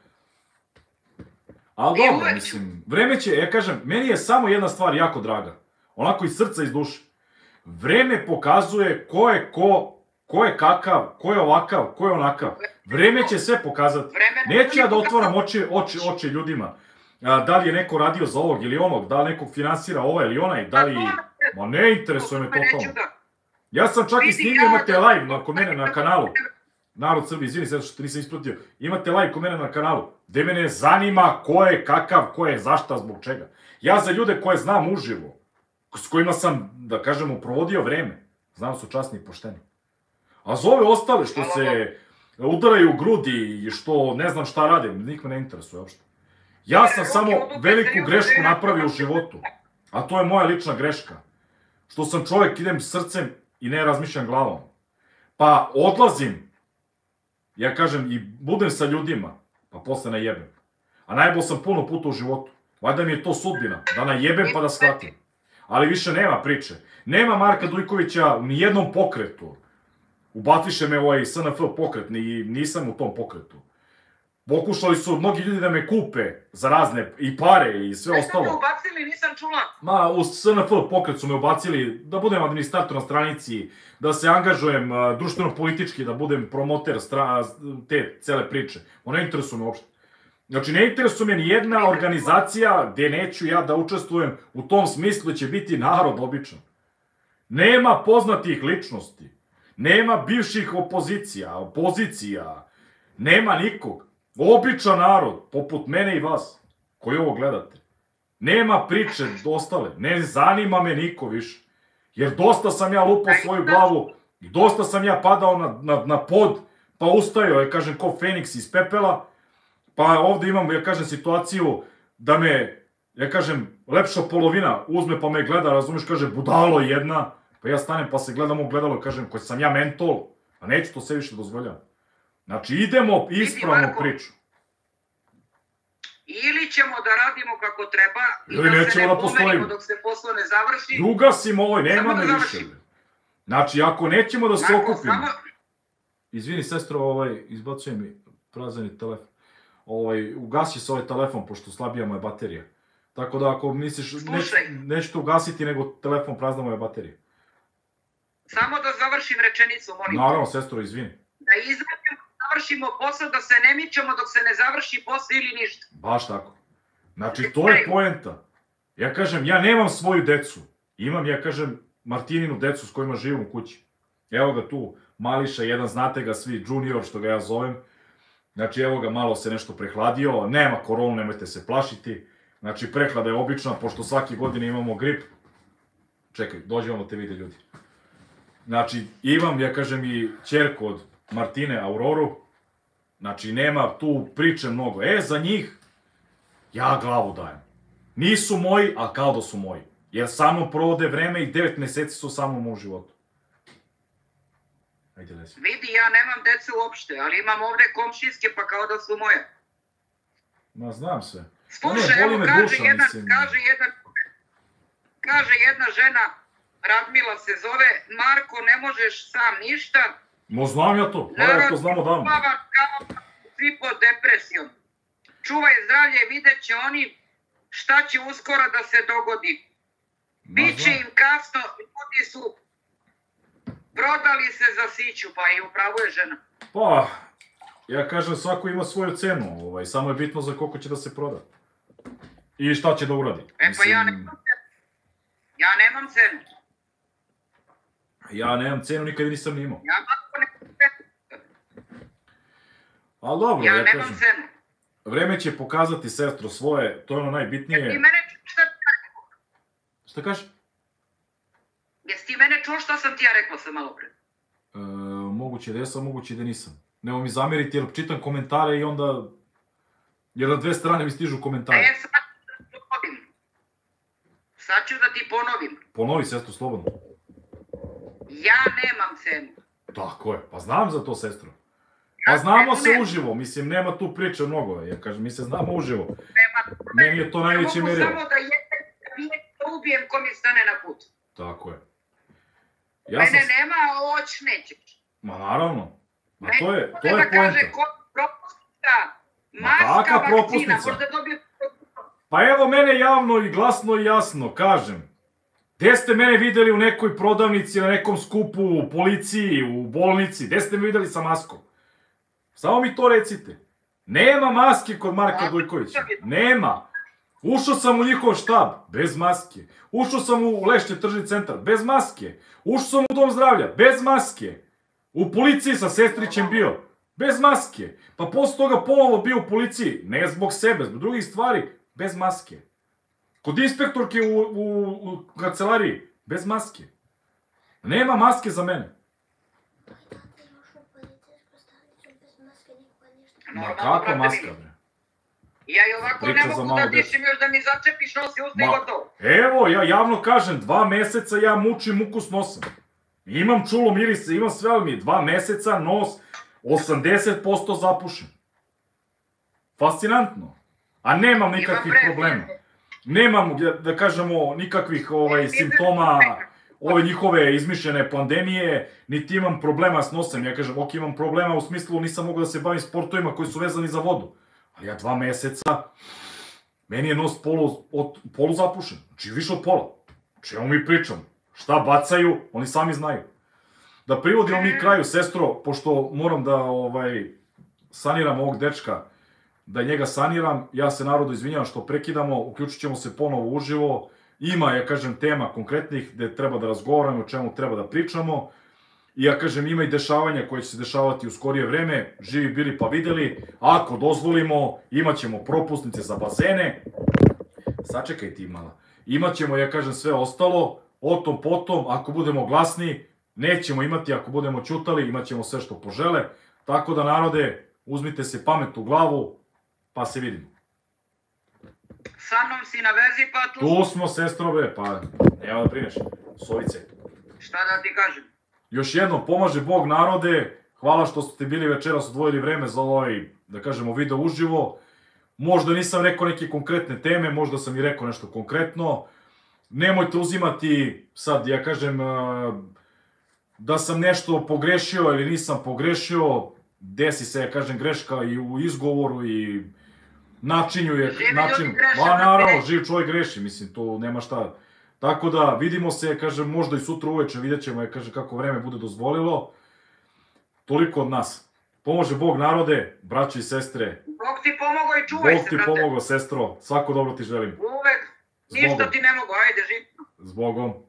Ali I dobro, uvek ću. mislim, vreme će, ja kažem, meni je samo jedna stvar jako draga, onako iz srca, iz duše. Vreme pokazuje ko je ko, ko je kakav, ko je ovakav, ko je onakav. Vreme će sve pokazati. Vreme Neću ja da otvaram oči, oči, oči ljudima. A, da li je neko radio za ovog ili onog, da li nekog finansira ovaj ili onaj, da li... Ma ne interesuje me totalno. Ja sam čak i Vidi, snimio, ja imate da- live na, kod mene na kanalu. Narod Srbije, izvini se što nisam ispratio. Imate live kod mene na kanalu, gde mene zanima ko je, kakav, ko je, zašta, zbog čega. Ja za ljude koje znam uživo, s kojima sam, da kažemo, provodio vreme, znam su časni i pošteni. A za ove ostale što se udaraju u grudi i što ne znam šta rade, nik me ne interesuje uopšte. Ja sam samo veliku grešku napravio u životu, a to je moja lična greška. Što sam čovjek, idem srcem i ne razmišljam glavom. Pa odlazim, ja kažem, i budem sa ljudima, pa posle najebem. A najbolj sam puno puta u životu. Valjda mi je to sudbina, da najebem pa da shvatim. Ali više nema priče. Nema Marka Dujkovića u nijednom pokretu. Ubaciše me ovaj S N F pokret, ni, nisam u tom pokretu. Pokušali su mnogi ljudi da me kupe za razne i pare i sve Sve ste me ostalo. ubacili, nisam čula. Ma, u S N F pokret su me ubacili da budem administrator na stranici, da se angažujem uh, društveno-politički, da budem promoter stra, te cele priče. O, ne interesuje me uopšte. Znači, ne interesuje me ni jedna organizacija gde neću ja da učestvujem u tom smislu da će biti narod običan. Nema poznatih ličnosti. Nema bivših opozicija, opozicija. Nema nikog. Običan narod, poput mene i vas, koji ovo gledate. Nema priče dostale, ne zanima me niko više. Jer dosta sam ja lupao svoju glavu i dosta sam ja padao na, na, na pod, pa ustajao, ja kažem, ko Feniks iz pepela, pa ovde imam, ja kažem, situaciju da me, ja kažem, lepša polovina uzme pa me gleda, razumiješ, kaže, budalo jedna, Pa ja stanem pa se gledam u gledalo i kažem, koji sam ja mentol, a neću to sve više dozvoljavati. Znači, idemo ispravno priču. Ili ćemo da radimo kako treba, ili i da se ne da pomerimo dok se posao ne završi. I ugasimo ovaj, nema me više. Znači, ako nećemo da se Marko, okupimo... samo... Izvini, sestro, ovaj, izbacuje mi prazani telefon. Ovaj, ugasi se ovaj telefon, pošto slabija moja baterija. Tako da, ako misliš, neć, nećete ugasiti, nego telefon prazna moja baterija. Samo da završim rečenicu, molim. Naravno, sestro, izvini. Da izradimo, završimo posao, da se ne mičemo dok se ne završi posao ili ništa. Baš tako. Znači, to je poenta. Ja kažem, ja nemam svoju decu. Imam, ja kažem, Martininu decu s kojima živim u kući. Evo ga tu, Mališa, jedan, znate ga svi, Junior, što ga ja zovem. Znači, evo ga, malo se nešto prehladio, nema koronu, nemojte se plašiti. Znači, prehlada je obična, pošto svake godine imamo grip. Čekaj, dođemo da te vide ljudi. Znači, imam, ja kažem, i ćerku od Martine, Auroru. Znači, nema tu priče mnogo. E, za njih, ja glavu dajem. Nisu moji, a kao da su moji. Jer sa mnom provode vreme i devet meseci su sa mnom u životu. Ajde, Lesi. Vidi, ja nemam dece uopšte, ali imam ovde komšinske, pa kao da su moje. Ma, znam sve. Slušaj, evo, kaže jedna, kaže jedna, kaže jedna žena, Radmila se zove, Marko, ne možeš sam ništa. Mo, znam ja to, pa ja to znam odavno. Narod kao svi pod depresijom. Čuvaj zdravlje, vidjet će oni šta će uskoro da se dogodi. Biće im kasno, ljudi su prodali se za siću, pa i upravo je žena. Pa, ja kažem, svako ima svoju cenu, ovaj, samo je bitno za koliko će da se proda. I šta će da uradi. E pa ja nemam cenu. Ja nemam cenu. Ja nemam cenu, nikad nisam ni imao. Ja nemam cenu. Ali dobro, ja ja kažem. Ja kažem. nemam cenu. Vreme će pokazati, sestro, svoje, to je ono najbitnije. Jesi ti mene čuo šta ti ja rekao? Šta kažeš? Jesi ti mene čuo šta sam ti ja rekao sam malo pre? E, moguće da jesam, moguće da nisam. Nemo mi zameriti jer čitam komentare i onda... Jer na dve strane mi stižu komentare. E, sad ću da ti ponovim. Sad ću da ti ponovim. Ponovi, sestro, slobodno. Ja nemam cenu. Tako je, pa znam za to, sestro. Pa znamo se uživo, mislim, nema tu priče mnogo, ja kažem, mi se znamo uživo. Nema, meni je to najveće merilo. Ja mogu samo da jedem, da vidim, da ubijem ko mi stane na put. Tako je. Ja Mene sam... nema, oć nećeš. Ma naravno. Ma to je, to je poenta. Kaže, ko propusnica, maska, vakcina, možda dobije... Pa evo mene javno i glasno i jasno, kažem. Gde ste mene videli u nekoj prodavnici, na nekom skupu, u policiji, u bolnici? Gde ste me videli sa maskom? Samo mi to recite. Nema maske kod Marka Dujkovića. Nema. Ušao sam u njihov štab, bez maske. Ušao sam u Lešće tržni centar, bez maske. Ušao sam u dom zdravlja, bez maske. U policiji sa sestrićem bio, bez maske. Pa posle toga ponovo bio u policiji, ne zbog sebe, zbog drugih stvari, bez maske. Kod inspektorke u, u, u kancelariji, bez maske. Nema maske za mene. Ma kakva maska, bre? Ja i ovako ne mogu da dišim još da mi začepiš nos i usta i gotovo. Evo, ja javno kažem, dva meseca ja mučim muku s nosom. Imam čulo mirise, imam sve, ali mi je dva meseca nos osamdeset posto zapušen. Fascinantno. A nemam nikakvih problema. Nemam, da kažemo, nikakvih ovaj, simptoma ove njihove izmišljene pandemije, niti imam problema s nosem. Ja kažem, ok, imam problema u smislu nisam mogao da se bavim sportovima koji su vezani za vodu. Ali ja dva meseca, meni je nos polu, od, polu zapušen. Znači više od pola. Čemu mi pričam? Šta bacaju, oni sami znaju. Da privodimo mi kraju, sestro, pošto moram da ovaj, saniram ovog dečka, da njega saniram, ja se narodu izvinjavam što prekidamo, uključit ćemo se ponovo uživo. Ima, ja kažem, tema konkretnih gde treba da razgovaramo, o čemu treba da pričamo. I ja kažem, ima i dešavanja koje će se dešavati u skorije vreme, živi bili pa videli. Ako dozvolimo, imat ćemo propusnice za bazene. Sačekaj ti mala. Imat ćemo, ja kažem, sve ostalo. O tom potom, ako budemo glasni, nećemo imati, ako budemo ćutali, imat ćemo sve što požele. Tako da, narode, uzmite se pamet u glavu, pa se vidimo. Sa mnom si na vezi, pa tu... Tu smo, sestrove, pa nema da brineš. Sovice. Šta da ti kažem? Još jednom, pomaže Bog narode, hvala što ste bili večeras odvojili vreme za ovaj, da kažemo, video uživo. Možda nisam rekao neke konkretne teme, možda sam i rekao nešto konkretno. Nemojte uzimati, sad ja kažem, da sam nešto pogrešio ili nisam pogrešio. Desi se, ja kažem, greška i u izgovoru i načinju je... Živi način, ljudi greše, ba, naravno, brate. živ čovjek greši, mislim, to nema šta. Tako da, vidimo se, ja kažem, možda i sutra uveče, vidjet ćemo, ja kažem, kako vreme bude dozvolilo. Toliko od nas. Pomože Bog narode, braće i sestre. Bog ti pomogao i čuvaj Bog se, ti brate. pomogao, sestro. Svako dobro ti želim. Uvek. Zbogom. Ništa ti ne mogu, ajde, živno. Zbogom.